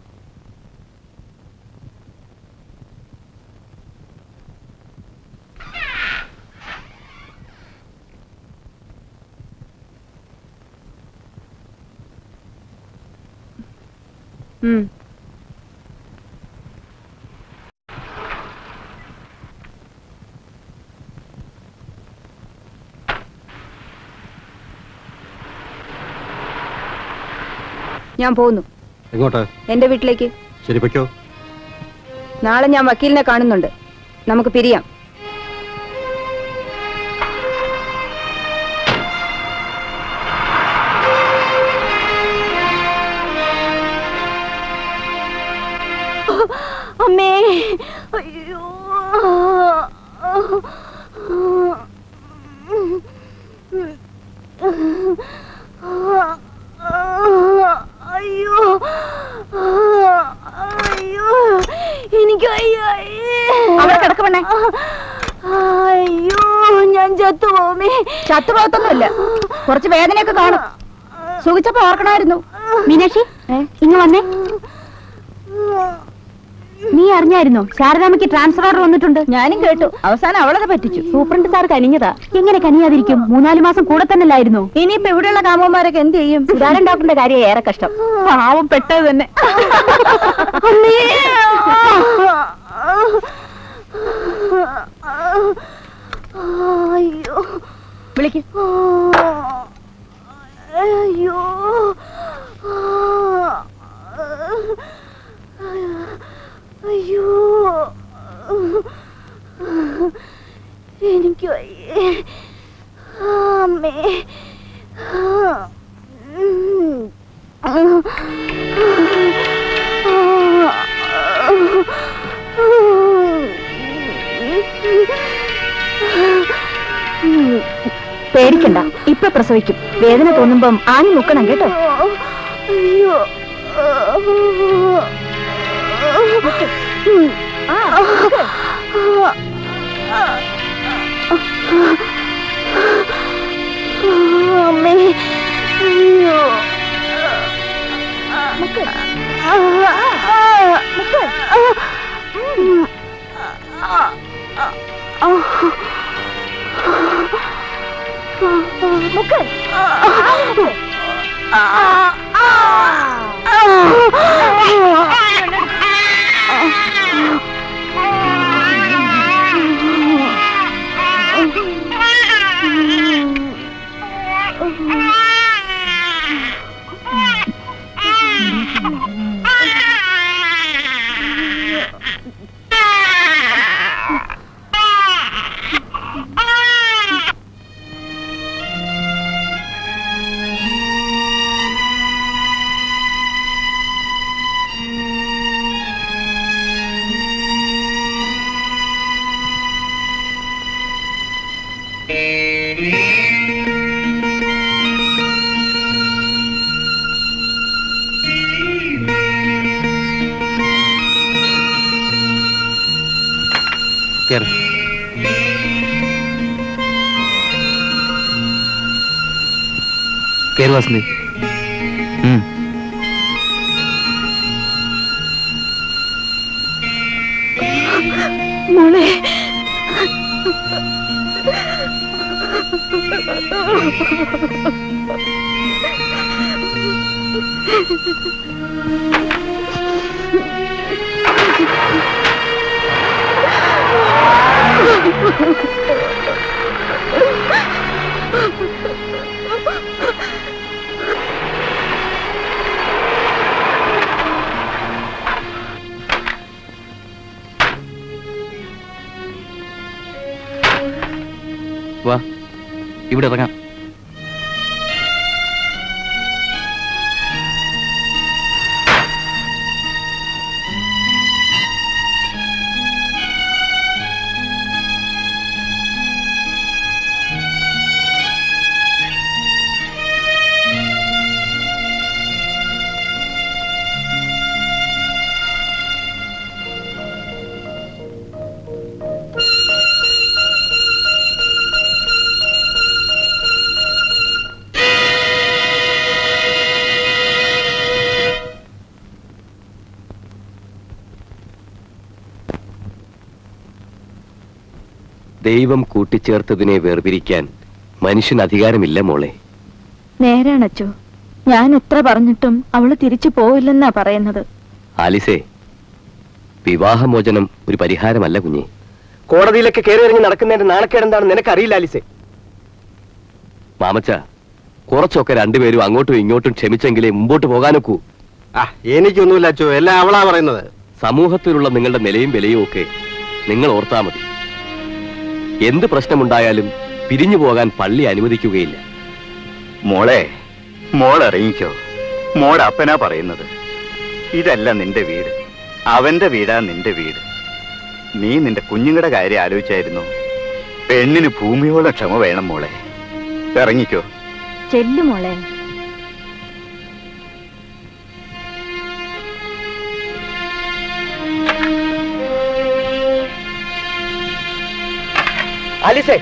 ഞാൻ പോകുന്നു. എങ്ങോട്ട്? എന്റെ വീട്ടിലേക്ക്. ശരി, പൊയ്ക്കോ. നാളെ ഞാൻ വക്കീലിനെ കാണുന്നുണ്ട്. നമുക്ക് പിരിയാം. അമ്മേ, അയ്യോ, അയ്യോ, അയ്യോ, എനിക്ക് അവിടെ കിടക്കണേ. അയ്യോ, ഞാൻ ചത്തുപോമേ. ചത്തുപോകത്തൊന്നുമില്ല. കുറച്ച് വേദനയൊക്കെ കാണും. സുഖിച്ചപ്പോ ഓർക്കണമായിരുന്നു. മീനാക്ഷി, ഇങ്ങ് വന്നേ. നീ അറിഞ്ഞായിരുന്നോ ശാരദാമ്മയ്ക്ക് ട്രാൻസ്ഫർ ഓർഡർ വന്നിട്ടുണ്ട്? ഞാനും കേട്ടു. അവസാനം അവളെ പറ്റിച്ചു. സൂപ്രണ്ട് സാർ കനിഞ്ഞതാ. എങ്ങനെ കനിയാതിരിക്കും? 3-4 മാസം കൂടെ തന്നെയല്ലായിരുന്നു. ഇനിയിപ്പോ ഇവിടെയുള്ള കാമന്മാരൊക്കെ എന്ത് ചെയ്യും? സുധാരൻ ഡോക്ടറിന്റെ കാര്യം ഏറെ കഷ്ടം. പാവം പെട്ടത് തന്നെ. അയ്യോ, വിളിക്ക്. അയ്യോ, അയ്യോ, എനിക്ക് വയ്യേ. അമ്മേ, പേടിക്കണ്ട, ഇപ്പൊ പ്രസവിക്കും. വേദന തോന്നുമ്പം ആഞ്ഞു മുക്കണം കേട്ടോ. അയ്യോ, അമ്മേ, അയ്യോ, കേറ്. കേറ് വസന്തി. മോളെ വാ, ഇവിടെ ഇറങ്ങാം. ദൈവം കൂട്ടിച്ചേർത്തതിനെ വേർപിരിക്കാൻ മനുഷ്യന് അധികാരമില്ല മോളെ. നേരാണച്ചോ, ഞാൻ എത്ര പറഞ്ഞിട്ടും അവള് തിരിച്ചു പോവില്ലെന്നാ പറയുന്നത്. ആലിസേ, വിവാഹമോചനം ഒരു പരിഹാരമല്ല കുഞ്ഞെ. കോടതിയിലൊക്കെ കയറി ഇറങ്ങി നടക്കുന്നതിന്റെ നാണക്കേടെന്താണെന്ന് നിനക്കറിയില്ല ആലിസേ. മാമച്ച, കുറച്ചൊക്കെ രണ്ടുപേരും അങ്ങോട്ടും ഇങ്ങോട്ടും ക്ഷമിച്ചെങ്കിലേ മുമ്പോട്ട് പോകാനൊക്കൂ. എനിക്കൊന്നുമില്ല അച്ചോ, എല്ലാം അവളാ പറയുന്നത്. സമൂഹത്തിലുള്ള നിങ്ങളുടെ നിലയും വിലയും ഒക്കെ നിങ്ങൾ ഓർത്താ മതി. എന്ത് പ്രശ്നമുണ്ടായാലും പിരിഞ്ഞു പോകാൻ പള്ളി അനുവദിക്കുകയില്ല. മോളെ, മോളിറങ്ങിക്കോ. മോടെ അപ്പനാ പറയുന്നത്. ഇതല്ല നിന്റെ വീട്, അവന്റെ വീടാ നിന്റെ വീട്. നീ നിന്റെ കുഞ്ഞുങ്ങളുടെ കാര്യം ആലോചിച്ചായിരുന്നു. പെണ്ണിന് ഭൂമിയോളം ക്ഷമ വേണം മോളെ. ഇറങ്ങിക്കോ. ചെല്ലു മോളെ. ആലിസേ,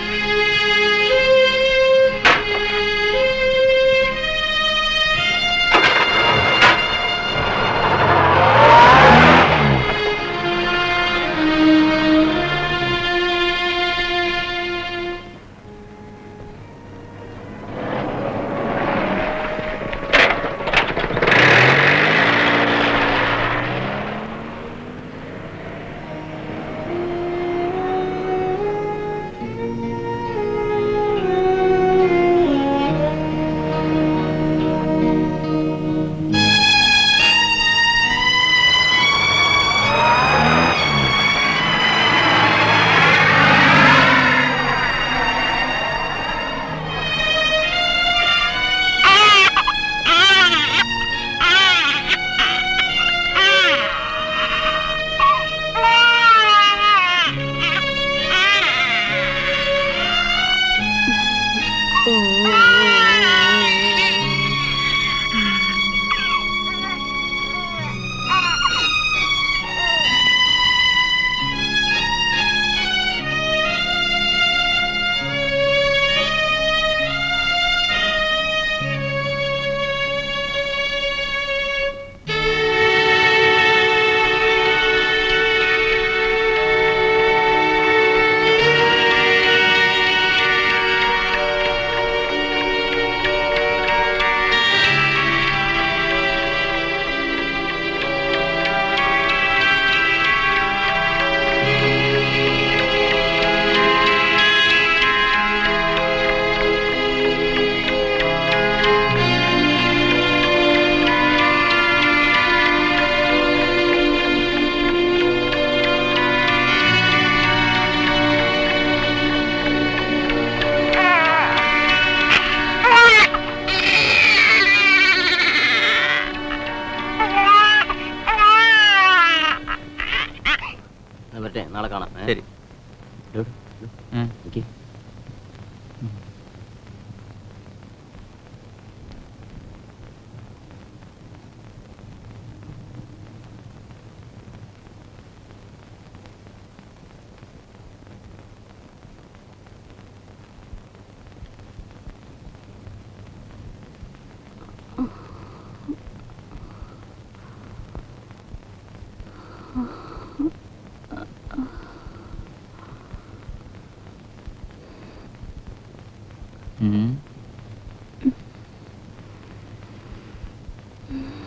നാളെ കാണാം. ശരി.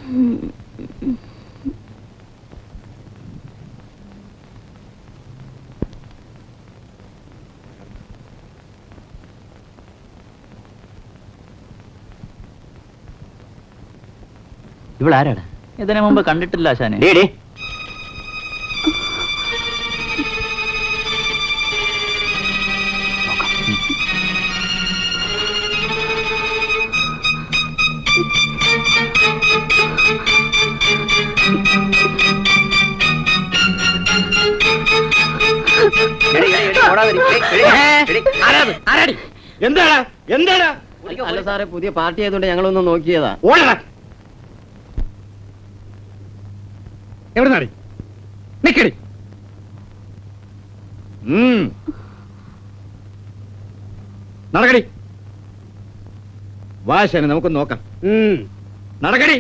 ഇവളാരാടാ? ഇതിനു മുമ്പ് കണ്ടിട്ടില്ല ആശാനെ. എന്താടാ എന്താടാ? അല്ല സാറേ, പുതിയ പാർട്ടി ആയതുകൊണ്ട് ഞങ്ങളൊന്ന് നോക്കിയതാ. എവിടെ നാടി നിക്കടി. നടക്കടി. വാശാനെ നമുക്കൊന്ന് നോക്കാം. നടക്കടി.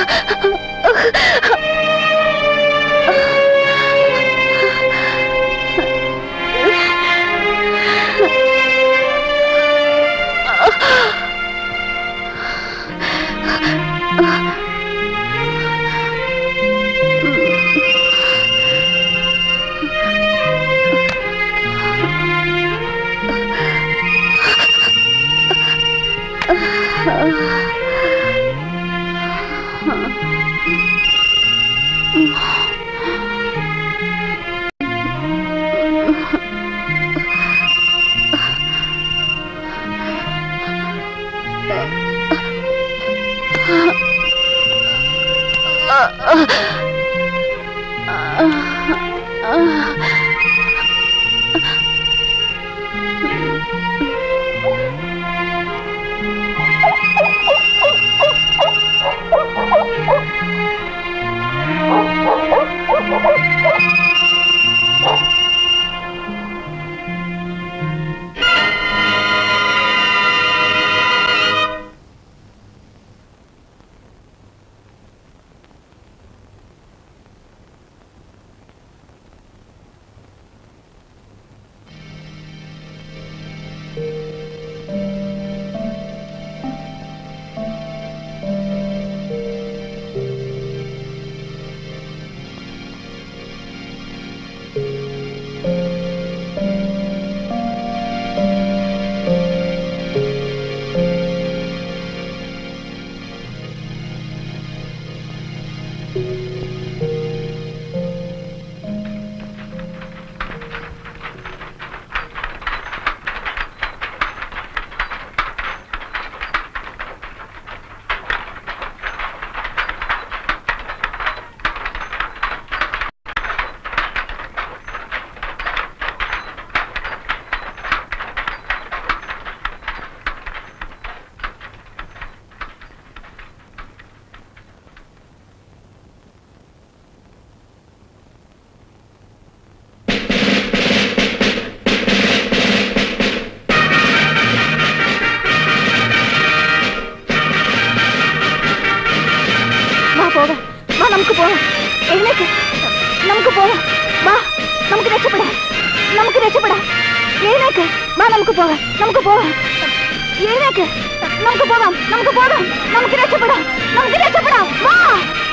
നമുക്ക് രക്ഷപ്പെടാം.